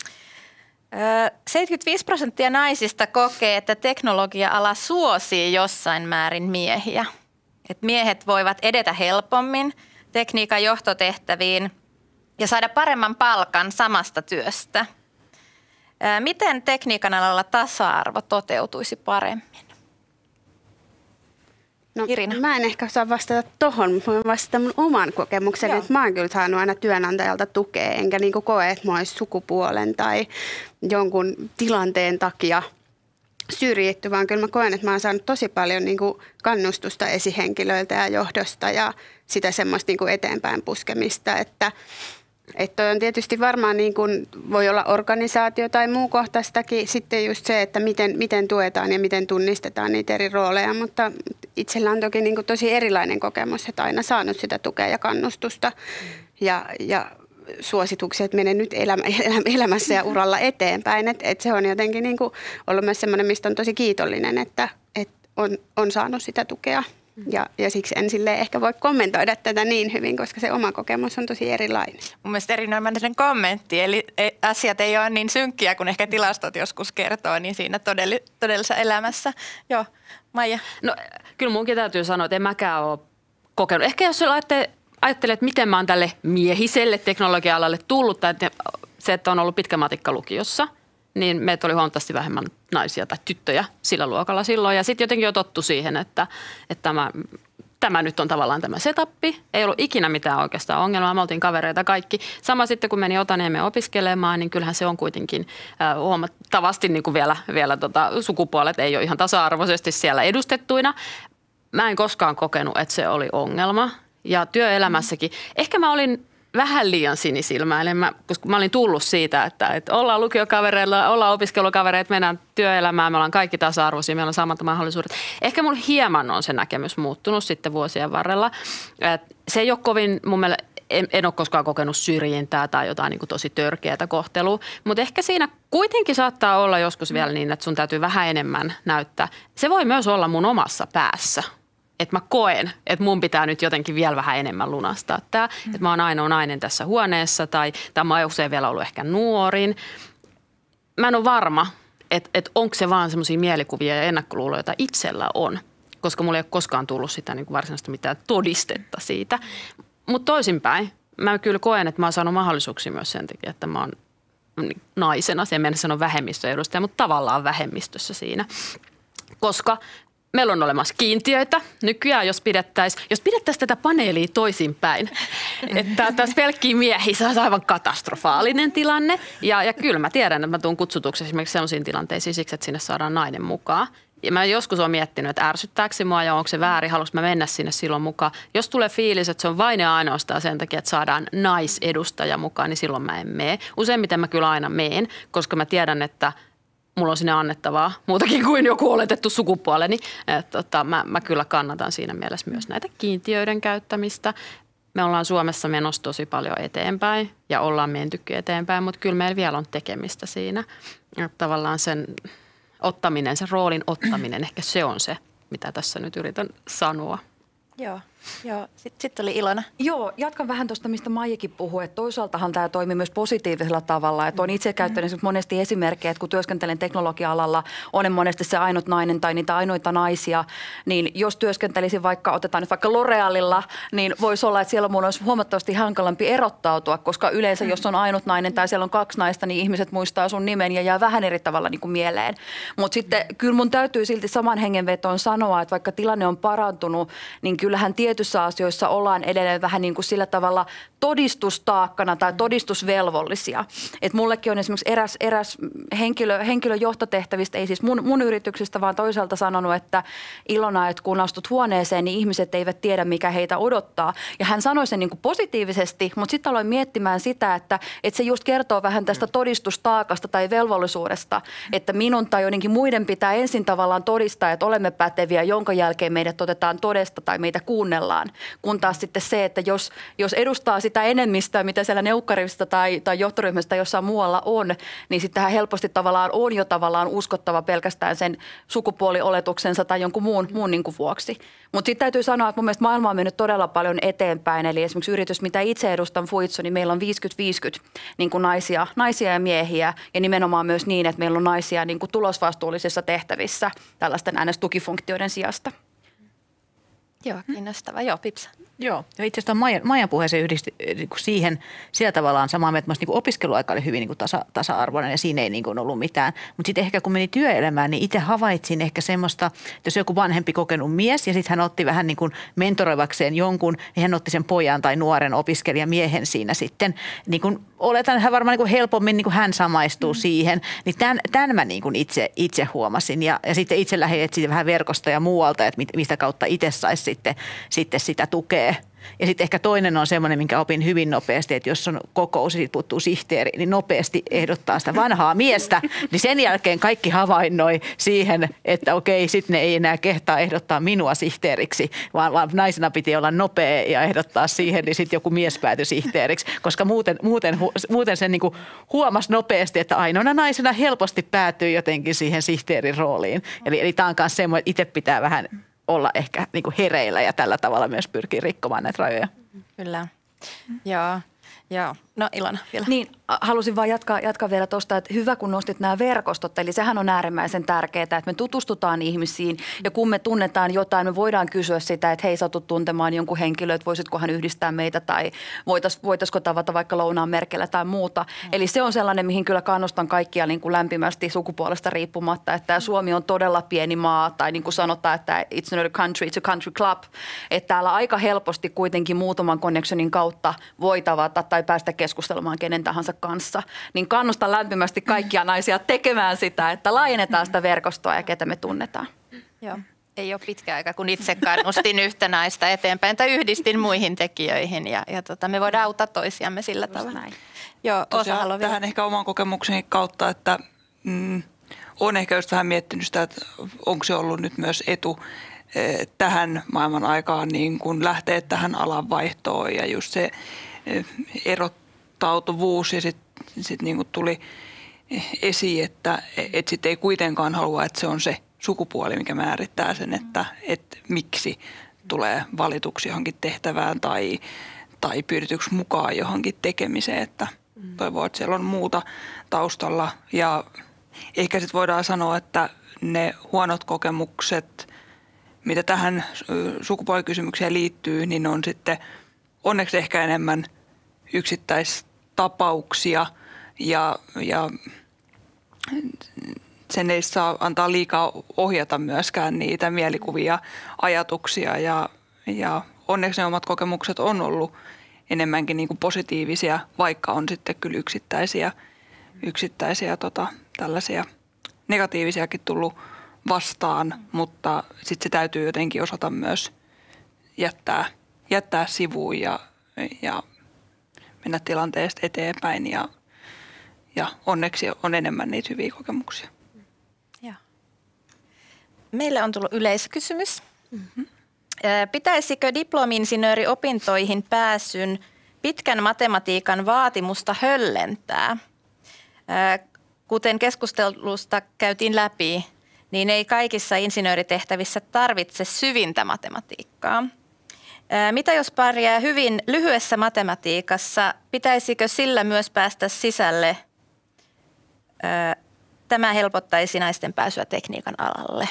seitsemänkymmentäviisi prosenttia naisista kokee, että teknologia-ala suosii jossain määrin miehiä. Et miehet voivat edetä helpommin tekniikan johtotehtäviin ja saada paremman palkan samasta työstä. Miten tekniikan alalla tasa-arvo toteutuisi paremmin? No, Irina. Mä en ehkä osaa vastata tohon, mutta voin vastata mun oman kokemuksen, Joo. että mä oon kyllä saanut aina työnantajalta tukea, enkä niinku koe, että mä ois sukupuolen tai jonkun tilanteen takia syrjitty, vaan kyllä mä koen, että mä oon saanut tosi paljon niinku kannustusta esihenkilöiltä ja johdosta ja sitä semmoista niin kuin eteenpäin puskemista, että Että on tietysti varmaan niin kuin voi olla organisaatio tai muu kohtaistakin sitten just se, että miten, miten tuetaan ja miten tunnistetaan niitä eri rooleja, mutta itsellä on toki niin kuin tosi erilainen kokemus, että aina saanut sitä tukea ja kannustusta ja, ja suosituksia, että mene nyt elämä, elämässä ja uralla eteenpäin, että, että se on jotenkin niin kuin ollut myös semmoinen, mistä on tosi kiitollinen, että, että on, on saanut sitä tukea. Ja, ja siksi en silleen ehkä voi kommentoida tätä niin hyvin, koska se oma kokemus on tosi erilainen. Mun mielestä erinomainen kommentti, eli asiat ei ole niin synkkiä kuin ehkä tilastot joskus kertoo, niin siinä todelli, todellisessa elämässä. Joo, Maija. No kyllä munkin täytyy sanoa, että en mäkään ole kokenut. Ehkä jos ajattelee, että miten mä oon tälle miehiselle teknologia-alalle tullut, tai se, että on ollut pitkä matikka lukiossa, niin meitä oli huomattavasti vähemmän naisia tai tyttöjä sillä luokalla silloin. Ja sitten jotenkin on tottu siihen, että, että tämä, tämä nyt on tavallaan tämä setappi. Ei ollut ikinä mitään oikeastaan ongelmaa. Me oltiin kavereita kaikki. Sama sitten, kun meni Otaniemeen opiskelemaan, niin kyllähän se on kuitenkin äh, huomattavasti niin kuin vielä, vielä tota, sukupuolet ei ole ihan tasa-arvoisesti siellä edustettuina. Mä en koskaan kokenut, että se oli ongelma. Ja työelämässäkin. Ehkä mä olin vähän liian sinisilmäinen, mä, koska mä olin tullut siitä, että, että ollaan lukiokavereilla, ollaan opiskelukavereita, mennään työelämään, me ollaan kaikki tasa-arvoisia, meillä on samat mahdollisuudet. Ehkä mulla hieman on se näkemys muuttunut sitten vuosien varrella. Se ei ole kovin, mun mielestä en, en ole koskaan kokenut syrjintää tai jotain niin kuin tosi törkeätä kohtelua, mutta ehkä siinä kuitenkin saattaa olla joskus vielä niin, että sun täytyy vähän enemmän näyttää. Se voi myös olla mun omassa päässä. Että mä koen, että mun pitää nyt jotenkin vielä vähän enemmän lunastaa tämä. Mm. Että mä oon ainoa nainen tässä huoneessa tai, tai mä oon usein vielä ollut ehkä nuorin. Mä en ole varma, että, että onko se vaan semmoisia mielikuvia ja ennakkoluuloja, joita itsellä on. Koska mulla ei ole koskaan tullut sitä niin kuin varsinaista mitään todistetta siitä. Mutta toisinpäin, mä kyllä koen, että mä oon saanut mahdollisuuksia myös sen takia, että mä oon naisena. Se en mennä sanoa vähemmistöedustaja, mutta tavallaan vähemmistössä siinä. Koska meillä on olemassa kiintiöitä. Nykyään, jos pidettäisiin jos pidettäisi tätä paneelia toisinpäin, että tässä pelkkiä miehiä, se on aivan katastrofaalinen tilanne. Ja, ja kyllä mä tiedän, että mä tuun kutsutuksi esimerkiksi sellaisiin tilanteisiin siksi, että sinne saadaan nainen mukaan. Ja mä joskus olen miettinyt, että ärsyttääkö se mua ja onko se väärin, haluanko mä mennä sinne silloin mukaan. Jos tulee fiilis, että se on vain ja ainoastaan sen takia, että saadaan naisedustaja mukaan, niin silloin mä en mene. Useimmiten mä kyllä aina meen, koska mä tiedän, että mulla on sinne annettavaa muutakin kuin joku oletettu sukupuoleni. Että, tota, mä, mä kyllä kannatan siinä mielessä myös näitä kiintiöiden käyttämistä. Me ollaan Suomessa menossa tosi paljon eteenpäin ja ollaan mentykin eteenpäin, mutta kyllä meillä vielä on tekemistä siinä. Että tavallaan sen ottaminen, sen roolin ottaminen, ehkä se on se, mitä tässä nyt yritän sanoa. Joo, joo. Sitten sit oli Ilona. Joo, jatkan vähän tuosta, mistä Maijakin puhui, että toisaaltahan tämä toimii myös positiivisella tavalla. Että olen itse käyttänyt mm-hmm. monesti esimerkkejä, että kun työskentelen teknologia-alalla, olen monesti se ainut nainen tai niitä ainoita naisia, niin jos työskentelisin vaikka, otetaan nyt vaikka L'Orealilla, niin voisi olla, että siellä mun olisi huomattavasti hankalampi erottautua, koska yleensä mm-hmm. jos on ainut nainen tai siellä on kaksi naista, niin ihmiset muistaa sun nimen ja jää vähän eri tavalla niin kuin mieleen. Mutta sitten kyllä mun täytyy silti saman hengenvetoon sanoa, että vaikka tilanne on parantunut, niin kyllähän tietyissä asioissa ollaan edelleen vähän niin kuin sillä tavalla todistustaakkana tai todistusvelvollisia. Et mullekin on esimerkiksi eräs, eräs henkilö, henkilö johtotehtävistä, ei siis mun, mun yrityksestä, vaan toisaalta sanonut, että Ilona, että kun astut huoneeseen, niin ihmiset eivät tiedä, mikä heitä odottaa. Ja hän sanoi sen niin kuin positiivisesti, mutta sitten aloin miettimään sitä, että, että se just kertoo vähän tästä todistustaakasta tai velvollisuudesta, että minun tai joidenkin muiden pitää ensin tavallaan todistaa, että olemme päteviä, jonka jälkeen meidät otetaan todesta tai meitä kuunnellaan. Kun taas sitten se, että jos, jos edustaa sitä enemmistöä, mitä siellä neukkarista tai, tai johtoryhmästä jossain muualla on, niin sittenhän helposti tavallaan on jo tavallaan uskottava pelkästään sen sukupuolioletuksensa tai jonkun muun, muun niin kuin vuoksi. Mutta sitten täytyy sanoa, että mun mielestä maailma on mennyt todella paljon eteenpäin. Eli esimerkiksi yritys, mitä itse edustan Fuitsu, niin meillä on viisikymmentä viisikymmentä niin kuin naisia, naisia ja miehiä. Ja nimenomaan myös niin, että meillä on naisia niin kuin tulosvastuullisissa tehtävissä tällaisten N S-tukifunktioiden sijasta. Joo, kiinnostava. Joo, Pipsa. Joo, ja itse asiassa Maijan, Maijan puheeseen yhdisti niin siihen sillä tavallaan samaa mieltä, että niin opiskeluaika oli hyvin niin kuin tasa, tasa-arvoinen ja siinä ei niin kuin ollut mitään. Mutta sitten ehkä kun meni työelämään, niin itse havaitsin ehkä semmoista, että jos joku vanhempi kokenut mies ja sitten hän otti vähän niin kuin mentoroivakseen jonkun, niin hän otti sen pojan tai nuoren opiskelijamiehen siinä sitten. Niin kuin oletan, että hän varmaan niin kuin helpommin niin kuin hän samaistuu mm. siihen. Niin tämän, tämän mä niin kuin itse, itse huomasin ja, ja sitten itse lähdin etsiä vähän verkostoja muualta, että mistä kautta itse saisi sitten, sitten sitä tukea. Ja sitten ehkä toinen on semmoinen, minkä opin hyvin nopeasti, että jos on kokous ja siitä puuttuu sihteeri, niin nopeasti ehdottaa sitä vanhaa miestä. Niin sen jälkeen kaikki havainnoi siihen, että okei, sitten ne ei enää kehtaa ehdottaa minua sihteeriksi, vaan, vaan naisena piti olla nopea ja ehdottaa siihen, niin sitten joku mies päätyi sihteeriksi. Koska muuten, muuten, muuten sen niinku huomasi nopeasti, että ainoana naisena helposti päätyy jotenkin siihen sihteerin rooliin. Eli, eli tämä on myös semmoinen, että itse pitää vähän olla ehkä niinku hereillä ja tällä tavalla myös pyrkii rikkomaan näitä rajoja. Kyllä, joo. Joo, no Ilona vielä. Niin, halusin vaan jatkaa, jatkaa vielä tuosta, että hyvä kun nostit nämä verkostot, eli sehän on äärimmäisen tärkeää, että me tutustutaan ihmisiin ja kun me tunnetaan jotain, me voidaan kysyä sitä, että hei, satut tuntemaan jonkun henkilön, että voisitko hän yhdistää meitä tai voitais, voitaisiko tavata vaikka lounaan merkellä tai muuta. Mm. Eli se on sellainen, mihin kyllä kannustan kaikkia niin kuin lämpimästi sukupuolesta riippumatta, että Suomi on todella pieni maa tai niin kuin sanotaan, että it's not a country, it's a country club, että täällä aika helposti kuitenkin muutaman connectionin kautta voi tavata tai päästä keskustelemaan kenen tahansa kanssa, niin kannustan lämpimästi kaikkia naisia tekemään sitä, että laajennetaan sitä verkostoa ja ketä me tunnetaan. Joo. Ei ole pitkä aika, kun itse kannustin yhtä naista eteenpäin tai yhdistin muihin tekijöihin ja, ja tota, me voidaan auttaa toisiamme sillä tavalla. Näin. Joo, Osa haluaa tähän ehkä oman kokemukseni kautta, että mm, olen ehkä just vähän miettinyt sitä, että onko se ollut nyt myös etu eh, tähän maailman aikaan niin kun lähtee tähän alan vaihtoon ja just se erottautuvuus ja sitten sit niinku tuli esiin, että et sit ei kuitenkaan halua, että se on se sukupuoli, mikä määrittää sen, että et miksi tulee valituksi johonkin tehtävään tai, tai pyydetyksi mukaan johonkin tekemiseen, että toivoo, että siellä on muuta taustalla ja ehkä sitten voidaan sanoa, että ne huonot kokemukset, mitä tähän sukupuolikysymykseen liittyy, niin on sitten onneksi ehkä enemmän yksittäistapauksia ja, ja sen ei saa antaa liikaa ohjata myöskään niitä mielikuvia, ajatuksia ja, ja onneksi ne omat kokemukset on ollut enemmänkin niin kuin positiivisia, vaikka on sitten kyllä yksittäisiä, yksittäisiä tota, tällaisia negatiivisiakin tullut vastaan, mutta sitten se täytyy jotenkin osata myös jättää, jättää sivuun ja, ja mennä tilanteesta eteenpäin ja, ja onneksi on enemmän niitä hyviä kokemuksia. Ja. Meille on tullut yleiskysymys. Mm-hmm. Pitäisikö diplomi-insinööriopintoihin pääsyn pitkän matematiikan vaatimusta höllentää? Kuten keskustelusta käytiin läpi, niin ei kaikissa insinööritehtävissä tarvitse syvintä matematiikkaa. Mitä jos pärjää hyvin lyhyessä matematiikassa, pitäisikö sillä myös päästä sisälle? Tämä helpottaisi naisten pääsyä tekniikan alalle.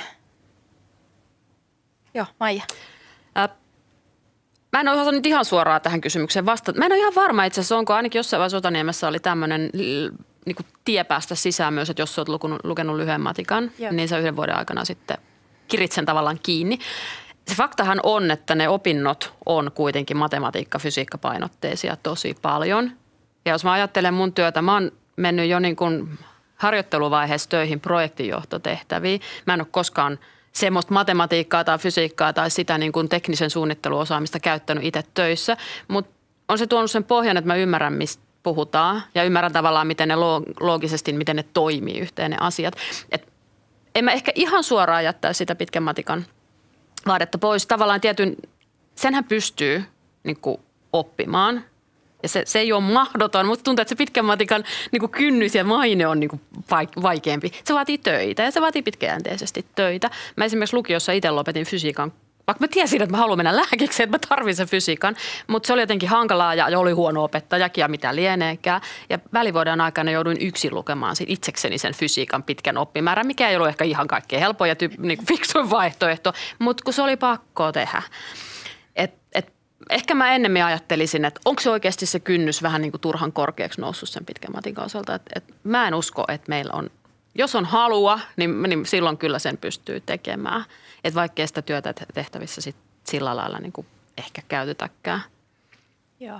Joo, Maija. Äh, mä en ole osannut ihan suoraan tähän kysymykseen vastata. Mä en ole ihan varma itse asiassa, onko ainakin jossain vaiheessa Otaniemessä oli tämmöinen niin kuin tie päästä sisään myös, että jos olet lukenut, lukenut lyhyen matikan, Joo. niin sä yhden vuoden aikana sitten kirit sen tavallaan kiinni. Se faktahan on, että ne opinnot on kuitenkin matematiikka, fysiikka painotteisia tosi paljon. Ja jos mä ajattelen mun työtä, mä oon mennyt jo niin kuin harjoitteluvaiheessa töihin projektinjohtotehtäviin. Mä en ole koskaan semmoista matematiikkaa tai fysiikkaa tai sitä niin kuin teknisen suunnitteluosaamista käyttänyt itse töissä, mutta on se tuonut sen pohjan, että mä ymmärrän, mistä puhutaan ja ymmärrän tavallaan, miten ne loogisesti, miten ne toimii yhteen ne asiat. Et en mä ehkä ihan suoraan jättää sitä pitkän matikan vaadetta pois. Tavallaan tietyn, senhän pystyy niin kuin oppimaan ja se, se ei ole mahdoton, mutta tuntuu, että se pitkän matikan niin kuin kynnys ja maine on niin kuin vaikeampi. Se vaatii töitä ja se vaatii pitkäjänteisesti töitä. Mä esimerkiksi lukiossa itse lopetin fysiikan, vaikka mä tiesin, että mä haluan mennä lääkiksi, että mä tarvitsen sen fysiikan, mutta se oli jotenkin hankalaa ja oli huono opettajakin ja mitä lieneekään. Ja välivuoden aikana jouduin yksin lukemaan itsekseni sen fysiikan pitkän oppimäärän, mikä ei ollut ehkä ihan kaikkein helpoin ja tyyp, niin kuin fiksuin vaihtoehto, mutta kun se oli pakko tehdä. Et, et, ehkä mä ennemmin ajattelisin, että onko se oikeasti se kynnys vähän niin kuin turhan korkeaksi noussut sen pitkän matikan osalta. Et, et mä en usko, että meillä on, jos on halua, niin, niin silloin kyllä sen pystyy tekemään. Että vaikkei sitä työtä tehtävissä sit sillä lailla niin kuin ehkä käytetäkään. Joo.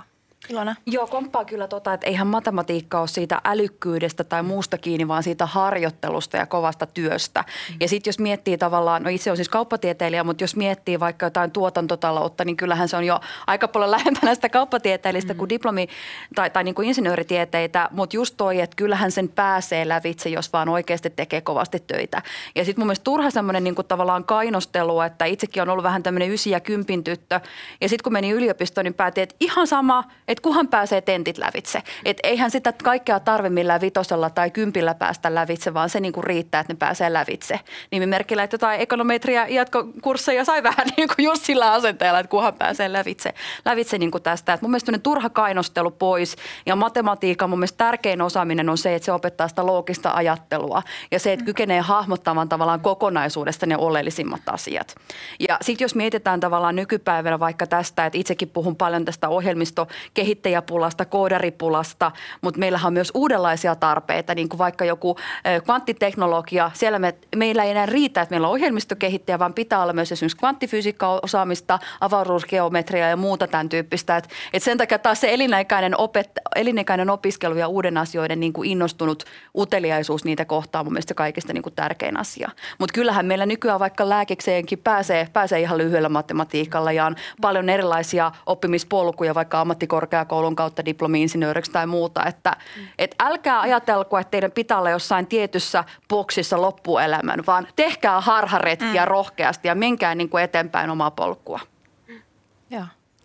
Ilona? Joo, komppaa kyllä tota, että eihän matematiikka ole siitä älykkyydestä tai muusta kiinni, vaan siitä harjoittelusta ja kovasta työstä. Mm. Ja sitten jos miettii tavallaan, no itse on siis kauppatieteilijä, mutta jos miettii vaikka jotain tuotantotaloutta, niin kyllähän se on jo aika paljon lähempänä sitä kauppatieteellistä mm. kuin diplomi- tai, tai niin kuin insinööritieteitä. Mutta just toi, että kyllähän sen pääsee lävitse, jos vaan oikeasti tekee kovasti töitä. Ja sitten mun mielestä turha semmoinen niin kuin tavallaan kainostelu, että itsekin on ollut vähän tämmöinen ysi- ja kympin tyttö. Ja sitten kun meni yliopistoon, niin päätin, että ihan sama, että kuhan pääsee tentit lävitse. Että eihän sitä kaikkea tarve millään vitosella tai kympillä päästä lävitse, vaan se niinku riittää, että ne pääsee lävitse. Nimimerkillä, että jotain ekonometria jatkokursseja sai vähän niinku just sillä asenteella, että kuhan pääsee lävitse, lävitse niinku tästä. Et mun mielestä turha kainostelu pois ja matematiikan mun mielestä tärkein osaaminen on se, että se opettaa sitä loogista ajattelua ja se, että kykenee hahmottamaan tavallaan kokonaisuudesta ne oleellisimmat asiat. Ja sitten jos mietitään tavallaan nykypäivänä vaikka tästä, että itsekin puhun paljon tästä ohjelmistokehittäjäpulasta, koodaripulasta, mutta meillähän on myös uudenlaisia tarpeita, niin kuin vaikka joku kvanttiteknologia. Siellä me, meillä ei enää riitä, että meillä on ohjelmistokehittäjä, vaan pitää olla myös esimerkiksi kvanttifysiikka-osaamista, avaruusgeometriaa ja muuta tämän tyyppistä. Et, et sen takia taas se elinikäinen, opet, elinikäinen opiskelu ja uuden asioiden niin kuin innostunut uteliaisuus niitä kohtaa on mun mielestä kaikista niin kuin tärkein asia. Mutta kyllähän meillä nykyään vaikka lääkikseenkin pääsee, pääsee ihan lyhyellä matematiikalla ja on paljon erilaisia oppimispolkuja vaikka ammattikorkeakoulun kautta diplomi-insinööriksi tai muuta. Että mm. et älkää ajatelko, että teidän pitää olla jossain tietyssä boksissa loppuelämän, vaan tehkää harharetkiä mm. rohkeasti ja menkää niin kuin eteenpäin omaa polkua. Mm. Joo.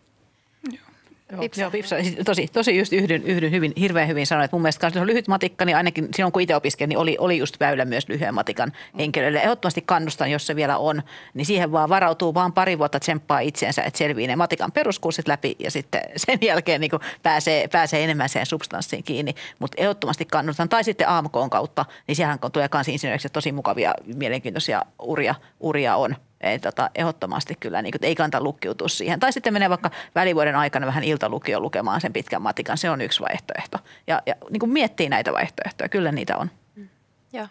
Joo, Vipsa, tosi, tosi just yhdyn, yhdyn hyvin, hirveän hyvin sanoin, että mun mielestä se on lyhyt matikka, niin ainakin silloin kun itse opiskelin, niin oli, oli just väylä myös lyhyen matikan henkilöille. Ehdottomasti kannustan, jos se vielä on, niin siihen vaan varautuu vaan pari vuotta tsemppaa itseensä, että selvii ne matikan peruskurssit läpi ja sitten sen jälkeen niin kuin pääsee, pääsee enemmän siihen substanssiin kiinni. Mutta ehdottomasti kannustan. Tai sitten A M K:n kautta, niin sehän tulee kanssa insinööriksi tosi mukavia, mielenkiintoisia uria, uria on. Ei, tota, ehdottomasti kyllä, niin kuin, ei kannata lukkiutua siihen. Tai sitten menee vaikka välivuoden aikana vähän iltalukioon lukemaan sen pitkän matikan. Se on yksi vaihtoehto. Ja, ja niin kuin miettii näitä vaihtoehtoja. Kyllä niitä on. Mm. Joo.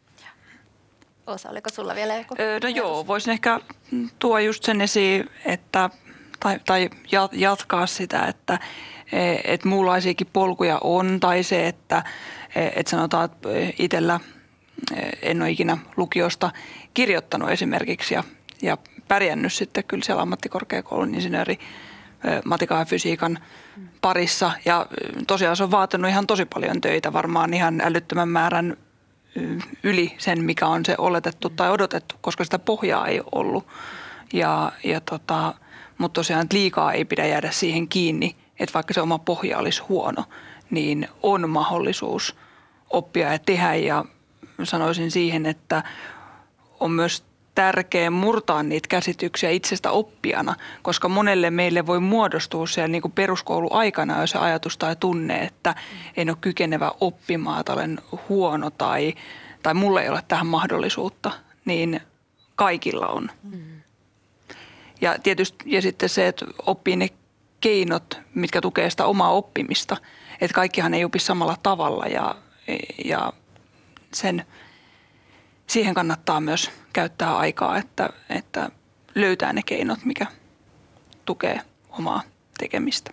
Oosa, oliko sulla vielä joku? Öö, no joo, voisin ehkä tuoda just sen esiin, että, tai, tai jatkaa sitä, että et muunlaisiakin polkuja on. Tai se, että et sanotaan, että itsellä en ole ikinä lukiosta kirjoittanut esimerkiksi ja ja pärjännyt sitten kyllä siellä ammattikorkeakoulun insinööri matikan ja fysiikan parissa. Ja tosiaan se on vaatinut ihan tosi paljon töitä, varmaan ihan älyttömän määrän yli sen, mikä on se oletettu tai odotettu, koska sitä pohjaa ei ollut. Ja, ja tota, mutta tosiaan että liikaa ei pidä jäädä siihen kiinni, että vaikka se oma pohja olisi huono, niin on mahdollisuus oppia ja tehdä. Ja sanoisin siihen, että on myös tärkeää murtaa niitä käsityksiä itsestä oppijana, koska monelle meille voi muodostua siellä niin kuin peruskouluaikana jo se ajatus tai tunne, että en ole kykenevä oppimaan tai olen huono tai, tai mulla ei ole tähän mahdollisuutta, niin kaikilla on. Mm. Ja tietysti ja sitten se, että oppii ne keinot, mitkä tukee sitä omaa oppimista, että kaikkihan ei opi samalla tavalla ja, ja sen siihen kannattaa myös käyttää aikaa, että, että löytää ne keinot, mikä tukee omaa tekemistä.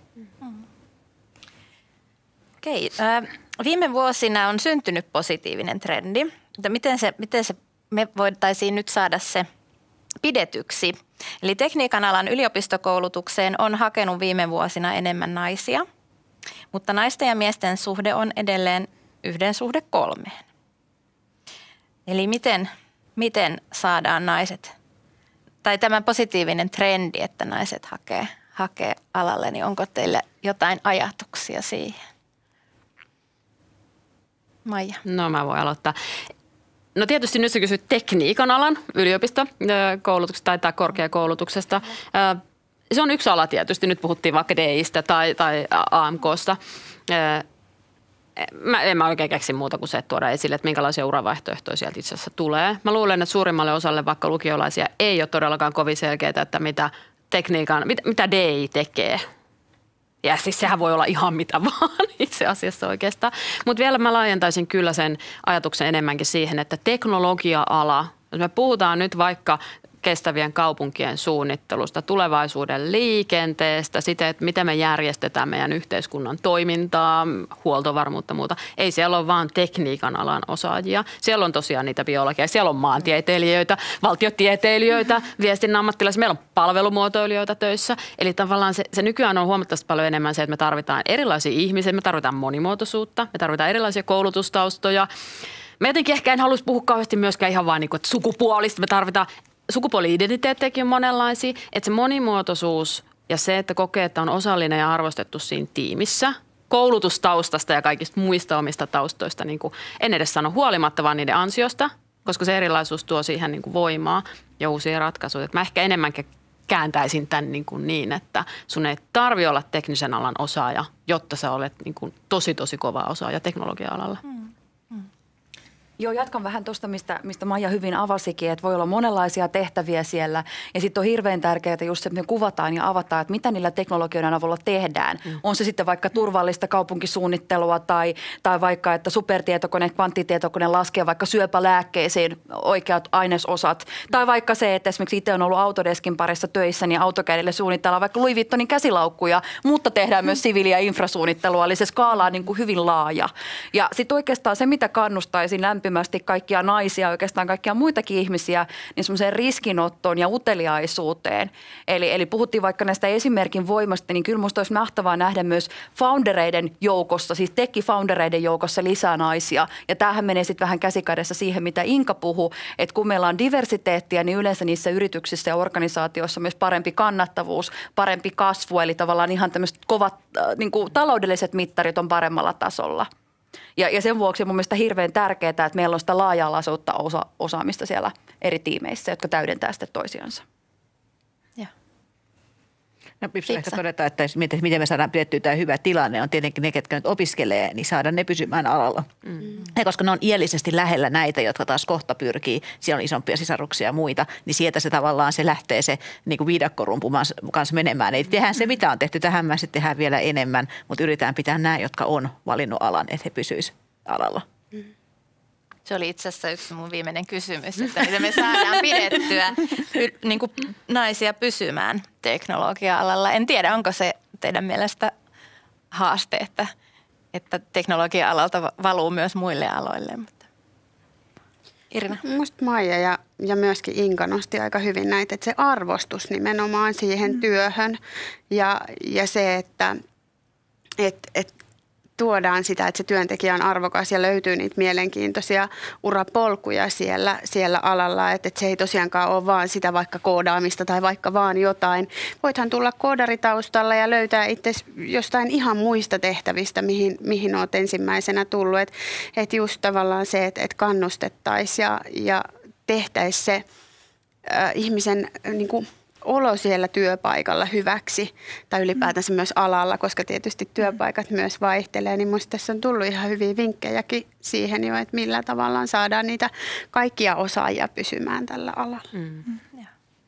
Okei. Äh, viime vuosina on syntynyt positiivinen trendi. Mutta miten se, miten se me voitaisiin nyt saada se pidetyksi? Eli tekniikan alan yliopistokoulutukseen on hakenut viime vuosina enemmän naisia, mutta naisten ja miesten suhde on edelleen yhden suhde kolmeen. Eli miten, miten saadaan naiset, tai tämä positiivinen trendi, että naiset hakee, hakee alalle, niin onko teille jotain ajatuksia siihen? Maija. No mä voin aloittaa. No tietysti nyt sä kysyt tekniikan alan yliopistokoulutuksesta tai korkeakoulutuksesta. Se on yksi ala tietysti. Nyt puhuttiin vaikka D I:stä tai, tai A M K:sta. Mä en mä oikein keksi muuta kuin se, että tuoda esille, että minkälaisia uravaihtoehtoja sieltä itse asiassa tulee. Mä luulen, että suurimmalle osalle vaikka lukiolaisia ei ole todellakaan kovin selkeää, että mitä tekniikan, mitä, mitä D I tekee. Ja siis sehän voi olla ihan mitä vaan itse asiassa oikeastaan. Mutta vielä mä laajentaisin kyllä sen ajatuksen enemmänkin siihen, että teknologia-ala, jos me puhutaan nyt vaikka kestävien kaupunkien suunnittelusta, tulevaisuuden liikenteestä, sitä, että miten me järjestetään meidän yhteiskunnan toimintaa, huoltovarmuutta ja muuta. Ei siellä ole vaan tekniikan alan osaajia. Siellä on tosiaan niitä biologia, siellä on maantieteilijöitä, valtiotieteilijöitä, viestinnän ammattilaisia, meillä on palvelumuotoilijoita töissä. Eli tavallaan se, se nykyään on huomattavasti paljon enemmän se, että me tarvitaan erilaisia ihmisiä, me tarvitaan monimuotoisuutta, me tarvitaan erilaisia koulutustaustoja. Mä jotenkin ehkä en haluaisi puhua kauheasti myöskään ihan vaan niin kuin, että sukupuolista. Me tarvitaan sukupuoli-identiteettejäkin monenlaisia. Että se monimuotoisuus ja se, että kokee, että on osallinen ja arvostettu siinä tiimissä, koulutustaustasta ja kaikista muista omista taustoista, niin kuin en edes sano huolimatta, vaan niiden ansiosta, koska se erilaisuus tuo siihen niin kuin voimaa ja uusia ratkaisuja. Että mä ehkä enemmänkin kääntäisin tämän niin, kuin niin, että sun ei tarvitse olla teknisen alan osaaja, jotta sä olet niin kuin tosi tosi kova osaaja teknologia-alalla. Hmm. Joo, jatkan vähän tuosta, mistä, mistä Maija hyvin avasikin, että voi olla monenlaisia tehtäviä siellä. Ja sitten on hirveän tärkeää just se, että me kuvataan ja avataan, että mitä niillä teknologioiden avulla tehdään. Mm. On se sitten vaikka turvallista kaupunkisuunnittelua tai, tai vaikka, että supertietokone, kvanttitietokone laskee vaikka syöpälääkkeeseen oikeat ainesosat. Tai vaikka se, että esimerkiksi itse on ollut Autodeskin parissa töissä, niin autokädille suunnitellaan vaikka Louis Vuittonin käsilaukkuja, mutta tehdään myös siviili- ja infrasuunnittelua. Eli se skaala on niin kuin hyvin laaja. Ja sitten oikeastaan se, mitä kannustaisin lämpimästi kaikkia naisia, oikeastaan kaikkia muitakin ihmisiä, niin semmoiseen riskinottoon ja uteliaisuuteen. Eli, eli puhuttiin vaikka näistä esimerkin voimasta, niin kyllä musta olisi mahtavaa nähdä myös foundereiden joukossa, siis tech-foundereiden joukossa lisää naisia. Ja tämähän menee sitten vähän käsikädessä siihen, mitä Inka puhui, että kun meillä on diversiteettiä, niin yleensä niissä yrityksissä ja organisaatioissa myös parempi kannattavuus, parempi kasvu, eli tavallaan ihan tämmöiset kovat äh, niin kuin taloudelliset mittarit on paremmalla tasolla. Ja, ja sen vuoksi mun mielestä hirveän tärkeää, että meillä on sitä laaja-alaisuutta osa, osaamista siellä eri tiimeissä, jotka täydentää sitten toisiansa. Joo. No Pipsa ehkä todeta, että miten me saadaan pidettyä tämä hyvä tilanne on tietenkin ne, ketkä nyt opiskelee, niin saada ne pysymään alalla. Mm. Ja koska ne on iällisesti lähellä näitä, jotka taas kohta pyrkii, siellä on isompia sisaruksia ja muita, niin sieltä se tavallaan se lähtee se niin kuin viidakkorumpu kanssa menemään. Ei tehdään se, mitä on tehty tähän, mä sitten tehdään vielä enemmän, mutta yritetään pitää nämä, jotka on valinnut alan, että he pysyisivät alalla. Mm. Se oli itse asiassa yksi mun viimeinen kysymys, että miten me saadaan pidettyä niin kuin naisia pysymään teknologia-alalla. En tiedä, onko se teidän mielestä haaste, että, että teknologia-alalta valuu myös muille aloille. Mutta. Irina. Musta Maija ja, ja myöskin Inka nosti aika hyvin näitä, että se arvostus nimenomaan siihen mm. työhön ja, ja se, että et, et, tuodaan sitä, että se työntekijä on arvokas ja löytyy niitä mielenkiintoisia urapolkuja siellä, siellä alalla. Että, että se ei tosiaankaan ole vaan sitä vaikka koodaamista tai vaikka vaan jotain. Voithan tulla koodaritaustalla ja löytää itse jostain ihan muista tehtävistä, mihin, mihin olet ensimmäisenä tullut. Että, että just tavallaan se, että, että kannustettaisiin ja, ja tehtäisiin se äh, ihmisen niin kuin olo siellä työpaikalla hyväksi tai ylipäätänsä myös alalla, koska tietysti työpaikat myös vaihtelee, niin minusta tässä on tullut ihan hyviä vinkkejäkin siihen jo, että millä tavallaan saadaan niitä kaikkia osaajia pysymään tällä alalla. Mm. Ja.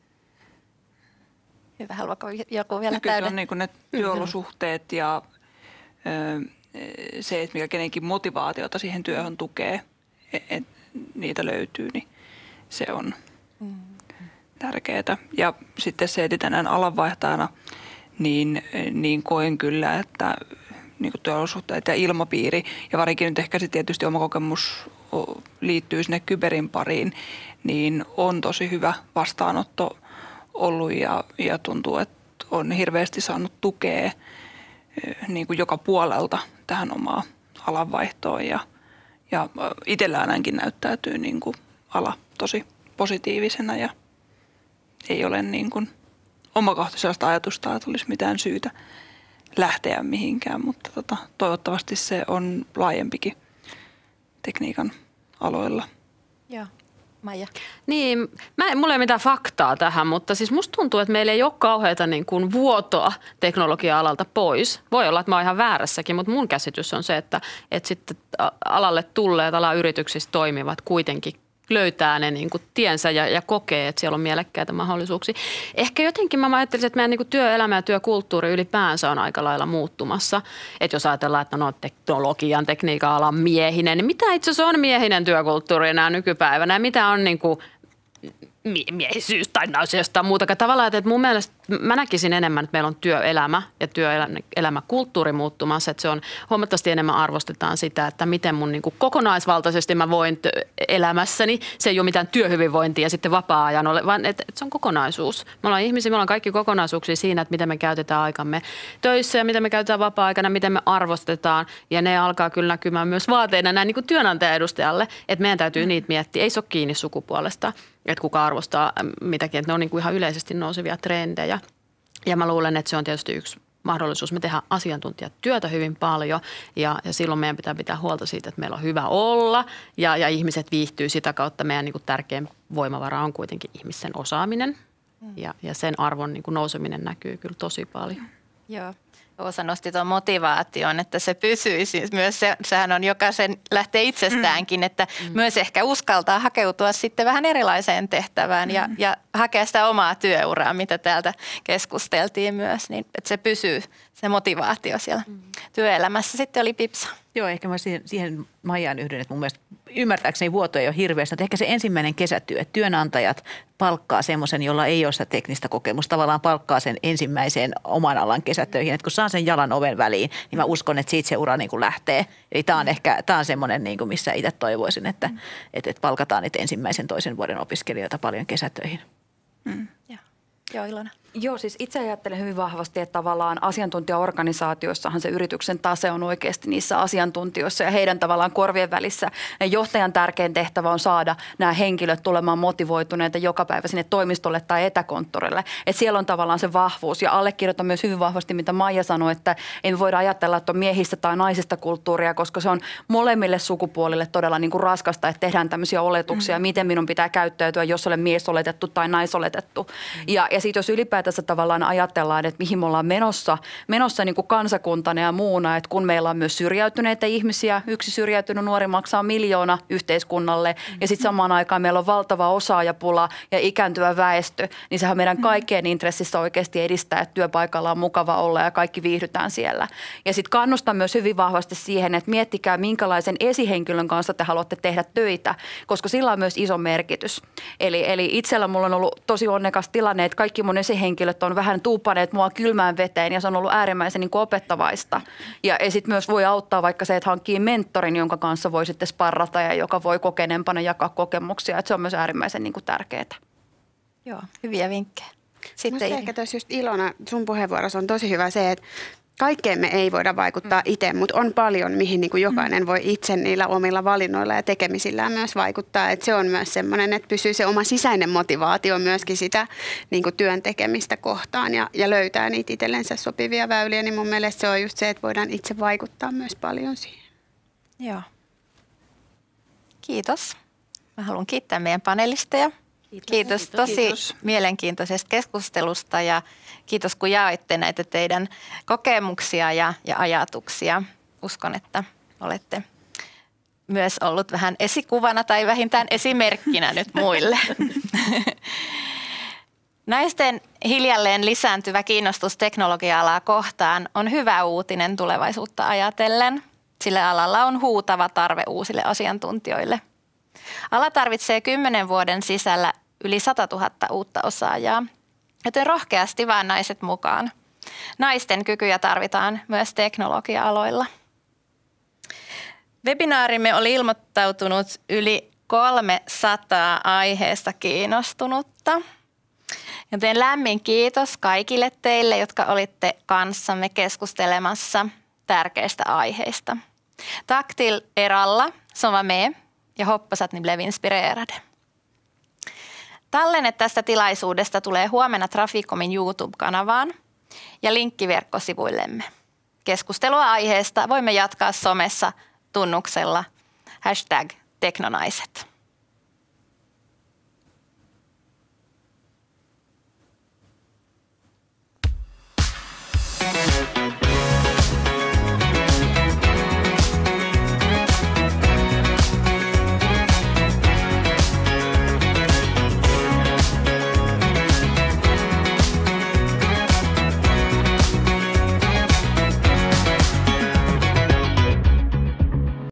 Hyvä, haluaako joku vielä täydentää? täydä? Se on niin kuin ne työolosuhteet ja ö, se, että mikä kenenkin motivaatiota siihen työhön tukee, että niitä löytyy, niin se on mm. tärkeää. Ja sitten se, että tänään alanvaihtajana, niin, niin koen kyllä, että niin kuin työolosuhteet ja ilmapiiri, ja varsinkin nyt ehkä se tietysti oma kokemus liittyy sinne kyberin pariin, niin on tosi hyvä vastaanotto ollut ja, ja tuntuu, että on hirveästi saanut tukea niin kuin joka puolelta tähän omaan alanvaihtoon. Ja, ja itsellään ainakin näyttäytyy niin kuin ala tosi positiivisena ja ei ole niin kuin omakohtaisesti sellaista ajatusta, että olisi mitään syytä lähteä mihinkään, mutta tota, toivottavasti se on laajempikin tekniikan aloilla. Joo. Maija. Niin, mä, mulla ei ole mitään faktaa tähän, mutta siis musta tuntuu, että meillä ei ole kauheata niin kuin vuotoa teknologia-alalta pois. Voi olla, että mä oon ihan väärässäkin, mutta mun käsitys on se, että, että sitten alalle tulleet alayrityksissä toimivat kuitenkin löytää ne niin kuin tiensä ja, ja kokee, että siellä on mielekkäitä mahdollisuuksia. Ehkä jotenkin mä ajattelisin, että meidän niin kuin työelämä ja työkulttuuri ylipäänsä on aika lailla muuttumassa. Että jos ajatellaan, että no teknologian, tekniikan alan miehinen, niin mitä itse asiassa on miehinen työkulttuuri enää nykypäivänä ja mitä on niin kuin miehisyys tai naisuus tai muutakaan. Tavallaan, että mun mielestä mä näkisin enemmän, että meillä on työelämä ja työelämäkulttuuri muuttumassa, että se on huomattavasti enemmän arvostetaan sitä, että miten mun niin kuin kokonaisvaltaisesti mä voin elämässäni. Se ei ole mitään työhyvinvointia ja sitten vapaa-ajan ole, vaan että, että se on kokonaisuus. Me ollaan ihmisiä, me ollaan kaikki kokonaisuuksia siinä, että miten me käytetään aikamme töissä ja miten me käytetään vapaa-aikana, miten me arvostetaan ja ne alkaa kyllä näkymään myös vaateina näin niin kuin työnantajaedustajalle, että meidän täytyy niitä miettiä. Ei se ole kiinni sukupuolesta, että kuka arvostaa mitäkin, että ne on niin kuin ihan yleisesti nousevia trendejä. Ja mä luulen, että se on tietysti yksi mahdollisuus. Me tehdään asiantuntijatyötä hyvin paljon ja, ja silloin meidän pitää pitää huolta siitä, että meillä on hyvä olla ja, ja ihmiset viihtyy sitä kautta. Meidän niin kuin tärkein voimavara on kuitenkin ihmisen osaaminen ja, ja sen arvon niin kuin nouseminen näkyy kyllä tosi paljon. Joo. Oosa nosti tuon motivaation, että se pysyisi. Myös se, sehän on jokaisen lähtee itsestäänkin, että mm. myös ehkä uskaltaa hakeutua sitten vähän erilaiseen tehtävään mm. ja, ja hakea sitä omaa työuraa, mitä täältä keskusteltiin myös, niin että se pysyy se motivaatio siellä mm. työelämässä. Sitten oli Pipsa. Joo, ehkä mä siihen, siihen Maijaan yhdyn, että mun mielestä ymmärtääkseni vuotoja ei ole hirveästi, mutta ehkä se ensimmäinen kesätyö, että työnantajat palkkaa semmoisen, jolla ei ole sitä teknistä kokemusta, tavallaan palkkaa sen ensimmäiseen oman alan kesätöihin, että kun saa sen jalan oven väliin, niin mä uskon, että siitä se ura niin kuin lähtee. Eli tämä on ehkä tämä on semmoinen, niin kuin missä itse toivoisin, että, mm. että, että palkataan niitä ensimmäisen toisen vuoden opiskelijoita paljon kesätöihin. Mm. Joo. Joo, Ilona. Joo, siis itse ajattelen hyvin vahvasti, että tavallaan asiantuntijaorganisaatioissahan se yrityksen tase on oikeasti niissä asiantuntijoissa ja heidän tavallaan korvien välissä. Ja johtajan tärkein tehtävä on saada nämä henkilöt tulemaan motivoituneita joka päivä sinne toimistolle tai etäkonttorille. Että siellä on tavallaan se vahvuus ja allekirjoitan myös hyvin vahvasti, mitä Maija sanoi, että ei voida ajatella, että on miehistä tai naisista kulttuuria, koska se on molemmille sukupuolille todella niin kuin raskasta, että tehdään tämmöisiä oletuksia, mm-hmm. miten minun pitää käyttäytyä, jos olen miesoletettu tai naisoletettu. Mm-hmm. Ja, ja sitten jos ylipäätään tässä tavallaan ajatellaan, että mihin me ollaan menossa, menossa niin kuin kansakuntana ja muuna, että kun meillä on myös syrjäytyneitä ihmisiä, yksi syrjäytynyt nuori maksaa miljoona yhteiskunnalle mm-hmm. ja sitten samaan aikaan meillä on valtava osaajapula ja ikääntyvä väestö, niin sehän meidän kaikkien intressissä oikeasti edistää, että työpaikalla on mukava olla ja kaikki viihdytään siellä. Ja sitten kannustan myös hyvin vahvasti siihen, että miettikää minkälaisen esihenkilön kanssa te haluatte tehdä töitä, koska sillä on myös iso merkitys. Eli, eli itsellä mulla on ollut tosi onnekas tilanne, että kaikki mun esihenkilöt on vähän tuupaneet mua kylmään veteen ja se on ollut äärimmäisen niin kuin opettavaista. Ja, ja sitten myös voi auttaa vaikka se, että hankkii mentorin, jonka kanssa voi sitten sparrata ja joka voi kokeneempana jakaa kokemuksia. Että se on myös äärimmäisen niin kuin tärkeää. Joo, hyviä vinkkejä. Sitten ehkä tuossa just Ilona, sun puheenvuorossa on tosi hyvä se, että kaikkeen me ei voida vaikuttaa mm. itse, mutta on paljon, mihin niin kuin jokainen voi itse niillä omilla valinnoilla ja tekemisillään myös vaikuttaa. Et se on myös semmoinen, että pysyy se oma sisäinen motivaatio myöskin sitä niin kuin työn tekemistä kohtaan ja, ja löytää niitä itsellensä sopivia väyliä. Niin mun mielestä se on just se, että voidaan itse vaikuttaa myös paljon siihen. Joo. Kiitos. Mä haluan kiittää meidän panelisteja. Kiitos, kiitos, kiitos tosi kiitos. Mielenkiintoisesta keskustelusta ja kiitos kun jaoitte näitä teidän kokemuksia ja, ja ajatuksia. Uskon, että olette myös ollut vähän esikuvana tai vähintään esimerkkinä nyt muille. Naisten hiljalleen lisääntyvä kiinnostus teknologia-alaa kohtaan on hyvä uutinen tulevaisuutta ajatellen, sillä alalla on huutava tarve uusille asiantuntijoille. Ala tarvitsee kymmenen vuoden sisällä yli sata tuhatta uutta osaajaa, joten rohkeasti vaan naiset mukaan. Naisten kykyjä tarvitaan myös teknologia-aloilla. Webinaarimme oli ilmoittautunut yli kolmesataa aiheesta kiinnostunutta. Joten lämmin kiitos kaikille teille, jotka olitte kanssamme keskustelemassa tärkeistä aiheista. Tack till er alla som var med. Ja hoppas att ni blev inspirerade. Tallenne tästä tilaisuudesta tulee huomenna Traficomin YouTube-kanavaan ja linkki verkkosivuillemme. Keskustelua aiheesta voimme jatkaa somessa tunnuksella hashtag teknonaiset.